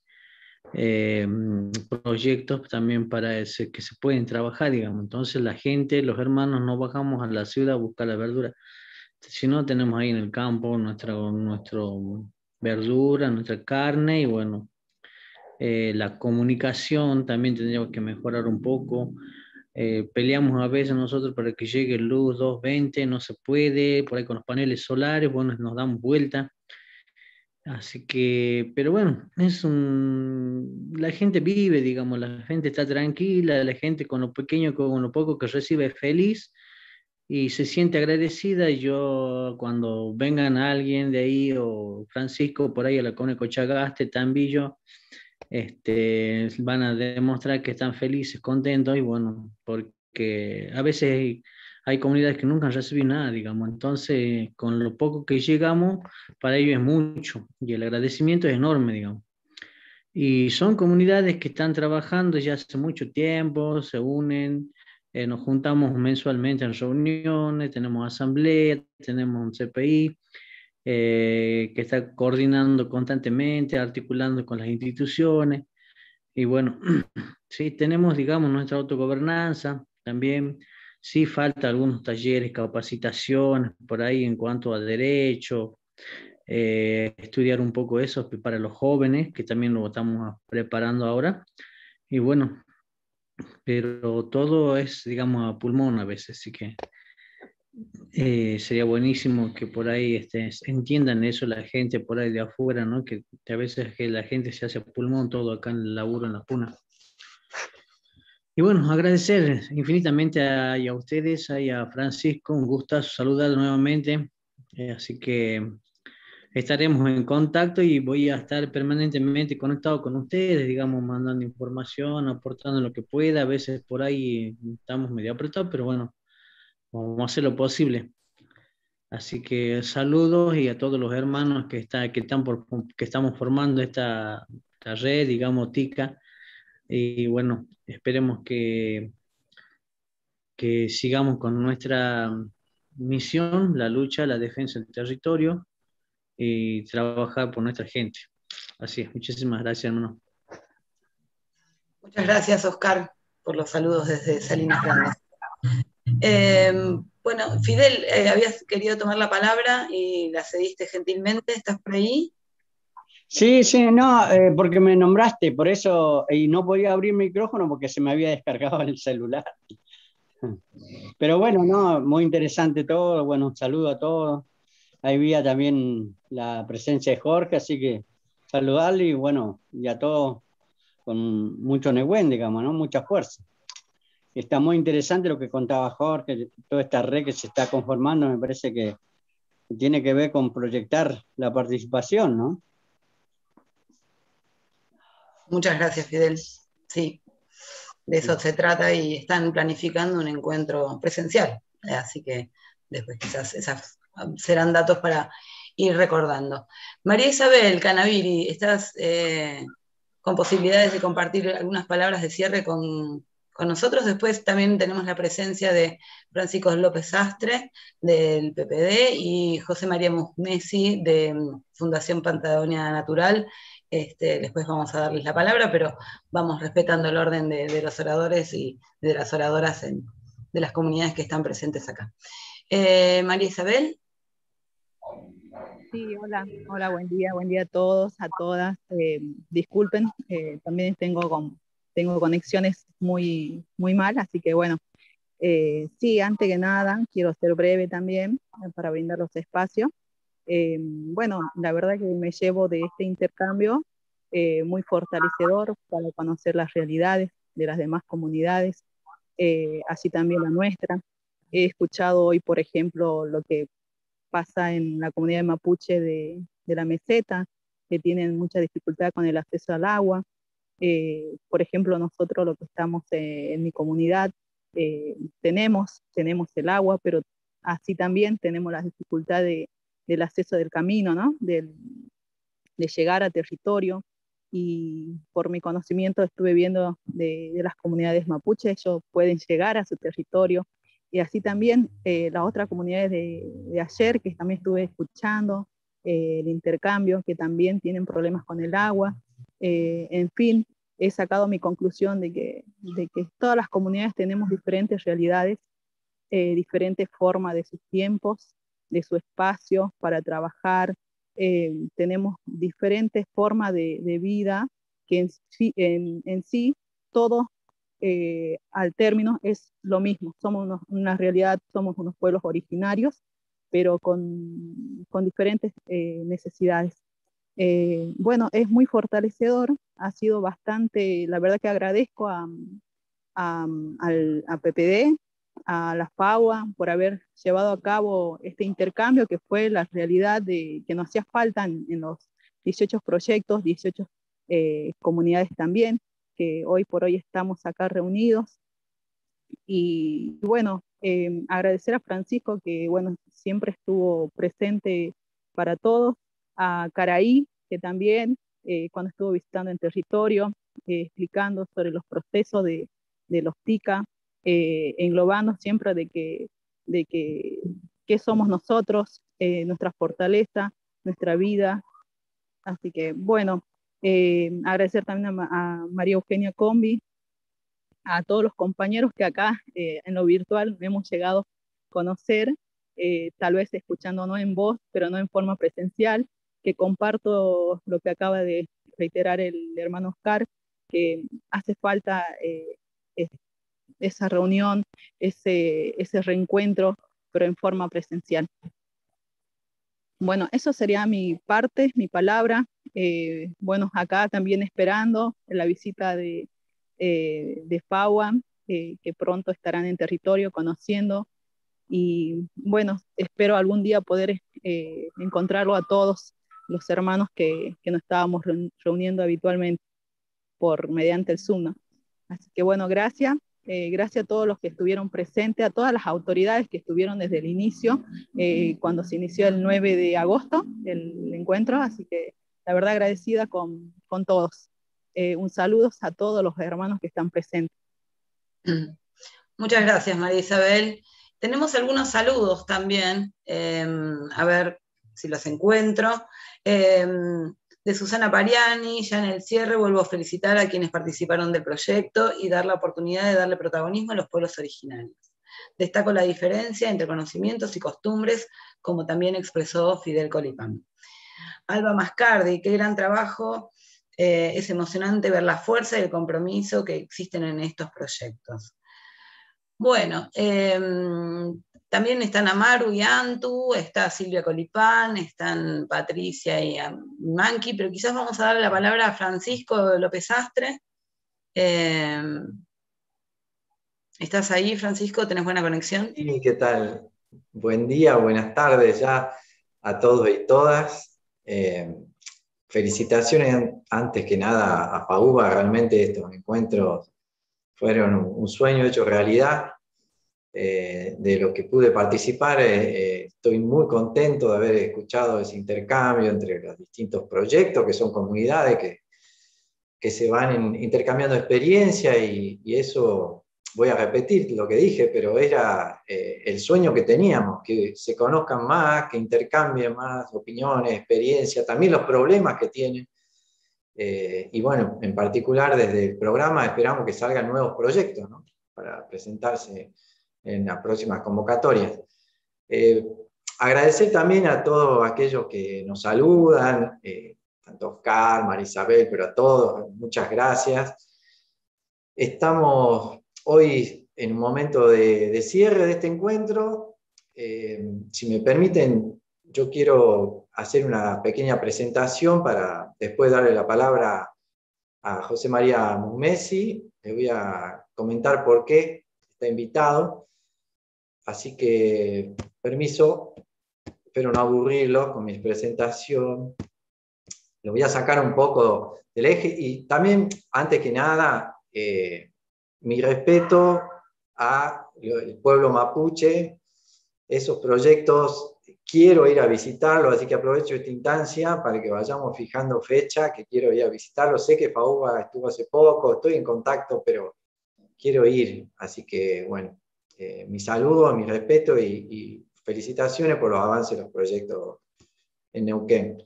proyectos también para que se pueden trabajar, digamos. Entonces, la gente, los hermanos, no bajamos a la ciudad a buscar la verdura, sino tenemos ahí en el campo nuestra verdura, nuestra carne, y bueno, la comunicación también tendríamos que mejorar un poco. Peleamos a veces nosotros para que llegue luz 220, no se puede, por ahí con los paneles solares, bueno, nos damos vuelta. Así que, pero bueno, la gente vive, digamos, la gente está tranquila, la gente con lo pequeño, con lo poco que recibe es feliz y se siente agradecida. Yo, cuando vengan alguien de ahí, o Francisco por ahí a la Cone Cochagaste, Tambillo, van a demostrar que están felices, contentos, y bueno, porque a veces hay comunidades que nunca han recibido nada, digamos. Entonces, con lo poco que llegamos, para ellos es mucho, y el agradecimiento es enorme, digamos. Y son comunidades que están trabajando ya hace mucho tiempo, se unen, nos juntamos mensualmente en reuniones, tenemos asamblea, tenemos un CPI, que está coordinando constantemente, articulando con las instituciones. Y bueno, sí, tenemos, digamos, nuestra autogobernanza también. Sí, falta algunos talleres, capacitaciones por ahí en cuanto a derecho, estudiar un poco eso para los jóvenes, que también lo estamos preparando ahora. Y bueno, pero todo es, digamos, a pulmón a veces, así que sería buenísimo que por ahí entiendan eso la gente por ahí de afuera, ¿no? Que a veces que la gente se hace a pulmón todo acá en el laburo, en la puna. Y bueno, agradecer infinitamente a ustedes, a Francisco, un gustazo saludar nuevamente. Así que estaremos en contacto y voy a estar permanentemente conectado con ustedes, digamos, mandando información, aportando lo que pueda. A veces por ahí estamos medio apretados, pero bueno, vamos a hacer lo posible. Así que saludos, y a todos los hermanos que estamos formando esta red, digamos, TICA. Y bueno, esperemos que sigamos con nuestra misión, la lucha, la defensa del territorio, y trabajar por nuestra gente. Así es, muchísimas gracias, hermano. Muchas gracias, Oscar, por los saludos desde Salinas Grandes. Bueno, Fidel, habías querido tomar la palabra y la cediste gentilmente. ¿Estás por ahí? Sí, no, porque me nombraste, por eso, y no podía abrir el micrófono porque se me había descargado el celular. Pero bueno, no, muy interesante todo, bueno, un saludo a todos. Ahí había también la presencia de Jorge, así que saludarle y bueno, y a todos con mucho Nehuen, digamos, ¿no? Mucha fuerza. Está muy interesante lo que contaba Jorge, toda esta red que se está conformando, me parece que tiene que ver con proyectar la participación, ¿no? Muchas gracias, Fidel. Sí, de eso se trata y están planificando un encuentro presencial, así que después quizás esas serán datos para ir recordando. María Isabel Canaviri, ¿estás con posibilidades de compartir algunas palabras de cierre con nosotros? Después también tenemos la presencia de Francisco López Astre, del PPD, y José María Messi, de Fundación Patagonia Natural. Después vamos a darles la palabra, pero vamos respetando el orden de los oradores y de las oradoras de las comunidades que están presentes acá. María Isabel. Sí, hola, buen día a todos, a todas. Disculpen, también tengo conexiones muy mal, así que bueno, sí, antes que nada, quiero ser breve también para brindar los espacios. Bueno, la verdad que me llevo de este intercambio muy fortalecedor para conocer las realidades de las demás comunidades, así también la nuestra. He escuchado hoy, por ejemplo, lo que pasa en la comunidad mapuche de la meseta, que tienen mucha dificultad con el acceso al agua. Por ejemplo, nosotros lo que estamos en mi comunidad, tenemos el agua, pero así también tenemos la dificultad del acceso del camino, ¿no? De llegar a territorio. Y por mi conocimiento estuve viendo de las comunidades mapuche, ellos pueden llegar a su territorio. Y así también las otras comunidades de ayer, que también estuve escuchando, el intercambio, que también tienen problemas con el agua. En fin, he sacado mi conclusión de que todas las comunidades tenemos diferentes realidades, diferentes formas de sus tiempos, de su espacio para trabajar. Tenemos diferentes formas de vida que en sí todo al término es lo mismo. Somos una realidad, somos unos pueblos originarios, pero con diferentes necesidades. Bueno, es muy fortalecedor, ha sido bastante, la verdad que agradezco a PPD, a las PAUA, por haber llevado a cabo este intercambio, que fue la realidad que nos hacía falta en los 18 proyectos, 18 comunidades también, que hoy por hoy estamos acá reunidos. Y bueno, agradecer a Francisco, que bueno, siempre estuvo presente para todos, a Caraí, que también cuando estuvo visitando en territorio, explicando sobre los procesos de los TICA, englobando siempre de qué somos nosotros, nuestra fortaleza, nuestra vida. Así que bueno, agradecer también a María Eugenia Combi, a todos los compañeros que acá en lo virtual hemos llegado a conocer, tal vez escuchándonos en voz, pero no en forma presencial, que comparto lo que acaba de reiterar el hermano Oscar, que hace falta esa reunión, ese reencuentro, pero en forma presencial. Bueno, eso sería mi parte, mi palabra. Bueno, acá también esperando la visita de FAUA, que pronto estarán en territorio conociendo, y bueno, espero algún día poder encontrarlo a todos los hermanos que nos estábamos reuniendo habitualmente mediante el Zoom, ¿no? Así que bueno, gracias. Gracias a todos los que estuvieron presentes, a todas las autoridades que estuvieron desde el inicio, cuando se inició el 9 de agosto el encuentro, así que la verdad agradecida con todos. Un saludo a todos los hermanos que están presentes. Muchas gracias, María Isabel. Tenemos algunos saludos también, a ver si los encuentro. de Susana Pariani. Ya en el cierre vuelvo a felicitar a quienes participaron del proyecto y dar la oportunidad de darle protagonismo a los pueblos originarios. Destaco la diferencia entre conocimientos y costumbres, como también expresó Fidel Colipán. Alba Mascardi, qué gran trabajo. Es emocionante ver la fuerza y el compromiso que existen en estos proyectos. Bueno, también están Amaru y Antu, está Silvia Colipán, están Patricia y Manqui, pero quizás vamos a darle la palabra a Francisco López Astre. ¿Estás ahí, Francisco? ¿Tenés buena conexión? Sí, ¿qué tal? Buen día, buenas tardes ya a todos y todas. Felicitaciones antes que nada a FAUBA, realmente estos encuentros fueron un sueño hecho realidad. De lo que pude participar, estoy muy contento de haber escuchado ese intercambio entre los distintos proyectos, que son comunidades que se van intercambiando experiencia y eso... Voy a repetir lo que dije, pero era el sueño que teníamos, que se conozcan más, que intercambien más opiniones, experiencias, también los problemas que tienen. Y bueno, en particular desde el programa esperamos que salgan nuevos proyectos, ¿no?, para presentarse en las próximas convocatorias. Agradecer también a todos aquellos que nos saludan, tanto Oscar, Marisabel, pero a todos, muchas gracias. Estamos hoy en un momento de cierre de este encuentro. Si me permiten, yo quiero hacer una pequeña presentación para después darle la palabra a José María Musmesi. Le voy a comentar por qué está invitado. Así que, permiso, espero no aburrirlo con mi presentación. Lo voy a sacar un poco del eje y también, antes que nada, mi respeto al pueblo mapuche. Esos proyectos quiero ir a visitarlos, así que aprovecho esta instancia para que vayamos fijando fecha, que quiero ir a visitarlos. Sé que FAUBA estuvo hace poco, estoy en contacto, pero quiero ir. Así que, bueno, mi saludo, mi respeto y felicitaciones por los avances de los proyectos en Neuquén.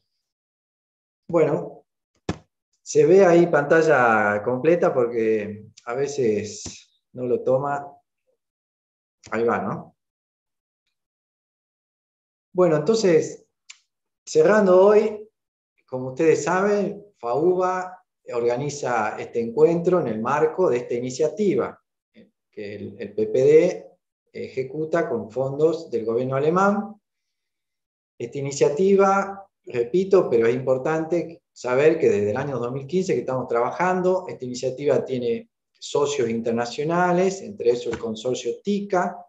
Bueno, se ve ahí pantalla completa porque a veces no lo toma. Ahí va, ¿no? Bueno, entonces, cerrando hoy, como ustedes saben, FAUBA organiza este encuentro en el marco de esta iniciativa que el PPD ejecuta con fondos del gobierno alemán. Esta iniciativa, repito, pero es importante saber que desde el año 2015 que estamos trabajando, esta iniciativa tiene socios internacionales, entre ellos el consorcio TICA,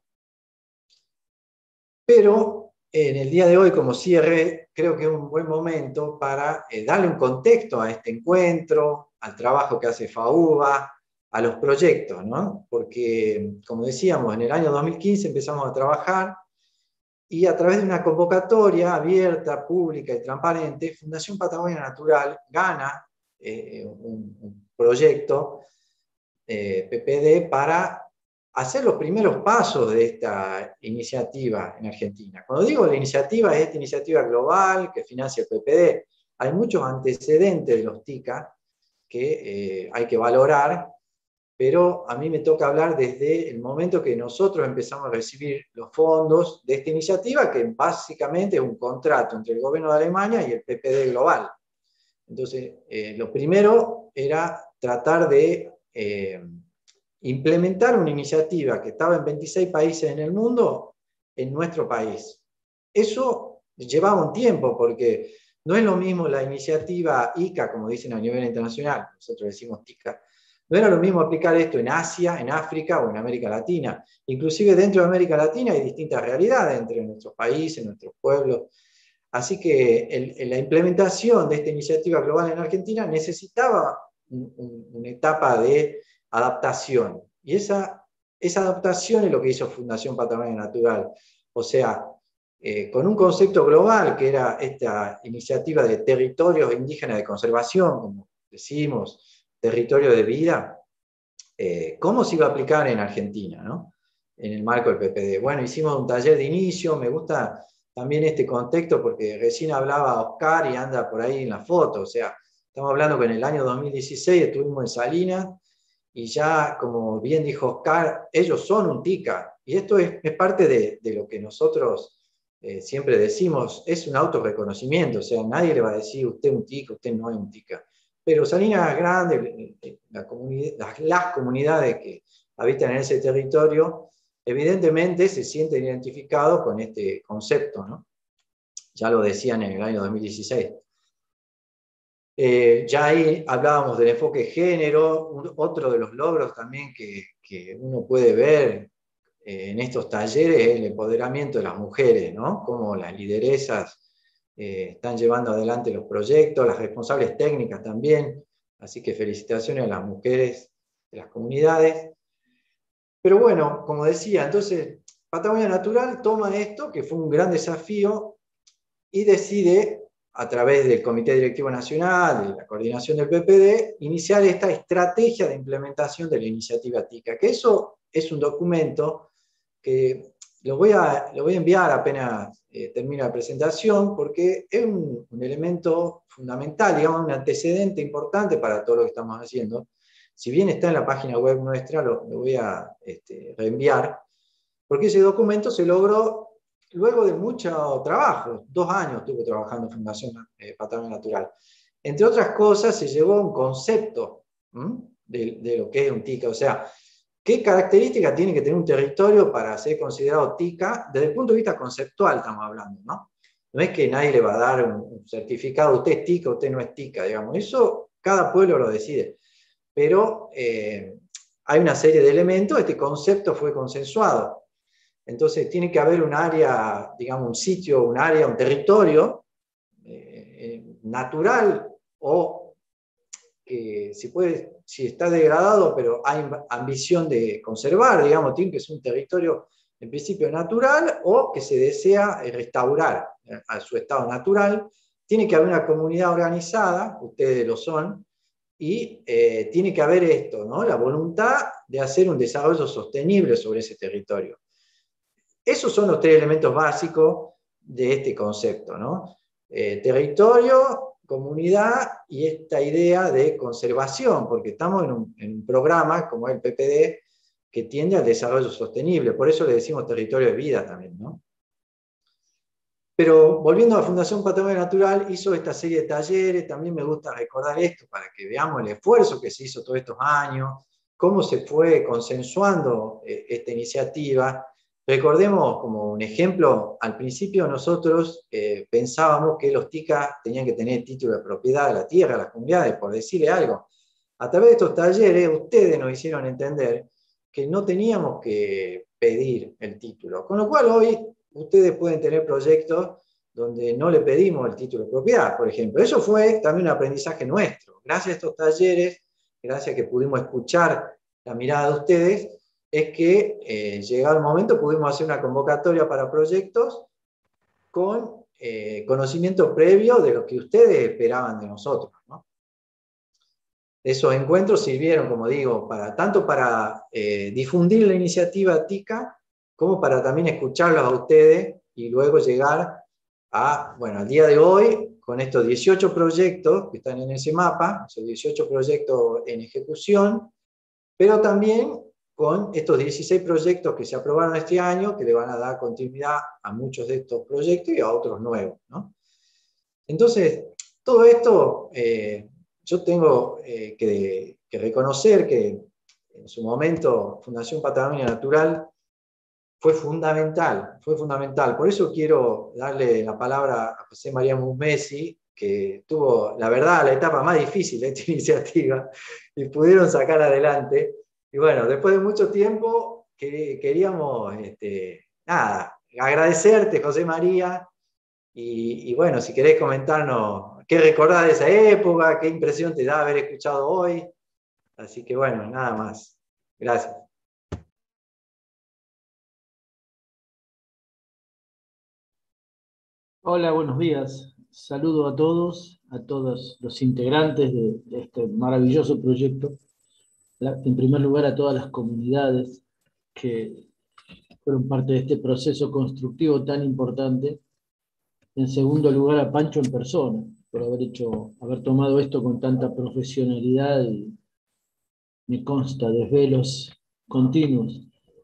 pero en el día de hoy, como cierre, creo que es un buen momento para darle un contexto a este encuentro, al trabajo que hace FAUBA, a los proyectos, ¿no? Porque, como decíamos, en el año 2015 empezamos a trabajar y a través de una convocatoria abierta, pública y transparente, Fundación Patagonia Natural gana un proyecto PPD para hacer los primeros pasos de esta iniciativa en Argentina. Cuando digo la iniciativa, es esta iniciativa global que financia el PPD. Hay muchos antecedentes de los TICA que hay que valorar, pero a mí me toca hablar desde el momento que nosotros empezamos a recibir los fondos de esta iniciativa, que básicamente es un contrato entre el gobierno de Alemania y el PPD global. Entonces, lo primero era tratar de implementar una iniciativa que estaba en 26 países en el mundo, en nuestro país. Eso llevaba un tiempo, porque no es lo mismo la iniciativa ICA, como dicen a nivel internacional, nosotros decimos TICA, no era lo mismo aplicar esto en Asia, en África o en América Latina. Inclusive dentro de América Latina hay distintas realidades entre nuestros países, nuestros pueblos. Así que la implementación de esta iniciativa global en Argentina necesitaba una etapa de adaptación. Y esa adaptación es lo que hizo Fundación Patagonia Natural. O sea, con un concepto global que era esta iniciativa de territorios indígenas de conservación, como decimos, territorio de vida, ¿cómo se iba a aplicar en Argentina, ¿no?, en el marco del PPD? Bueno, hicimos un taller de inicio. Me gusta también este contexto, porque recién hablaba Oscar y anda por ahí en la foto, o sea, estamos hablando que en el año 2016 estuvimos en Salinas, y ya, como bien dijo Oscar, ellos son un TICA, y esto es parte de lo que nosotros siempre decimos, es un autorreconocimiento, o sea, nadie le va a decir usted es un TICA, usted no es un TICA. Pero Salinas Grande, las comunidades que habitan en ese territorio, evidentemente se sienten identificados con este concepto, ¿no? Ya lo decían en el año 2016. Ya ahí hablábamos del enfoque género, otro de los logros también que uno puede ver en estos talleres es el empoderamiento de las mujeres, ¿no? Cómo las lideresas están llevando adelante los proyectos, las responsables técnicas también, así que felicitaciones a las mujeres de las comunidades. Pero bueno, como decía, entonces Patagonia Natural toma esto, que fue un gran desafío, y decide, a través del Comité Directivo Nacional, de la coordinación del PPD, iniciar esta estrategia de implementación de la iniciativa TICA, que eso es un documento que lo voy a enviar apenas termine la presentación, porque es un elemento fundamental, digamos, un antecedente importante para todo lo que estamos haciendo. Si bien está en la página web nuestra, lo voy a reenviar, porque ese documento se logró luego de mucho trabajo. 2 años estuve trabajando en Fundación Patagonia Natural. Entre otras cosas, se llegó a un concepto de lo que es un TICA, o sea, ¿qué características tiene que tener un territorio para ser considerado TICA? Desde el punto de vista conceptual estamos hablando, ¿no? No es que nadie le va a dar un certificado, usted es TICA, usted no es TICA, digamos. Eso cada pueblo lo decide. Pero hay una serie de elementos, este concepto fue consensuado. Entonces tiene que haber un área, digamos, un sitio, un área, un territorio natural o que si está degradado, pero hay ambición de conservar, digamos, tiene que ser un territorio en principio natural o que se desea restaurar a su estado natural. Tiene que haber una comunidad organizada, ustedes lo son, y tiene que haber esto, ¿no? La voluntad de hacer un desarrollo sostenible sobre ese territorio. Esos son los 3 elementos básicos de este concepto, ¿no? Territorio, comunidad y esta idea de conservación, porque estamos en un programa como el PPD que tiende al desarrollo sostenible, por eso le decimos territorio de vida también, ¿no? Pero volviendo a Fundación Patagonia Natural, hizo esta serie de talleres, también me gusta recordar esto para que veamos el esfuerzo que se hizo todos estos años, cómo se fue consensuando esta iniciativa. Recordemos como un ejemplo, al principio nosotros pensábamos que los TICA tenían que tener título de propiedad de la tierra, las comunidades, por decirle algo. A través de estos talleres ustedes nos hicieron entender que no teníamos que pedir el título, con lo cual hoy ustedes pueden tener proyectos donde no le pedimos el título de propiedad, por ejemplo. Eso fue también un aprendizaje nuestro. Gracias a estos talleres, gracias a que pudimos escuchar la mirada de ustedes, es que llegado el momento pudimos hacer una convocatoria para proyectos con conocimiento previo de lo que ustedes esperaban de nosotros, ¿no? Esos encuentros sirvieron, como digo, tanto para difundir la iniciativa TICA, como para también escucharlos a ustedes y luego llegar al día de hoy, con estos 18 proyectos que están en ese mapa, esos 18 proyectos en ejecución, pero también con estos 16 proyectos que se aprobaron este año, que le van a dar continuidad a muchos de estos proyectos y a otros nuevos, ¿no? Entonces, todo esto, yo tengo que reconocer que en su momento Fundación Patagonia Natural fue fundamental. Por eso quiero darle la palabra a José María Musmesi, que tuvo, la verdad, la etapa más difícil de esta iniciativa, y pudieron sacar adelante. Y bueno, después de mucho tiempo, queríamos agradecerte, José María, y bueno, si querés comentarnos qué recordás de esa época, qué impresión te da haber escuchado hoy. Así que bueno, nada más. Gracias. Hola, buenos días. Saludo a todos los integrantes de este maravilloso proyecto. En primer lugar, a todas las comunidades que fueron parte de este proceso constructivo tan importante en segundo lugar a Pancho en persona, por haber tomado esto con tanta profesionalidad y me consta desvelos continuos.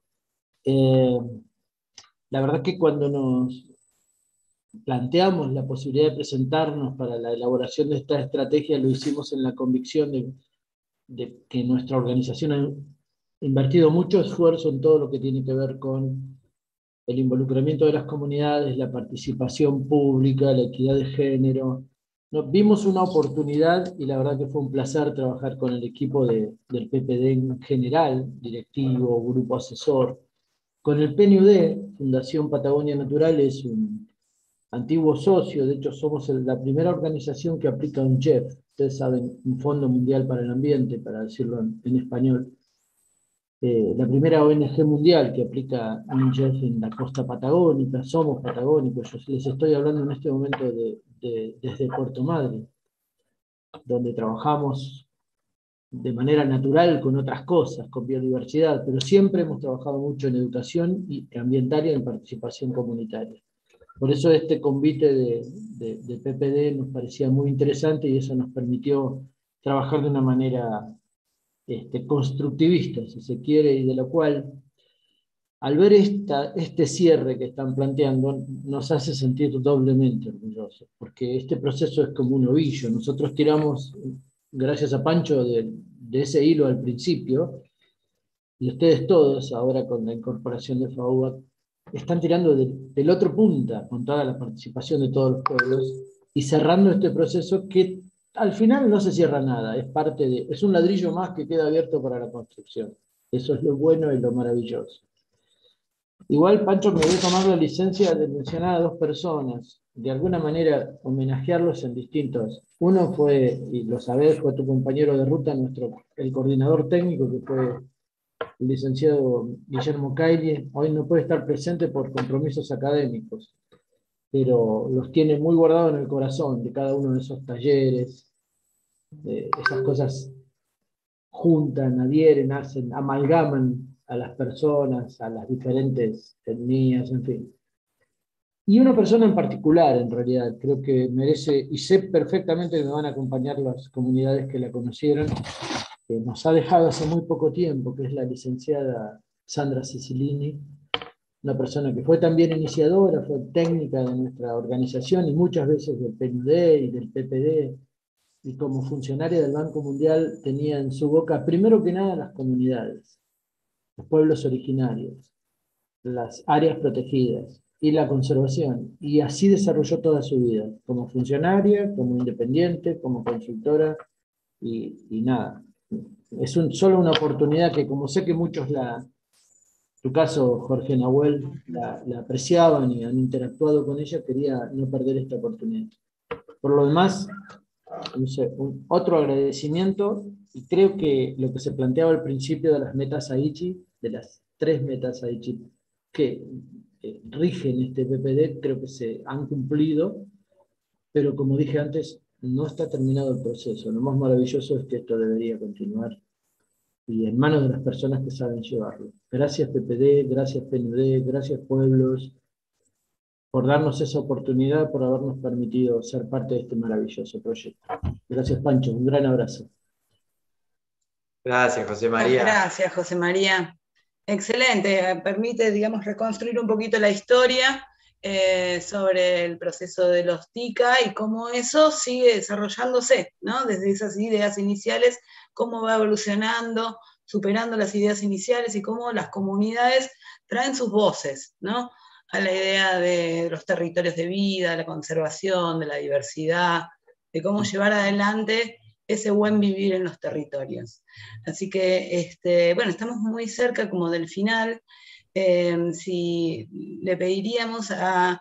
La verdad que cuando nos planteamos la posibilidad de presentarnos para la elaboración de esta estrategia, lo hicimos en la convicción de que nuestra organización ha invertido mucho esfuerzo en todo lo que tiene que ver con el involucramiento de las comunidades, la participación pública, la equidad de género. Vimos una oportunidad y la verdad que fue un placer trabajar con el equipo del PPD en general, directivo, grupo asesor. Con el PNUD, Fundación Patagonia Natural, es un antiguo socio, de hecho somos la primera organización que aplica un JEF, ustedes saben, un Fondo Mundial para el Ambiente, para decirlo en español. La primera ONG mundial que aplica un JEF en la costa patagónica, somos patagónicos, yo les estoy hablando en este momento desde Puerto Madryn, donde trabajamos de manera natural con otras cosas, con biodiversidad, pero siempre hemos trabajado mucho en educación ambiental y en participación comunitaria. Por eso este convite de PPD nos parecía muy interesante y eso nos permitió trabajar de una manera constructivista, si se quiere, y de lo cual, al ver este cierre que están planteando, nos hace sentir doblemente orgullosos, porque este proceso es como un ovillo. Nosotros tiramos, gracias a Pancho, de ese hilo al principio, y ustedes todos, ahora con la incorporación de FAUBA, están tirando del otro punta, con toda la participación de todos los pueblos, y cerrando este proceso que al final no se cierra nada, es un ladrillo más que queda abierto para la construcción. Eso es lo bueno y lo maravilloso. Igual, Pancho, me voy a tomar la licencia de mencionar a dos personas, de alguna manera homenajearlos en distintos. Uno fue, y lo sabés, fue tu compañero de ruta, el coordinador técnico, que fue el licenciado Guillermo Caille. Hoy no puede estar presente por compromisos académicos, pero los tiene muy guardados en el corazón de cada uno de esos talleres. Esas cosas juntan, adhieren, amalgaman a las personas, a las diferentes etnias, en fin. Y una persona en particular, en realidad, creo que merece, y sé perfectamente que me van a acompañar las comunidades que la conocieron, que nos ha dejado hace muy poco tiempo, que es la licenciada Sandra Cicilini, una persona que fue también iniciadora, fue técnica de nuestra organización y muchas veces del PNUD y del PPD, y como funcionaria del Banco Mundial tenía en su boca, primero que nada, las comunidades, los pueblos originarios, las áreas protegidas y la conservación, y así desarrolló toda su vida, como funcionaria, como independiente, como consultora, y nada. Es solo una oportunidad que, como sé que muchos tu caso, Jorge Nahuel, la apreciaban y han interactuado con ella, quería no perder esta oportunidad. Por lo demás, no sé, otro agradecimiento, y creo que lo que se planteaba al principio de las metas Aichi, de las 3 metas Aichi que rigen este PPD, creo que se han cumplido, pero como dije antes, no está terminado el proceso. Lo más maravilloso es que esto debería continuar y en manos de las personas que saben llevarlo. Gracias PPD, gracias PNUD, gracias pueblos, por darnos esa oportunidad, por habernos permitido ser parte de este maravilloso proyecto. Gracias, Pancho, un gran abrazo. Gracias, José María. Gracias, José María. Excelente, permite, digamos, reconstruir un poquito la historia sobre el proceso de los TICA y cómo eso sigue desarrollándose, ¿no? Desde esas ideas iniciales, cómo va evolucionando, superando las ideas iniciales y cómo las comunidades traen sus voces, ¿no? A la idea de los territorios de vida, la conservación, de la diversidad, de cómo llevar adelante ese buen vivir en los territorios. Así que, bueno, estamos muy cerca como del final. Si le pediríamos a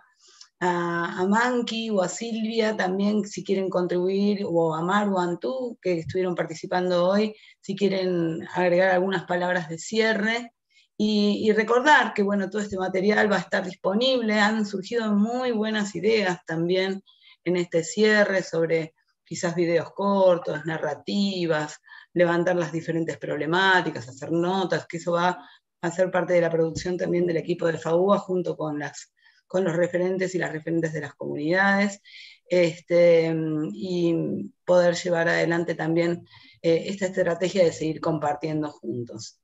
Manqui o a Silvia también si quieren contribuir, o a Maru, Antú, que estuvieron participando hoy, si quieren agregar algunas palabras de cierre. Y recordar que, bueno, todo este material va a estar disponible, han surgido muy buenas ideas también en este cierre sobre quizás videos cortos, narrativas, levantar las diferentes problemáticas, hacer notas, que eso va a ser parte de la producción también del equipo de FAUBA junto con las con los referentes y las referentes de las comunidades, y poder llevar adelante también esta estrategia de seguir compartiendo juntos.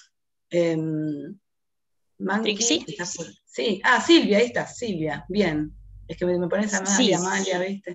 Manqui, sí, Silvia, ahí está, Silvia, bien. Es que me pones a Amalia, Sí. Amalia, ¿viste?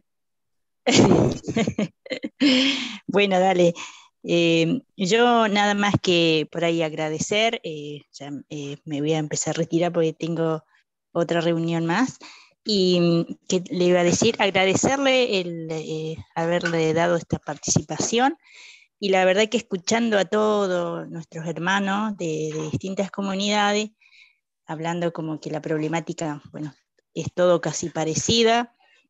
Bueno, dale. Yo nada más que por ahí agradecer, ya me voy a empezar a retirar porque tengo otra reunión más, y que le iba a decir, agradecerle el haberle dado esta participación, y la verdad que escuchando a todos nuestros hermanos de distintas comunidades, hablando como que la problemática, bueno, es todo casi parecida,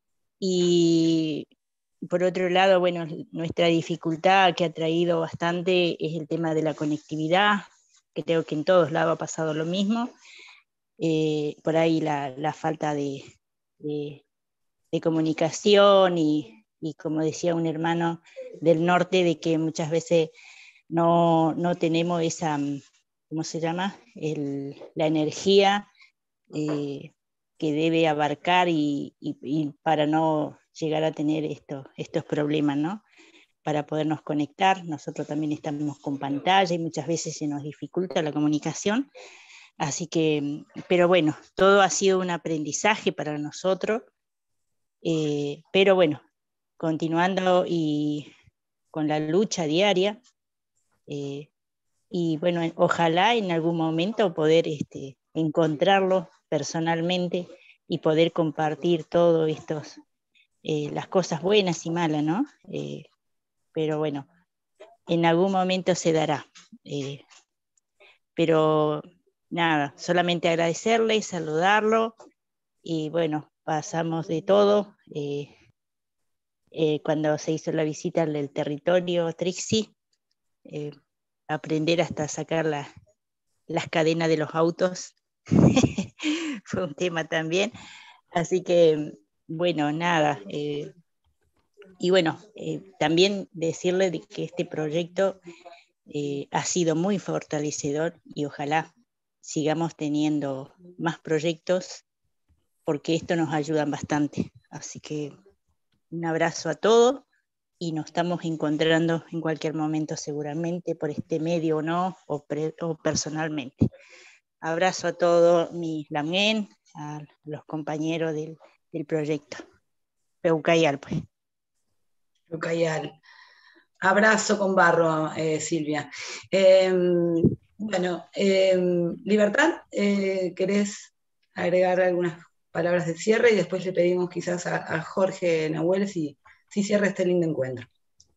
y por otro lado, bueno, nuestra dificultad que ha traído bastante es el tema de la conectividad, que creo que en todos lados ha pasado lo mismo. Por ahí la falta de comunicación y como decía un hermano del norte, de que muchas veces no tenemos esa, ¿cómo se llama? La energía que debe abarcar y para no llegar a tener estos problemas, ¿no? Para podernos conectar. Nosotros también estamos con pantalla y muchas veces se nos dificulta la comunicación. Así que, pero bueno, todo ha sido un aprendizaje para nosotros. Pero bueno, continuando y con la lucha diaria. Y bueno, ojalá en algún momento poder encontrarlo personalmente y poder compartir todo estos, las cosas buenas y malas, ¿no? Pero bueno, en algún momento se dará. Pero nada, solamente agradecerle, saludarlo, y bueno, pasamos de todo. Cuando se hizo la visita al territorio Trixie, aprender hasta sacar las cadenas de los autos, fue un tema también. Así que, bueno, nada. Y bueno, también decirle de que este proyecto ha sido muy fortalecedor, y ojalá sigamos teniendo más proyectos, porque esto nos ayuda bastante. Así que un abrazo a todos, y nos estamos encontrando en cualquier momento seguramente, por este medio o no, o personalmente. Abrazo a todos mis lamien, a los compañeros del proyecto. Peucayal, pues. Peucayal. Abrazo con barro, Silvia. Bueno, Libertad, ¿querés agregar algunas palabras de cierre? Y después le pedimos quizás a Jorge Nahuel si cierra este lindo encuentro.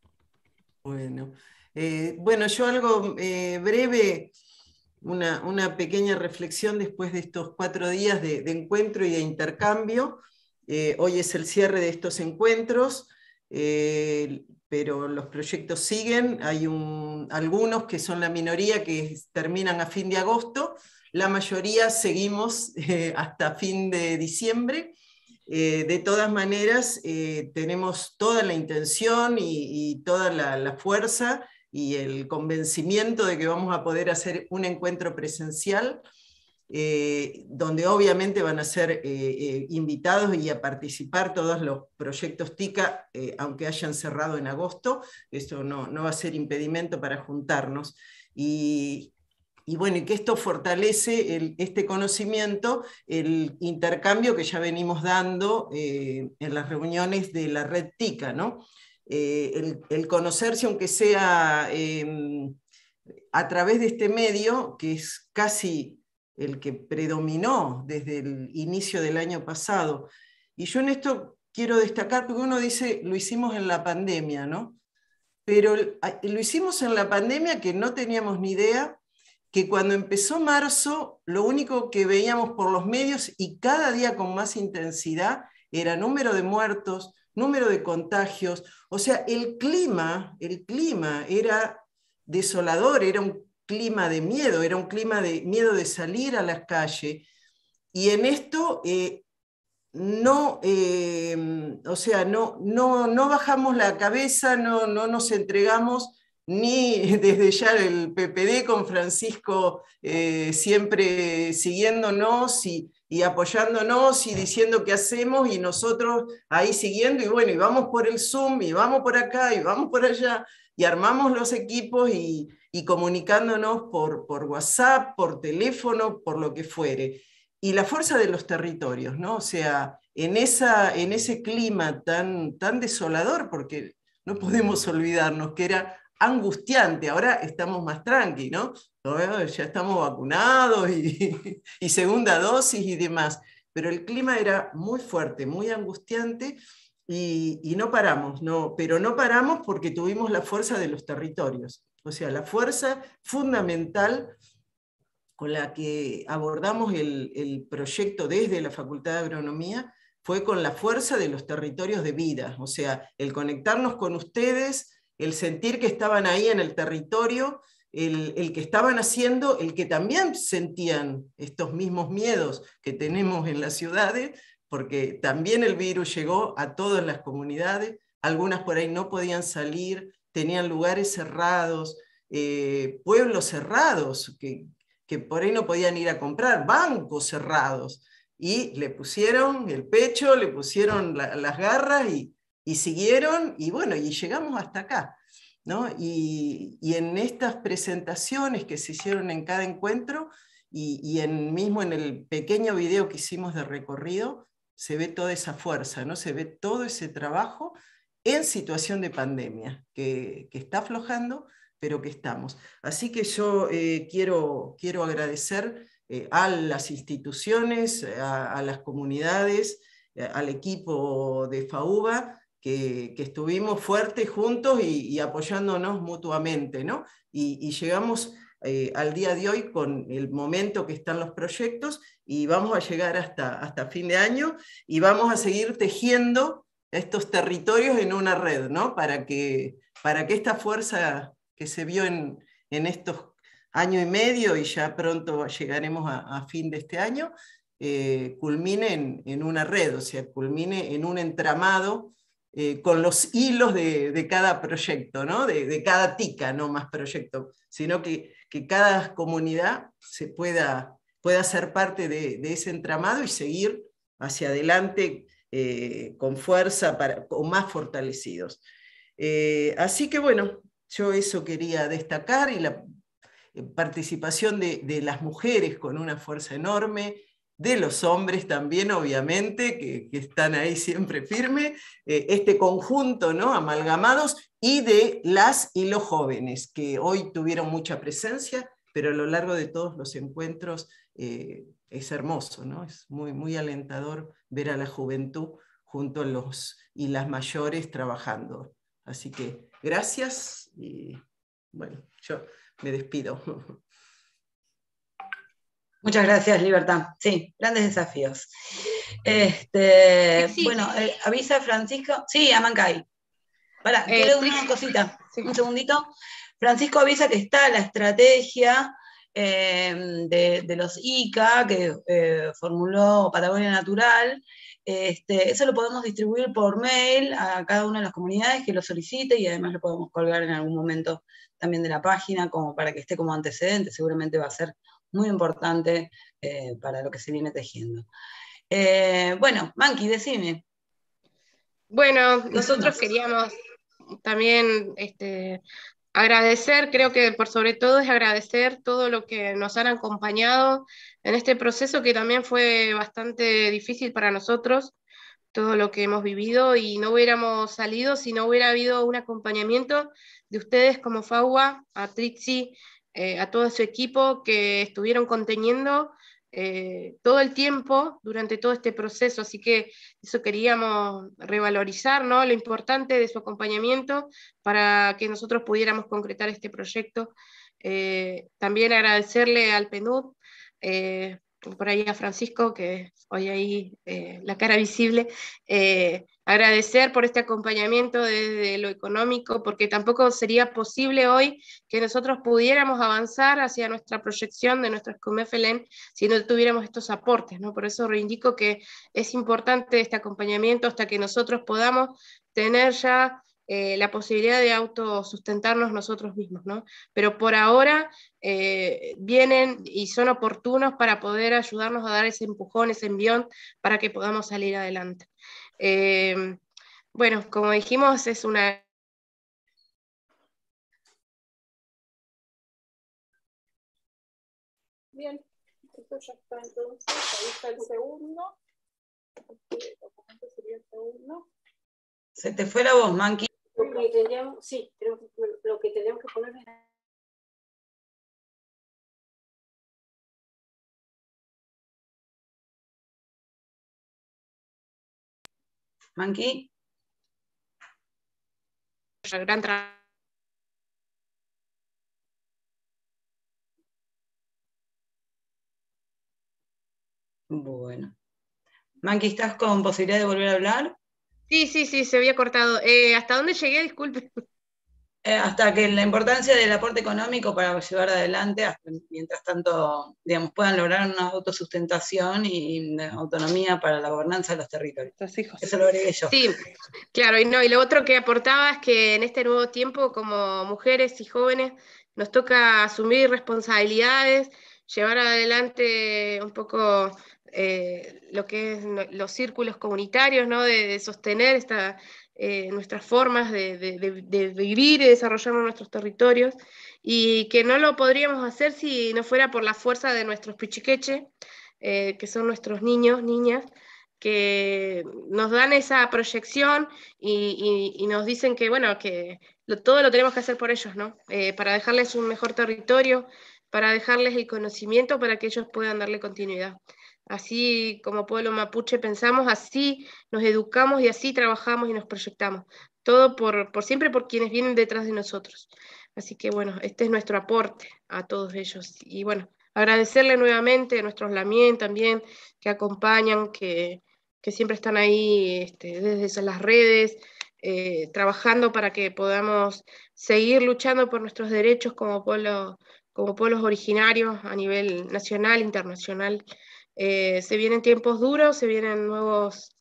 Bueno, yo algo breve, una pequeña reflexión después de estos 4 días de encuentro y de intercambio. Hoy es el cierre de estos encuentros, pero los proyectos siguen. Hay algunos que son la minoría que terminan a fin de agosto, la mayoría seguimos hasta fin de diciembre. De todas maneras, tenemos toda la intención y toda la fuerza y el convencimiento de que vamos a poder hacer un encuentro presencial, donde obviamente van a ser invitados y a participar todos los proyectos TICA, aunque hayan cerrado en agosto. Eso no va a ser impedimento para juntarnos. Y bueno, y que esto fortalece este conocimiento, el intercambio que ya venimos dando en las reuniones de la red TICA, ¿no? El conocerse, aunque sea a través de este medio, que es casi el que predominó desde el inicio del año pasado. Y yo en esto quiero destacar, porque uno dice, lo hicimos en la pandemia, ¿no? Pero lo hicimos en la pandemia, que no teníamos ni idea, que cuando empezó marzo, lo único que veíamos por los medios, y cada día con más intensidad, era número de muertos, número de contagios. O sea, el clima era desolador, era un clima de miedo, era un clima de miedo de salir a las calles. Y en esto no bajamos la cabeza, no nos entregamos, ni desde ya el PPD con Francisco siempre siguiéndonos y apoyándonos y diciendo qué hacemos, y nosotros ahí siguiendo, y bueno, y vamos por el Zoom, y vamos por acá, y vamos por allá, y armamos los equipos y comunicándonos por WhatsApp, por teléfono, por lo que fuere. Y la fuerza de los territorios, ¿no? O sea, en ese clima tan desolador, porque no podemos olvidarnos que era angustiante, ahora estamos más tranqui, ¿no? Ya estamos vacunados y segunda dosis y demás, pero el clima era muy fuerte, muy angustiante, y no paramos, pero no paramos porque tuvimos la fuerza de los territorios, o sea, la fuerza fundamental con la que abordamos el proyecto desde la Facultad de Agronomía fue con la fuerza de los territorios de vida, o sea, el conectarnos con ustedes, el sentir que estaban ahí en el territorio, el que estaban haciendo, el que también sentían estos mismos miedos que tenemos en las ciudades, porque también el virus llegó a todas las comunidades, algunas por ahí no podían salir, tenían lugares cerrados, pueblos cerrados, que por ahí no podían ir a comprar, bancos cerrados, y le pusieron el pecho, le pusieron las garras y siguieron, y bueno, y llegamos hasta acá, ¿no? Y en estas presentaciones que se hicieron en cada encuentro, y mismo en el pequeño video que hicimos de recorrido, se ve toda esa fuerza, ¿no? Se ve todo ese trabajo en situación de pandemia, que está aflojando, pero que estamos. Así que yo quiero agradecer a las instituciones, a las comunidades, al equipo de FAUBA, que estuvimos fuertes juntos y apoyándonos mutuamente, ¿no? Y llegamos al día de hoy con el momento que están los proyectos, y vamos a llegar hasta fin de año, y vamos a seguir tejiendo estos territorios en una red, ¿no? Para que esta fuerza que se vio en estos año y medio, y ya pronto llegaremos a fin de este año, culmine en una red, o sea, culmine en un entramado con los hilos de cada proyecto, ¿no? de cada TICA, no más proyecto, sino que cada comunidad se pueda ser parte de ese entramado y seguir hacia adelante con fuerza, o más fortalecidos. Así que bueno, yo eso quería destacar, y la participación de las mujeres con una fuerza enorme, de los hombres también, obviamente, que están ahí siempre firmes, este conjunto, ¿no? Amalgamados, y de las y los jóvenes, que hoy tuvieron mucha presencia, pero a lo largo de todos los encuentros es hermoso, ¿no? Es muy, muy alentador ver a la juventud junto a los y las mayores trabajando. Así que gracias, y bueno, yo me despido. Muchas gracias, Libertad. Sí, grandes desafíos. Bueno, avisa Francisco. Sí, Amancay. Para, quiero una cosita. Sí. Un segundito. Francisco avisa que está la estrategia de los ICA que formuló Patagonia Natural. Eso lo podemos distribuir por mail a cada una de las comunidades que lo solicite, y además lo podemos colgar en algún momento también de la página, como para que esté como antecedente. Seguramente va a ser muy importante para lo que se viene tejiendo. Bueno, Manqui, decime. Bueno, nosotros queríamos también agradecer, creo que por sobre todo es agradecer todo lo que nos han acompañado en este proceso, que también fue bastante difícil para nosotros, todo lo que hemos vivido, y no hubiéramos salido si no hubiera habido un acompañamiento de ustedes como FAUBA, a Trixi, a todo su equipo que estuvieron conteniendo todo el tiempo durante todo este proceso. Así que eso queríamos revalorizar, ¿no? Lo importante de su acompañamiento para que nosotros pudiéramos concretar este proyecto. También agradecerle al PNUD, por ahí a Francisco, que hoy ahí la cara visible, agradecer por este acompañamiento desde lo económico, porque tampoco sería posible hoy que nosotros pudiéramos avanzar hacia nuestra proyección de nuestras COMEFELEN si no tuviéramos estos aportes, ¿no? Por eso reivindico que es importante este acompañamiento hasta que nosotros podamos tener ya la posibilidad de autosustentarnos nosotros mismos, ¿no? Pero por ahora vienen y son oportunos para poder ayudarnos a dar ese empujón, ese envión, para que podamos salir adelante. Bueno, como dijimos, es una... Bien, esto ya está entonces, ahí está el segundo. Este documento sería el segundo. Se te fue la voz, Manqui. Sí, lo que tendríamos que poner es... Manqui. Gran trabajo. Bueno. Manqui, ¿estás con posibilidad de volver a hablar? Sí, se había cortado. ¿Hasta dónde llegué? Disculpe. Hasta que la importancia del aporte económico para llevar adelante, hasta mientras tanto, digamos, puedan lograr una autosustentación y una autonomía para la gobernanza de los territorios. Eso lo agregué yo. Sí, claro, y lo otro que aportaba es que en este nuevo tiempo, como mujeres y jóvenes, nos toca asumir responsabilidades, llevar adelante un poco lo que es los círculos comunitarios, ¿no? De sostener nuestras formas de vivir y desarrollarnos en nuestros territorios, y que no lo podríamos hacer si no fuera por la fuerza de nuestros pichiqueche, que son nuestros niños, niñas, que nos dan esa proyección y nos dicen que, bueno, que todo lo tenemos que hacer por ellos, ¿no? Para dejarles un mejor territorio, para dejarles el conocimiento para que ellos puedan darle continuidad. Así como pueblo mapuche pensamos, así nos educamos y así trabajamos y nos proyectamos. Todo siempre por quienes vienen detrás de nosotros. Así que bueno, este es nuestro aporte a todos ellos. Y bueno, agradecerle nuevamente a nuestros Lamien también, que acompañan, que siempre están ahí desde las redes, trabajando para que podamos seguir luchando por nuestros derechos como pueblos originarios a nivel nacional, internacional. Se vienen tiempos duros, se vienen nuevas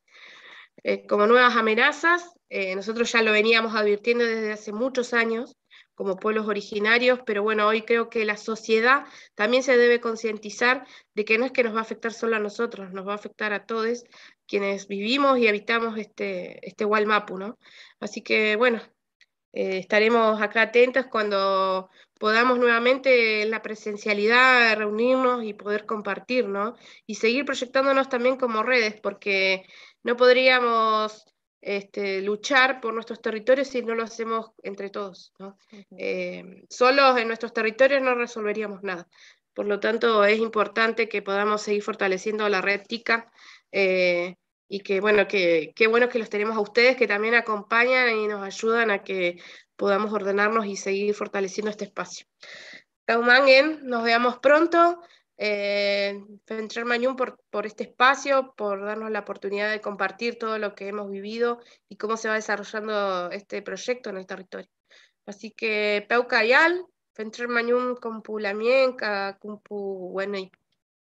amenazas. Nosotros ya lo veníamos advirtiendo desde hace muchos años como pueblos originarios, pero bueno, hoy creo que la sociedad también se debe concientizar de que no es que nos va a afectar solo a nosotros, nos va a afectar a todos quienes vivimos y habitamos este Wallmapu, ¿no? Así que bueno, estaremos acá atentos cuando podamos nuevamente en la presencialidad reunirnos y poder compartir, ¿no? Y seguir proyectándonos también como redes, porque no podríamos luchar por nuestros territorios si no lo hacemos entre todos, ¿no? Solos en nuestros territorios no resolveríamos nada. Por lo tanto, es importante que podamos seguir fortaleciendo la red TICA, y que bueno, qué bueno que los tenemos a ustedes, que también acompañan y nos ayudan a que podamos ordenarnos y seguir fortaleciendo este espacio. Taumangen, nos veamos pronto. Fencher Mañún por este espacio, por darnos la oportunidad de compartir todo lo que hemos vivido y cómo se va desarrollando este proyecto en el territorio. Así que Peuca Yal, Fencher Mañún Compu Lamien, Compu bueno, y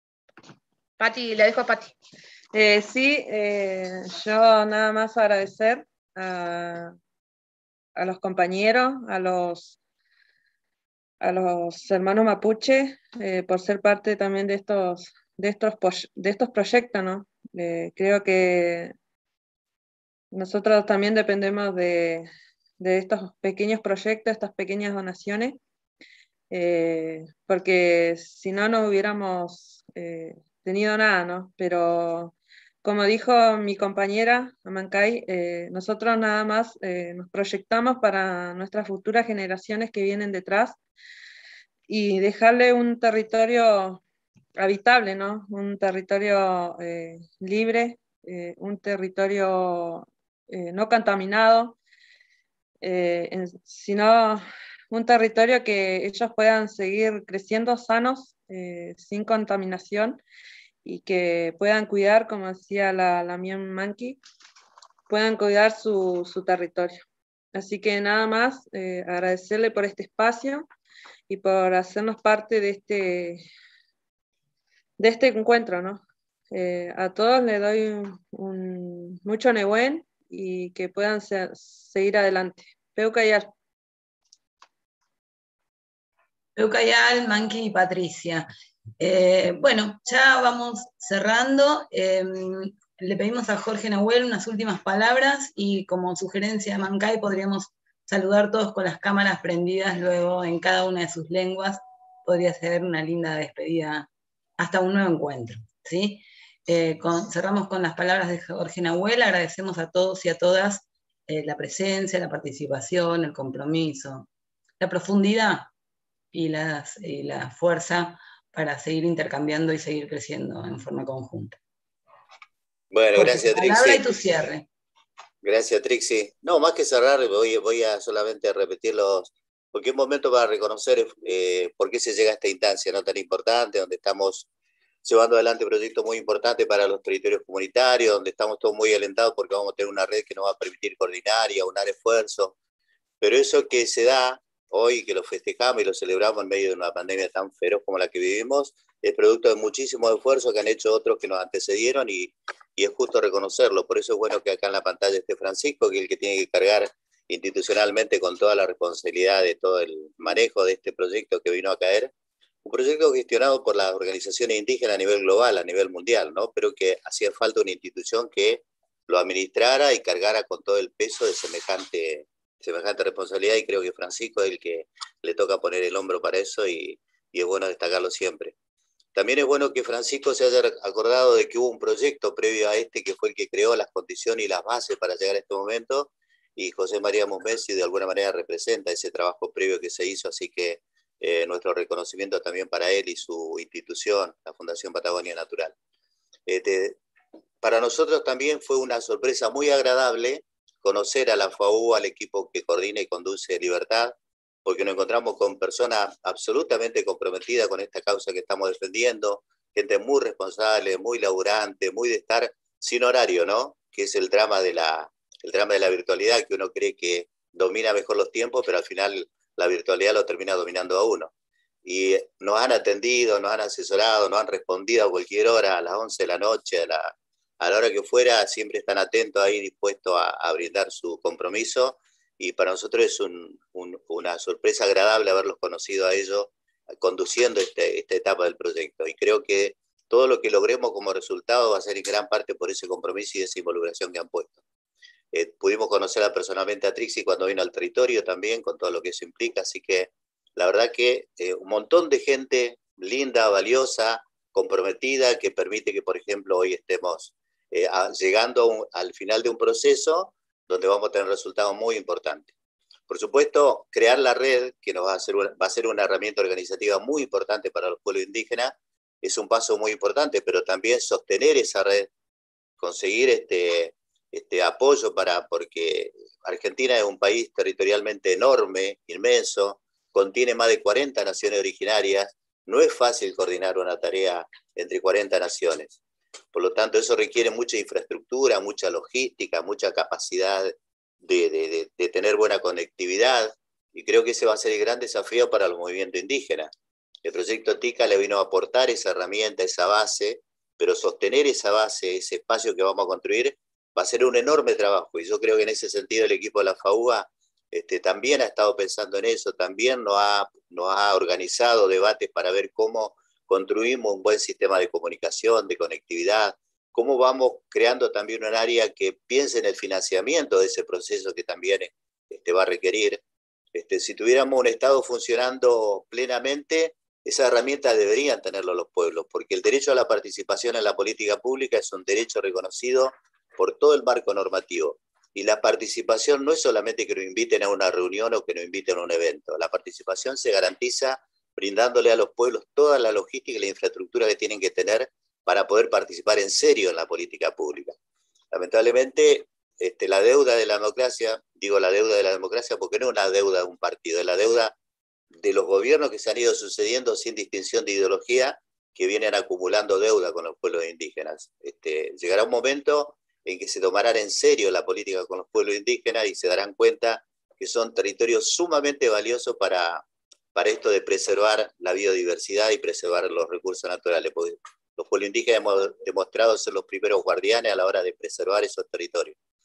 Pati, le dejo a Pati. Sí, yo nada más agradecer a los compañeros, a los hermanos mapuche, por ser parte también de estos proyectos, ¿no? Creo que nosotros también dependemos de estos pequeños proyectos, estas pequeñas donaciones, porque si no, no hubiéramos tenido nada, ¿no? Pero como dijo mi compañera Amancay, nosotros nada más nos proyectamos para nuestras futuras generaciones que vienen detrás y dejarle un territorio habitable, ¿no? Un territorio libre, un territorio no contaminado, sino un territorio que ellos puedan seguir creciendo sanos, sin contaminación, y que puedan cuidar, como decía la Lamien Manqui, puedan cuidar su territorio. Así que nada más, agradecerle por este espacio y por hacernos parte de este encuentro, ¿no? A todos les doy mucho Nehuen y que puedan seguir adelante. Peucayal. Peucayal, Manqui y Patricia. Bueno, ya vamos cerrando. Le pedimos a Jorge Nahuel unas últimas palabras y como sugerencia de Mancay podríamos saludar todos con las cámaras prendidas luego en cada una de sus lenguas. Podría ser una linda despedida hasta un nuevo encuentro, ¿sí? Cerramos con las palabras de Jorge Nahuel. Agradecemos a todos y a todas la presencia, la participación, el compromiso, la profundidad y la fuerza para seguir intercambiando y seguir creciendo en forma conjunta. Bueno, Jorge, gracias, tu palabra Trixie. Y tu cierre. Gracias, Trixie. No, más que cerrar, voy a solamente repetirlos, porque es un momento para reconocer por qué se llega a esta instancia no tan importante, donde estamos llevando adelante proyectos muy importantes para los territorios comunitarios, donde estamos todos muy alentados porque vamos a tener una red que nos va a permitir coordinar y aunar esfuerzos. Pero eso que se da hoy, que lo festejamos y lo celebramos en medio de una pandemia tan feroz como la que vivimos, es producto de muchísimos esfuerzos que han hecho otros que nos antecedieron y es justo reconocerlo. Por eso es bueno que acá en la pantalla esté Francisco, que es el que tiene que cargar institucionalmente con toda la responsabilidad de todo el manejo de este proyecto que vino a caer. Un proyecto gestionado por las organizaciones indígenas a nivel global, a nivel mundial, ¿no? Pero que hacía falta una institución que lo administrara y cargara con todo el peso de semejante responsabilidad, y creo que Francisco es el que le toca poner el hombro para eso y es bueno destacarlo siempre. También es bueno que Francisco se haya acordado de que hubo un proyecto previo a este que fue el que creó las condiciones y las bases para llegar a este momento, y José María Musmesi de alguna manera representa ese trabajo previo que se hizo, así que nuestro reconocimiento también para él y su institución, la Fundación Patagonia Natural. Para nosotros también fue una sorpresa muy agradable conocer a la FAU, al equipo que coordina y conduce Libertad, porque nos encontramos con personas absolutamente comprometidas con esta causa que estamos defendiendo, gente muy responsable, muy laburante, muy de estar sin horario, ¿no? Que es el drama de la virtualidad, que uno cree que domina mejor los tiempos, pero al final la virtualidad lo termina dominando a uno. Y nos han atendido, nos han asesorado, nos han respondido a cualquier hora, a las 11 de la noche, a la hora que fuera, siempre están atentos ahí, dispuestos a brindar su compromiso, y para nosotros es una sorpresa agradable haberlos conocido a ellos conduciendo esta etapa del proyecto, y creo que todo lo que logremos como resultado va a ser en gran parte por ese compromiso y esa involucración que han puesto. Pudimos conocerla personalmente a Trixie cuando vino al territorio también, con todo lo que eso implica, así que la verdad que un montón de gente linda, valiosa, comprometida, que permite que, por ejemplo, hoy estemos llegando al final de un proceso donde vamos a tener resultados muy importantes. Por supuesto, crear la red, que va a ser una herramienta organizativa muy importante para los pueblos indígenas, es un paso muy importante, pero también sostener esa red, conseguir este apoyo porque Argentina es un país territorialmente enorme, inmenso, contiene más de 40 naciones originarias, no es fácil coordinar una tarea entre 40 naciones. Por lo tanto, eso requiere mucha infraestructura, mucha logística, mucha capacidad de tener buena conectividad, y creo que ese va a ser el gran desafío para los movimientos indígenas. El proyecto TICA le vino a aportar esa herramienta, esa base, pero sostener esa base, ese espacio que vamos a construir, va a ser un enorme trabajo, y yo creo que en ese sentido el equipo de la FAUA también ha estado pensando en eso, también nos ha organizado debates para ver cómo construimos un buen sistema de comunicación, de conectividad, cómo vamos creando también un área que piense en el financiamiento de ese proceso que también va a requerir. Si tuviéramos un Estado funcionando plenamente, esas herramientas deberían tenerlo los pueblos, porque el derecho a la participación en la política pública es un derecho reconocido por todo el marco normativo. Y la participación no es solamente que nos inviten a una reunión o que nos inviten a un evento. La participación se garantiza brindándole a los pueblos toda la logística y la infraestructura que tienen que tener para poder participar en serio en la política pública. Lamentablemente, la deuda de la democracia, digo la deuda de la democracia porque no es una deuda de un partido, es la deuda de los gobiernos que se han ido sucediendo sin distinción de ideología, que vienen acumulando deuda con los pueblos indígenas. Llegará un momento en que se tomarán en serio la política con los pueblos indígenas y se darán cuenta que son territorios sumamente valiosos para esto de preservar la biodiversidad y preservar los recursos naturales. Porque los pueblos indígenas hemos demostrado ser los primeros guardianes a la hora de preservar esos territorios.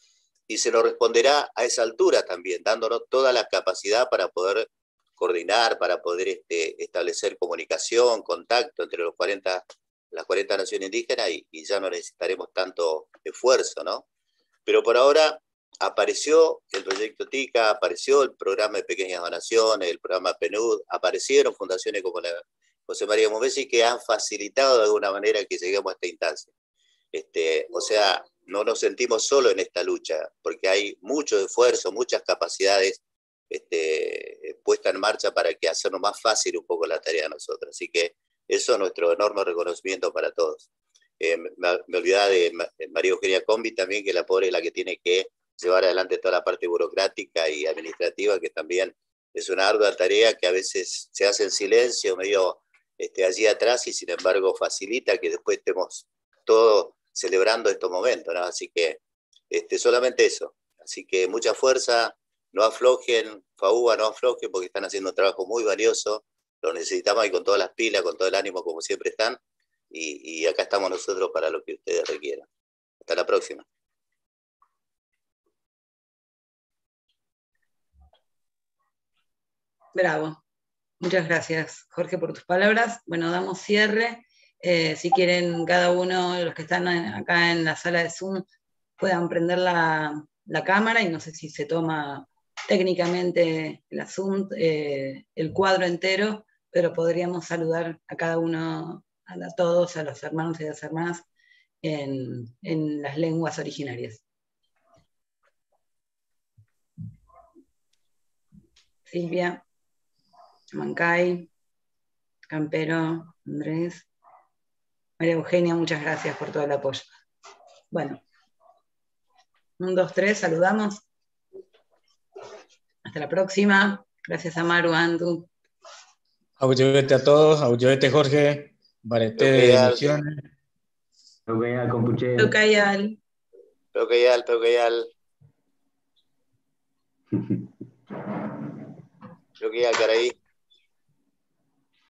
y se nos responderá a esa altura también, dándonos toda la capacidad para poder coordinar, para poder establecer comunicación, contacto entre las 40 naciones indígenas y ya no necesitaremos tanto esfuerzo, ¿no? Pero por ahora apareció el proyecto TICA, apareció el programa de pequeñas donaciones, el programa PNUD, aparecieron fundaciones como la José María Movesi que han facilitado de alguna manera que lleguemos a esta instancia. O sea, no nos sentimos solos en esta lucha, porque hay mucho esfuerzo, muchas capacidades puestas en marcha para que hacernos más fácil un poco la tarea de nosotros. Así que eso es nuestro enorme reconocimiento para todos. Me olvidaba de María Eugenia Combi también, que la pobre es la que tiene que llevar adelante toda la parte burocrática y administrativa, que también es una ardua tarea que a veces se hace en silencio, medio allí atrás, y sin embargo facilita que después estemos todos celebrando estos momentos, ¿no? Así que solamente eso. Así que mucha fuerza, no aflojen, FAUBA, no aflojen, porque están haciendo un trabajo muy valioso, lo necesitamos y con todas las pilas, con todo el ánimo como siempre están, y acá estamos nosotros para lo que ustedes requieran. Hasta la próxima. Bravo. Muchas gracias, Jorge, por tus palabras. Bueno, damos cierre. Si quieren, cada uno de los que están acá en la sala de Zoom puedan prender la cámara, y no sé si se toma técnicamente el Zoom, el cuadro entero, pero podríamos saludar a cada uno, a todos, a los hermanos y a las hermanas en las lenguas originarias. Silvia, Mancay, Campero, Andrés, María Eugenia, muchas gracias por todo el apoyo. Bueno, 1, 2, 3, saludamos. Hasta la próxima. Gracias a Maru, Andu. Auyevete a todos, auyevete Jorge, Barete de Misiones. Peukayal, Compuche. Peukayal. Peukayal, Peukayal. Peukayal, Caraí.